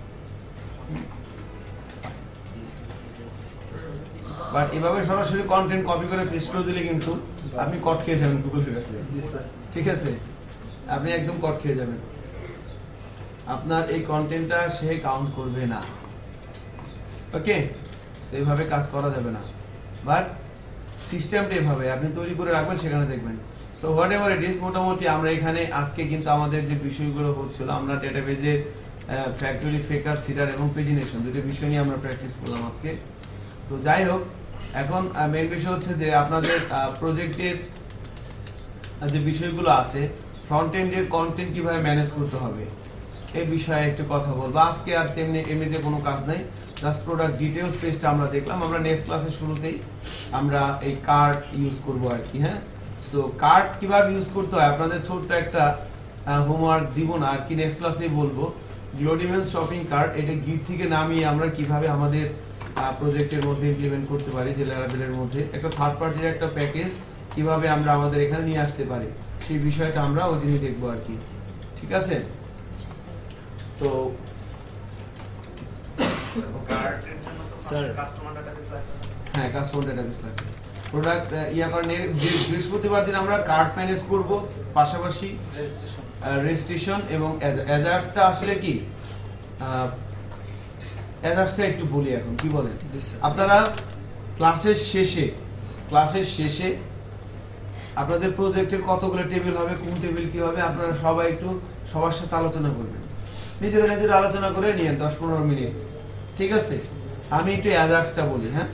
বাট এভাবে সরাসরি কন্টেন্ট কপি করে পেস্ট করে দিলে কিন্তু আপনি কট খেয়ে যাবেন গুগলের কাছে, ঠিক আছে, আপনি একদম কট খেয়ে যাবেন, আপনার এই কন্টেন্টটা সে কাউন্ট করবে না। ওকে, সেইভাবে কাজ করা যাবে না, বাট সিস্টেমটা এভাবে আপনি তৈরি করে রাখবেন, সেখানে দেখবেন। So whatever it is, মোটামুটি আমরা এখানে আজকে কিন্তু আমাদের যে বিষয়গুলো হচ্ছিল, আমরা ডেটাবেজের ফ্যাক্টরি, ফেকার, সিডার এবং পেজিনেশন দুটো বিষয় নিয়ে আমরা প্র্যাকটিস করলাম আজকে। তো যাই হোক, এখন মেইন বিষয় হচ্ছে যে আপনাদের প্রজেক্টের যে বিষয়গুলো আছে, ফ্রন্ট এন্ডের কন্টেন্ট কিভাবে ম্যানেজ করতে হবে এই বিষয়ে একটু কথা বলবো আজকে। আর তেমনি এমনিতে কোনো কাজ নাই, জাস্ট প্রোডাক্ট ডিটেলস পেজটা আমরা দেখলাম। আমরা নেক্সট ক্লাসের শুরুতেই আমরা এই কার্ড ইউজ করব আর কি। হ্যাঁ, সো কার্ড কিভাবে ইউজ করতে হয় আপনাদের ছোট্ট একটা হোমওয়ার্ক দিব না আর কি, নেক্সট ক্লাসেই বলবো। গ্লোডিভেন্স শপিং কার্ট, এটা গিট থেকে নামিয়ে আমরা কিভাবে আমাদের প্রজেক্টের মধ্যে ইমপ্লিমেন্ট করতে পারি, যে ল্যারাবেলের মধ্যে একটা থার্ড পার্টির একটা প্যাকেজ কিভাবে আমরা আমাদের এখানে নিয়ে আসতে পারি, সেই বিষয়টা আমরা ওই দিনই দেখবো আর কি, ঠিক আছে। তো কার্ডের জন্য তো স্যার। কাস্টমার ডাটাবেস লাগবে হ্যাঁ, কাস্টমার ডাটাবেস লাগবে। প্রোডাক্ট ইয়া করেন, বৃহস্পতিবার দিন আমরা কার্ড ম্যানেজ করব, পাশাপাশি রেজিস্ট্রেশন রেজিস্ট্রেশন এবং এজার্সটা আসলে কি, এজার্সটা একটু বলি এখন, কি বলেন আপনারা ক্লাসের শেষে, ক্লাসের শেষে আপনাদের প্রজেক্টের কতগুলো টেবিল হবে, কোন টেবিল কি হবে, আপনারা সবাই একটু সবার সাথে আলোচনা করবেন, নিজেরা নিজেরা আলোচনা করে নিয়ে দশ পনেরো মিনিট, ঠিক আছে। আমি একটু অ্যাজাক্সটা বলি, হ্যাঁ,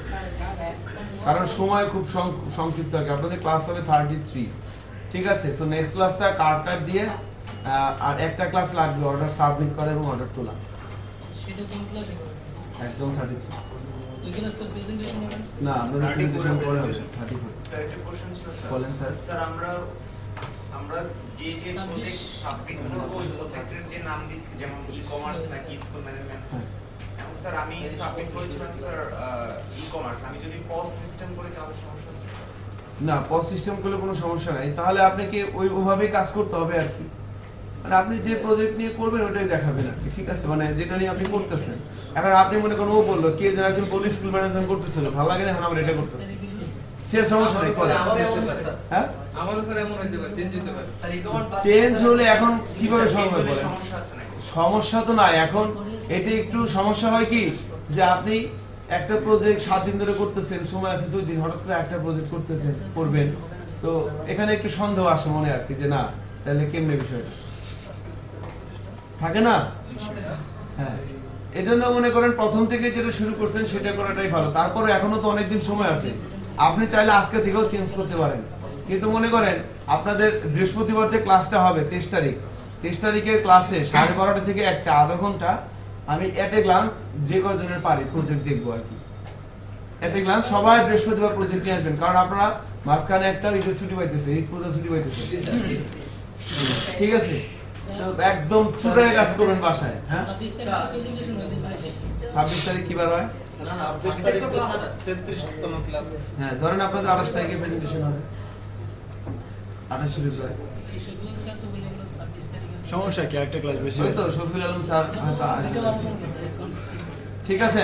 কারণ সময় খুব সংক্ষিপ্ত থাকে। আপনাদের ক্লাস হবে থার্টি থ্রি, ঠিক আছে? সো নেক্সট ক্লাসটা কার্ড কার্ড দিয়ে আর একটা ক্লাস লাগবে অর্ডার সাবমিট করা এবং অর্ডার তোলা। সেটা কোন ক্লাসে করব? একদম থার্টি থ্রি। ওই ক্লাস তো প্রেজেন্টেশন হবে না, আপনাদের প্রেজেন্টেশন পরে হবে থার্টি ফোর। স্যার একটা কোশ্চেন ছিল স্যার। বলেন স্যার। স্যার আমরা আমরা যে যে প্রজেক্ট সাবমিট করব ওই প্রজেক্টের যে নাম দিছি, যেমন ই-কমার্স নাকি স্কুল ম্যানেজমেন্ট, এখন স্যার আমি সাবমিট করেছিলাম স্যার ই-কমার্স, আমি যদি পজ সিস্টেম করে তাহলে সমস্যা আছে? না, পজ সিস্টেম করলে কোনো সমস্যা নাই, তাহলে আপনাকে ওই ওইভাবেই কাজ করতে হবে আর কি। মানে আপনি যে প্রজেক্ট নিয়ে করবেন ওটাই দেখাবেন আর কি, ঠিক আছে? মানে যেটা নিয়ে আপনি করতেছেন। এখন আপনি মনে করেন ও বললো কে যেন একজন পুলিশ স্কুল ম্যানেজমেন্ট করতেছিল, ভালো লাগে না, এখন আমরা এটা করতেছি, ঠিক আছে, সমস্যা নেই। হ্যাঁ, আমারও স্যার এমন হইতে পারে, চেঞ্জ হতে পারে স্যার। ই-কমার্স চেঞ্জ হলে এখন কিভাবে সম্ভব হবে? সমস্যা আছে নাকি? সমস্যা তো নাই। এখন এটা একটু সমস্যা হয় কি, যে আপনি একটা প্রজেক্ট সাত দিন ধরে করতেছেন, সময় আছে দুই দিন, হঠাৎ করে একটা প্রজেক্ট করতেছেন করবেন, তো এখানে একটু সন্দেহ আসে মনে আর কি, যে না তাহলে কেমনে বিষয়টা থাকে না। হ্যাঁ, এজন্য মনে করেন প্রথম থেকে যেটা শুরু করছেন সেটা করাটাই ভালো। তারপরে এখনো তো অনেকদিন সময় আছে, আপনি চাইলে আজকে থেকেও চেঞ্জ করতে পারেন। কিন্তু মনে করেন আপনাদের বৃহস্পতিবার যে ক্লাসটা হবে তেইশ তারিখ, তেইশ তারিখের ক্লাসে সাড়ে বারোটা থেকে একটা আধা ঘন্টা আমি এট এ গ্লান্স যে কজনের পারি প্রজেক্ট দেখবো আর কি। এট এ গ্লান্স সবাই বৃহস্পতিবার প্রজেক্ট নিয়ে আসবেন, কারণ আপনারা মাঝখানে একটা ঈদের ছুটি পাইতেছে, ঈদ পূজা ছুটি পাইতেছে, ঠিক আছে? একদম চুড়ে কাজ করবেন বাসায়। হ্যাঁ, ছাব্বিশ তারিখে প্রেজেন্টেশন হইতেছে নাকি? ছাব্বিশ তারিখ কি বার হয়? তেত্রিশতম ক্লাস। হ্যাঁ, ধরেন আপনাদের আঠাশ তারিখে প্রেজেন্টেশন হবে, আঠাশ ফেব্রুয়ারি। এই শফিউল স্যার তো বলে গেল ছাব্বিশ তারিখে। সমস্যা কি, একটা ক্লাস বেশি ওই তো শফিউল আলম স্যার হয়তো আসবেন। ঠিক আছে?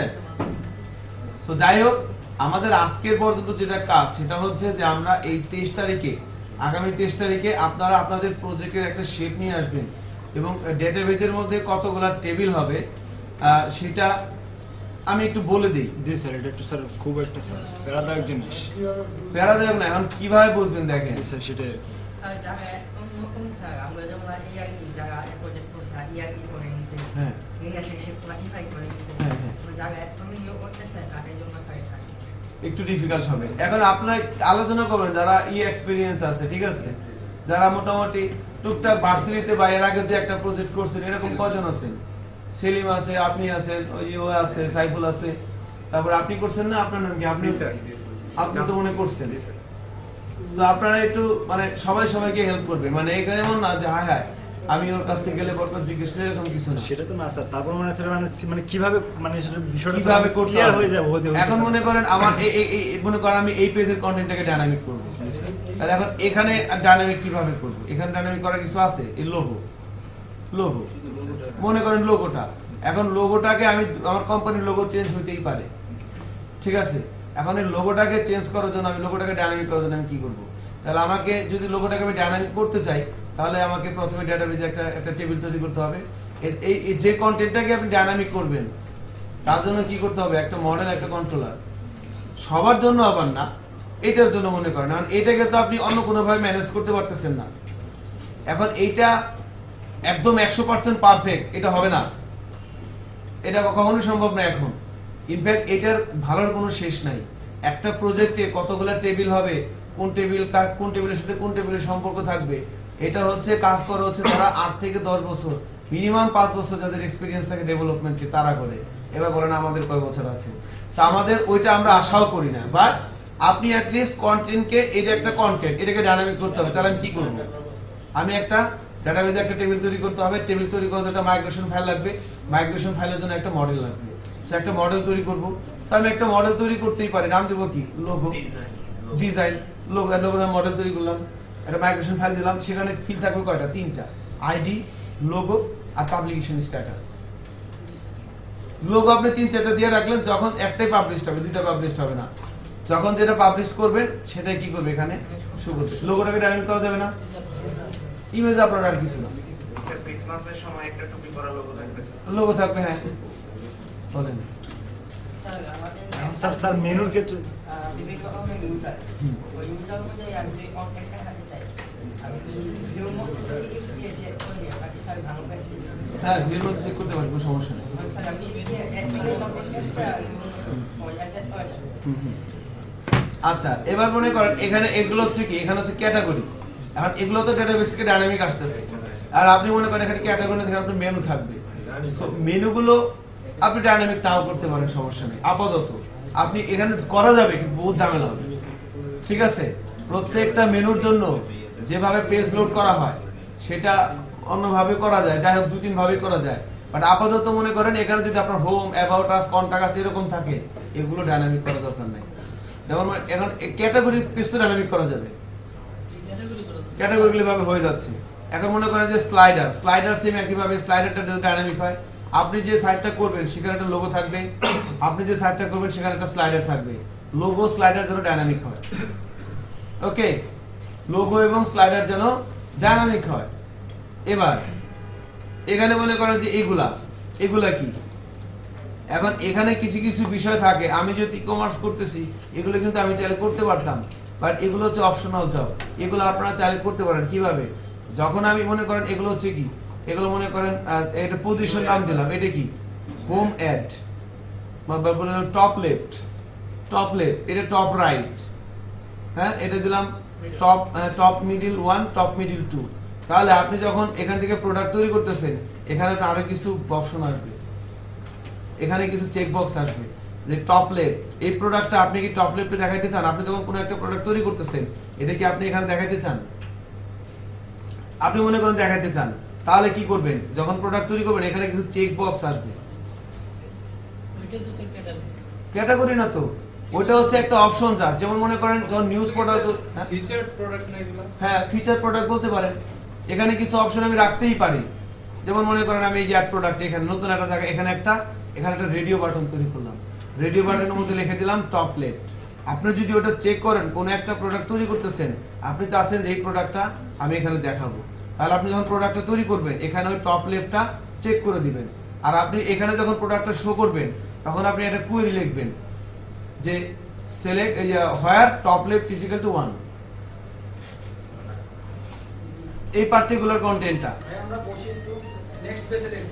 তো যাই হোক, আমাদের আজকের পর্যন্ত যেটা কাজ সেটা হচ্ছে যে আমরা এই তেইশ তারিখে, আগামী তেইশ তারিখে আপনারা আপনাদের প্রজেক্টের একটা শেপ নিয়ে আসবেন এবং ডেটাবেজের মধ্যে কতগুলা টেবিল হবে সেটা আমি একটু বলে দিই। জি স্যার, এটা একটু স্যার খুব একটা স্যার প্যারাদায়ক জিনিস। প্যারাদায়ক না, এখন কিভাবে বুঝবেন দেখেন। স্যার সেটাই স্যার জায়গা নতুন স্যার আমরা যেমন ইয়ার জায়গা প্রজেক্ট করছি ইয়ার ই করে নিছে, হ্যাঁ, নিয়ে এসে সে পুরো ইফাই করে নিছে, হ্যাঁ, হ্যাঁ। জায়গা একদম নিয়ে করতেছে, তার জন্য স্যার এটা একটু ডিফিকাল্ট হবে। এখন আপনারা আলোচনা করবেন যারা ই এক্সপেরিয়েন্স আছে, ঠিক আছে, যারা মোটামুটি টুকটাক ভার্সিটিতে বা এর আগে একটা প্রজেক্ট করছেন, এরকম কজন আছেন? সেলিম আছে, আপনি আছেন, ওই ও আছে, সাইফুল আছে, তারপর আপনি করছেন না, আপনার নাম কি? আপনি আপনি তো মনে করছেন। তো আপনারা একটু মানে সবাই সবাইকে হেল্প করবেন, মানে এখানে এমন না যে হায় হায় আমি ওর কাছে গেলে বরকত জিজ্ঞেস করে, এরকম কিছু না। সেটা তো না স্যার, তারপর মানে স্যার মানে মানে কিভাবে মানে সেটা বিষয়টা কিভাবে করতে ক্লিয়ার হয়ে যাবে। এখন মনে করেন আমার এই এই মনে করেন আমি এই পেজের কন্টেন্টটাকে ডাইনামিক করব, তাহলে এখন এখানে ডাইনামিক কিভাবে করব? এখানে ডাইনামিক করার কিছু আছে, এই লোগো লোগো মনে করেন লোগোটা, এখন লোগোটাকে আমি আমার কোম্পানির লোগো চেঞ্জ হইতেই পারে, ঠিক আছে? এখন এই লোগোটাকে চেঞ্জ করার জন্য আমি লোগোটাকে ডাইনামিক করার জন্য আমি কি করব? তাহলে আমাকে যদি লোগোটাকে আমি ডাইনামিক করতে চাই, তাহলে আমাকে প্রথমে ডেটাবেজে একটা একটা টেবিল তৈরি করতে হবে। এই যে কন্টেন্টটাকে আপনি ডাইনামিক করবেন তার জন্য কি করতে হবে? একটা মডেল, একটা কন্ট্রোলার। সবার জন্য আবার না, এটার জন্য মনে করেন, কারণ এটাকে তো আপনি অন্য কোনোভাবে ম্যানেজ করতে পারতেছেন না। এখন এইটা একদম একশো পার্সেন্ট পারফেক্ট এটা হবে না, এটা কখনোই সম্ভব না এখন। ইনফ্যাক্ট এটার ভালোর কোনো শেষ নাই। একটা প্রজেক্টে কতগুলো টেবিল হবে, কোন টেবিল কোন টেবিলের সাথে কোন টেবিলের সম্পর্ক থাকবে, এটা হচ্ছে কাজ করা হচ্ছে তারা আট থেকে দশ বছর মিনিমাম পাঁচ বছর যাদের এক্সপিরিয়েন্স থাকে ডেভেলপমেন্টকে তারা করে। এবার বলেন আমাদের কয় বছর আছে? তো আমাদের ওইটা আমরা আশাও করি না, বাট আপনি অ্যাটলিস্ট কন্টেন্টকে, এটা একটা কন্টেন্ট, এটাকে ডাইনামিক করতে হবে। তাহলে আমি কি করবো? আমি একটা ডাটাবেজে একটা টেবিল তৈরি করতে হবে, টেবিল তৈরি করতে একটা মাইগ্রেশন ফাইল লাগবে, মাইগ্রেশন ফাইলের জন্য একটা মডেল লাগবে, সে একটা মডেল তৈরি করব। তো আমি একটা মডেল তৈরি করতেই পারি, নাম দেবো কি? Logo, design, logo, logo model তৈরি করলাম, একটা মাইগ্রেশন ফাইল দিলাম, সেখানে ফিল থাকবে কয়টা? তিনটা, আইডি, লোগো আর পাবলিকেশন স্ট্যাটাস। লোগো আপনি তিন চারটা দিয়ে রাখলেন, যখন একটাই পাবলিশ হবে, দুইটা পাবলিশ হবে না, যখন যেটা পাবলিশ করবেন সেটাই কি করবে এখানে শো করবে। লোগোটাকে ডাইনামিক করা যাবে না, ইমেজ আপনার আর কিছু না। স্যার ক্রিসমাসের সময় একটা টুপি পরা লোগো থাকবে স্যার। লোগো থাকবে, হ্যাঁ বলেন। স্যার আমাদের স্যার স্যার মেনুর ক্ষেত্রে বিভিন্ন রকমের ইউজার, ওই ইউজার অনুযায়ী আমি যদি কন্টেন্টটা হাতে চাই, হ্যাঁ ভিউর মধ্যে চেক করতে পারেন, কোনো সমস্যা নেই। আচ্ছা এবার মনে করেন এখানে এগুলো হচ্ছে কি, এখানে হচ্ছে ক্যাটাগরি। এখন এগুলো তো ডেটাবেস থেকে ডাইনামিক আসতেছে, আর আপনি মনে করেন এখানে ক্যাটাগরি থেকে আপনার মেনু থাকবে। মেনুগুলো আপনি ডাইনামিক নাও করতে পারেন, সমস্যা নেই। আপাতত আপনি এখানে করা যাবে কিন্তু বহুত ঝামেলা হবে, ঠিক আছে? প্রত্যেকটা মেনুর জন্য যেভাবে পেজ লোড করা হয় সেটা অন্যভাবে করা যায়, যাই হোক দুই তিন ভাবে করা যায়। বাট আপাতত মনে করেন এখানে যদি আপনার home, about us, contact us এরকম থাকে, এগুলো ডাইনামিক করা দরকার নেই। যেমন এখন ক্যাটাগরি পেজ তো ডাইনামিক করা যাবে, ক্যাটাগরিগুলি ভাবে হয়ে যাচ্ছে। এখন মনে করেন যে স্লাইডার, স্লাইডার সেম একইভাবে, স্লাইডারটা যদি ডাইনামিক হয়, আপনি যে সাইটটা করবেন সেখানে একটা লোগো থাকবে, আপনি যে সাইটটা করবেন সেখানে একটা স্লাইডার থাকবে। লোগো স্লাইডার যেন ডাইনামিক হয়, ওকে? লোগো এবং স্লাইডার যেন ডাইনামিক হয়। এবার এখানে মনে করেন যে এগুলা এগুলা কি, এখন এখানে কিছু কিছু বিষয় থাকে, আমি যদি ই কমার্স করতেছি এগুলো কিন্তু আমি চাইলে করতে পারতাম, বাট এগুলো হচ্ছে অপশনাল জব। এগুলো আপনারা চাইলে করতে পারেন কিভাবে, যখন আমি মনে করেন এগুলো হচ্ছে কি, এগুলো মনে করেন এটা পজিশন নাম দিলাম, এটা কি home add, top left, top left, এটা টপ রাইট, হ্যাঁ এটা দিলাম top top middle one, top middle two. তাহলে আপনি যখন এখান থেকে প্রোডাক্ট তৈরি করতেছেন, এখানে আরো কিছু অপশন আসবে, এখানে কিছু চেক বক্স আসবে যে টপ লেফট, এই প্রোডাক্টটা আপনি কি টপ লেফটে দেখাইতে চান? আপনি যখন কোনো একটা প্রোডাক্ট তৈরি করতেছেন, এটা কি আপনি এখানে দেখাইতে চান? আপনি মনে করেন দেখাইতে চান, তাহলে কি করবেন? যখন প্রোডাক্ট তৈরি করবেন এখানে কিছু চেক বক্স আসবে। ক্যাটাগরি না তো, ওইটা হচ্ছে একটা অপশন। যা যেমন মনে করেন যখন নিউজ পোর্টাল, ফিচার প্রোডাক্ট না এগুলো, হ্যাঁ ফিচার প্রোডাক্ট বলতে পারেন। এখানে কিছু অপশন আমি রাখতেই পারি, যেমন মনে করেন আমি এই যে অ্যাড প্রোডাক্ট, এখানে নতুন একটা জায়গা, এখানে একটা এখানে একটা রেডিও বাটন তৈরি করলাম, রেডিও বাটনের মধ্যে লিখে দিলাম টপ লেফট। আপনি যদি ওটা চেক করেন, কোনো একটা প্রোডাক্ট তৈরি করতেছেন, আপনি চাচ্ছেন যে এই প্রোডাক্টটা আমি এখানে দেখাবো, তাহলে আপনি যখন প্রোডাক্টটা তৈরি করবেন এখানে ওই টপ লেফটটা চেক করে দিবেন। আর আপনি এখানে যখন প্রোডাক্টটা শো করবেন, তখন আপনি একটা কোয়েরি লিখবেন যে select where top left is equal to one, এই পার্টিকুলার কন্টেন্টটা আমরা বসে একটু নেক্সট পেজে দেখব।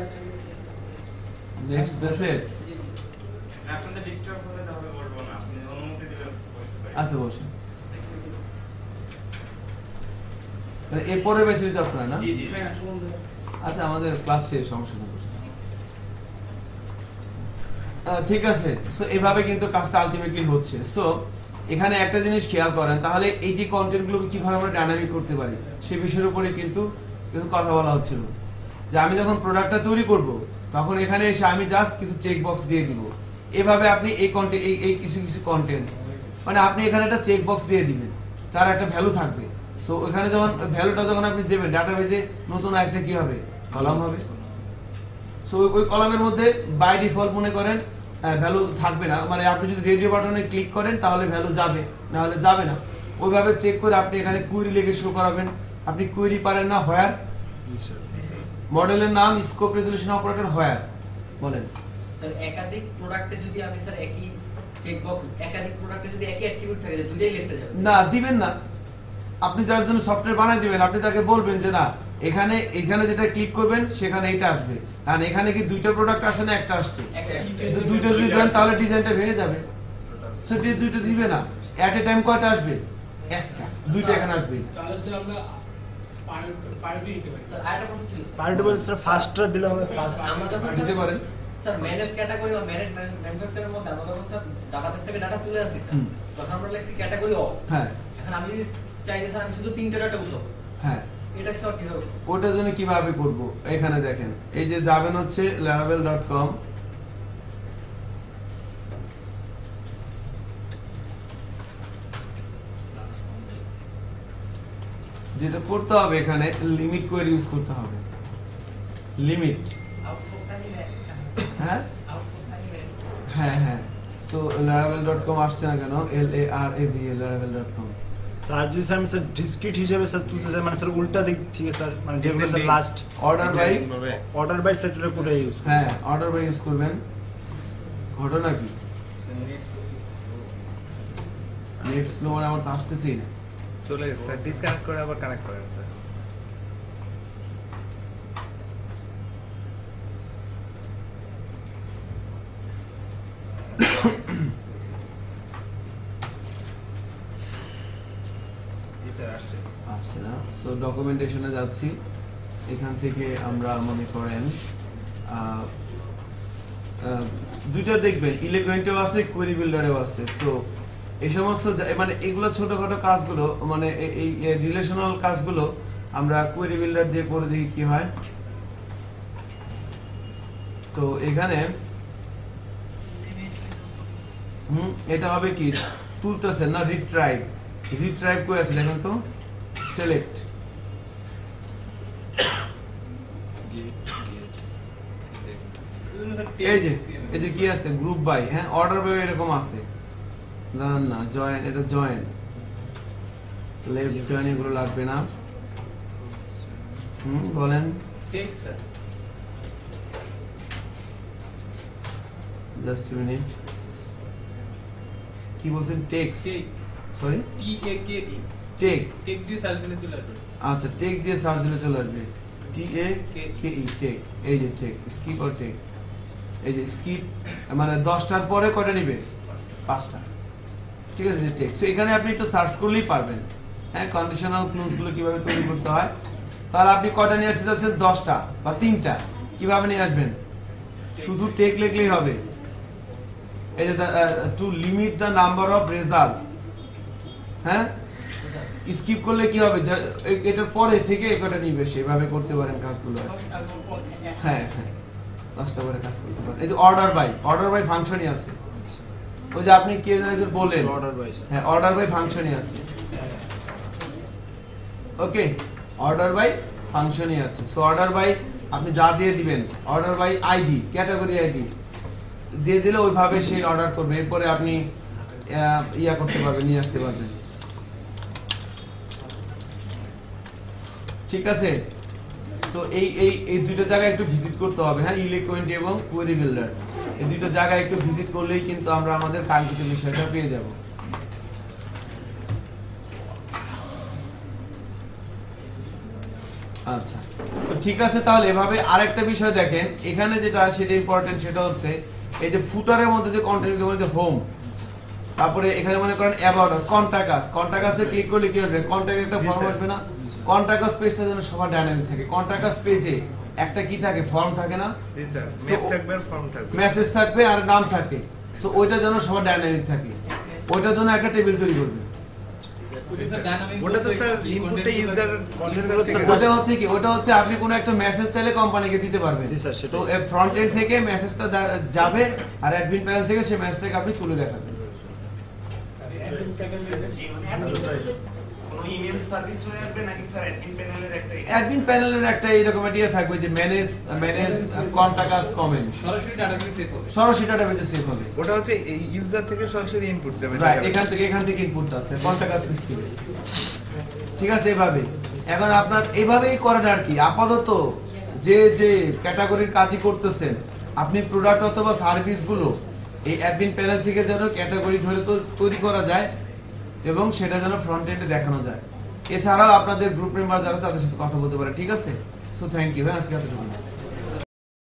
নেক্সট পেজে আপনাদের ডিস্টার্ব হলে তাহলে বলবো না, আপনি অনুমতি দিলে বসতে পারি। আচ্ছা বসুন, মানে এরপরে বেছে দিতে আপনারা না? জি জি আচ্ছা আমাদের ক্লাস শেষ, সমস্যা নেই। ঠিক আছে, সো এভাবে কিন্তু কাজটা আলটিমেটলি হচ্ছে। সো এখানে একটা জিনিস খেয়াল করেন, তাহলে এই যে কন্টেন্টগুলোকে কিভাবে আমরা ডাইনামিক করতে পারি সেই বিষয়ের উপরে কিন্তু কিন্তু কথা বলা হচ্ছিল। যে আমি যখন প্রোডাক্টটা তৈরি করব, তখন এখানে এসে আমি জাস্ট কিছু চেক বক্স দিয়ে দিব। এভাবে আপনি এই কন্টেন্ট এই এই কিছু কিছু কন্টেন্ট, মানে আপনি এখানে একটা চেক বক্স দিয়ে দিবেন, তার একটা ভ্যালু থাকবে। সো এখানে যখন ভ্যালুটা যখন আপনি দেবেন, ডাটাবেজে নতুন একটা কি হবে, কলাম হবে। সো ওই কলামের মধ্যে বাই ডিফল্ট মনে করেন ভ্যালু থাকবে না, মানে আপনি যদি রেডিও বাটনে ক্লিক করেন তাহলে ভ্যালু যাবে, না হলে যাবে না। ওইভাবে চেক করে আপনি এখানে কুইরি লিখে শো করাবেন। আপনি কুইরি পারেন না, হোয়ার মডেলের নাম, স্কোপ, রেজোলিউশন, অপারেটর, হোয়ার বলেন। স্যার একাধিক প্রোডাক্টে যদি আমি স্যার একই চেক বক্স, একাধিক প্রোডাক্টে যদি একই অ্যাট্রিবিউট থাকে, দুটোই লিখতে যাবে না, দিবেন না। আপনি যার জন্য সফটওয়্যার বানাই দিবেন, আপনি তাকে বলবেন যে না এখানে এখানে যেটা ক্লিক করবেন সেখানে এইটা আসবে, কারণ এখানে কি দুইটা প্রোডাক্ট আসে না একটা আসছে, দুইটা যদি দেন তাহলে ডিজাইনটা ভেঙে যাবে। সেটা দুইটা দিবে না, এট এ টাইম কয়টা আসবে, একটা, দুইটা এখানে আসবে। তাহলে স্যার আমরা পার্টি দিতে পারি। স্যার আরেকটা প্রশ্ন ছিল, পার্টি বলতে স্যার ফার্স্টটা দিলে হবে, ফার্স্ট আমরা যখন দিতে পারেন স্যার ম্যানেজ ক্যাটাগরি বা ম্যানেজ ম্যানুফ্যাকচারের মধ্যে আমরা যখন স্যার ডাটাবেস থেকে ডাটা তুলে আনছি স্যার, তখন আমরা লিখছি ক্যাটাগরি অল। হ্যাঁ, এখন আমি যদি চাই যে স্যার আমি শুধু তিনটা ডাটা উঠাবো, হ্যাঁ এটা স্যার কিভাবে? ওটার জন্য কিভাবে করব, এখানে দেখেন, এই যে যাবেন হচ্ছে laravel ডট কম, যেটা করতে হবে এখানে লিমিট কোয়েরি ইউজ করতে হবে, লিমিট। হ্যাঁ হ্যাঁ হ্যাঁ সো laravel ডট কম আসছে না কেন, L A R A V L laravel dot com. Sir যদি স্যার আমি স্যার ডিসক্রিট হিসেবে স্যার তুলতে চাই, মানে স্যার উল্টা দিক থেকে স্যার, মানে যেগুলো sir last order by, order by সেটটা পুরো ইউজ, হ্যাঁ অর্ডার বাই ইউজ করবেন। ঘটনা কি, নেট স্লো, মানে আমার তো আসতেছেই না। চলে গেছে স্যার, ডিসকানেক্ট করে আবার কানেক্ট করেন স্যার। আসছে না। সো ডকুমেন্টেশনে যাচ্ছি, এখান থেকে আমরা মনে করেন আহ, আহ, দুইটা দেখবেন, ইলেভেন্টেও আছে, কোয়েরি বিল্ডারেও আছে। সো এই সমস্ত জা- মানে এগুলো ছোটখাটো কাজগুলো, মানে এ- এই রিলেশনাল কাজগুলো আমরা কোয়েরি বিল্ডার দিয়ে করে দেখি কি হয়। তো এখানে হুম এটা হবে কি, তুলতেছেন না, রিট্রাইভ। রিট্রাইভ করে আছে দেখেন তো, সিলেক্ট, এই যে এই যে কি আছে, গ্রুপ বাই, হ্যাঁ অর্ডার বাই এরকম আছে, না না জয়েন, এটা জয়েন, লেফট জয়েন এগুলো লাগবে না। হুম বলেন। টেক স্যার, জাস্ট মিনিট, কি বলছেন? Takes, sorry T A K E, take, take দিয়ে সার্চ দিলে চলে আসবে। আচ্ছা টেক দিয়ে সার্চ দিলে চলে আসবে, টি এ কে ই, টেক। এই যে টেক, স্কিপ আর টেক, এই যে স্কিপ মানে দশটার পরে কয়টা নিবে? পাঁচটা, ঠিক আছে টেক। সো এখানে আপনি একটু সার্চ করলেই পারবেন, হ্যাঁ কন্ডিশনাল ক্লোজ গুলো কিভাবে তৈরি করতে হয়। তাহলে আপনি কয়টা নিয়ে আসতে যাচ্ছেন? দশটা বা তিনটা। কিভাবে নিয়ে আসবেন? শুধু টেক লিখলেই হবে। এই যে to limit the number of result, হ্যাঁ স্কিপ করলে কি হবে? এটার পরে থেকে একটা নিবে, সেভাবে করতে পারেন কাজগুলো। হ্যাঁ হ্যাঁ দশটা করে কাজ করতে পারেন। এই যে অর্ডার বাই, অর্ডার বাই ফাংশনই আছে। ওই যে আপনি কে যেন বললেন, অর্ডার বাই, হ্যাঁ অর্ডার বাই ফাংশনই আছে। ওকে, অর্ডার বাই ফাংশনই আছে। সো অর্ডার বাই আপনি যা দিয়ে দিবেন, order by ID, category ID দিয়ে দিলে ওইভাবে সে অর্ডার করবে। এরপরে আপনি আহ, ইয়া করতে পারবেন, নিয়ে আসতে পারবেন। ঠিক আছে। তো এই এই এই দুটো জায়গায় একটু ভিজিট করতে হবে, হ্যাঁ ইলেকট্রনিক এবং কোয়েরি বিল্ডার, এই দুটো জায়গায় একটু ভিজিট করলেই কিন্তু আমরা আমাদের কাঙ্ক্ষিত বিষয়টা পেয়ে যাব। আচ্ছা তো ঠিক আছে, তাহলে এভাবে আরেকটা বিষয় দেখেন, এখানে যেটা সেটা ইম্পর্টেন্ট, সেটা হচ্ছে এই যে ফুটারের মধ্যে যে কন্টেন্ট মধ্যে হোম, তারপরে এখানে মনে করেন about us, contact us, contact us click করলে কি হবে? কন্টাক্ট একটা ফর্ম আসবে না? কন্টাক্ট আস পেজটা যেন সবার ডাইনামিক থাকে। কন্টাক্ট আস পেজে একটা কি থাকে? ফর্ম থাকে না? জি স্যার, ম্যাপ থাকবে আর ফর্ম থাকবে, মেসেজ থাকবে আর নাম থাকে। সো ওইটা যেন সবার ডাইনামিক থাকে, ওইটার জন্য একটা টেবিল তৈরি করবে। ওটা তো স্যার ইনপুটটা ইউজার ইউজার থেকে ওটা হচ্ছে কি, ওটা হচ্ছে আপনি কোনো একটা মেসেজ চাইলে কোম্পানিকে দিতে পারবেন। জি স্যার, সেটাই। তো ফ্রন্ট এন্ড থেকে মেসেজটা যাবে আর অ্যাডমিন প্যানেল থেকে সেই মেসেজটাকে আপনি তুলে দেখাবেন। অ্যাডমিন প্যাকেজে কোনো ইমেল সার্ভিস হয়ে আসবে নাকি স্যার অ্যাডমিন প্যানেলের একটা অ্যাডমিন প্যানেলের একটা এরকম ইয়ে থাকবে যে manage manage contact us comment, সরাসরি ডাটাবেসে সেভ হবে। সরাসরি ডাটাবেসে সেভ হবে। ওটা হচ্ছে এই ইউজার থেকে সরাসরি ইনপুট যাবে, রাইট, এখান থেকে এখান থেকে ইনপুট যাচ্ছে কন্টাক্ট আস পেজ থেকে। ঠিক আছে, এভাবে এখন আপনার এভাবেই করেন আর কি। আপাতত যে যে ক্যাটাগরির কাজই করতেছেন আপনি, প্রোডাক্ট অথবা সার্ভিসগুলো এই অ্যাডমিন প্যানেল থেকে যেন ক্যাটাগরি ধরে তো তৈরি করা যায় এবং সেটা যেন ফ্রন্ট এন্ডে দেখানো যায়। এছাড়াও আপনাদের গ্রুপ মেম্বার যারা তাদের সাথে কথা বলতে পারে। ঠিক আছে, সো থ্যাংক ইউ, হ্যাঁ আজকে এতটুকু।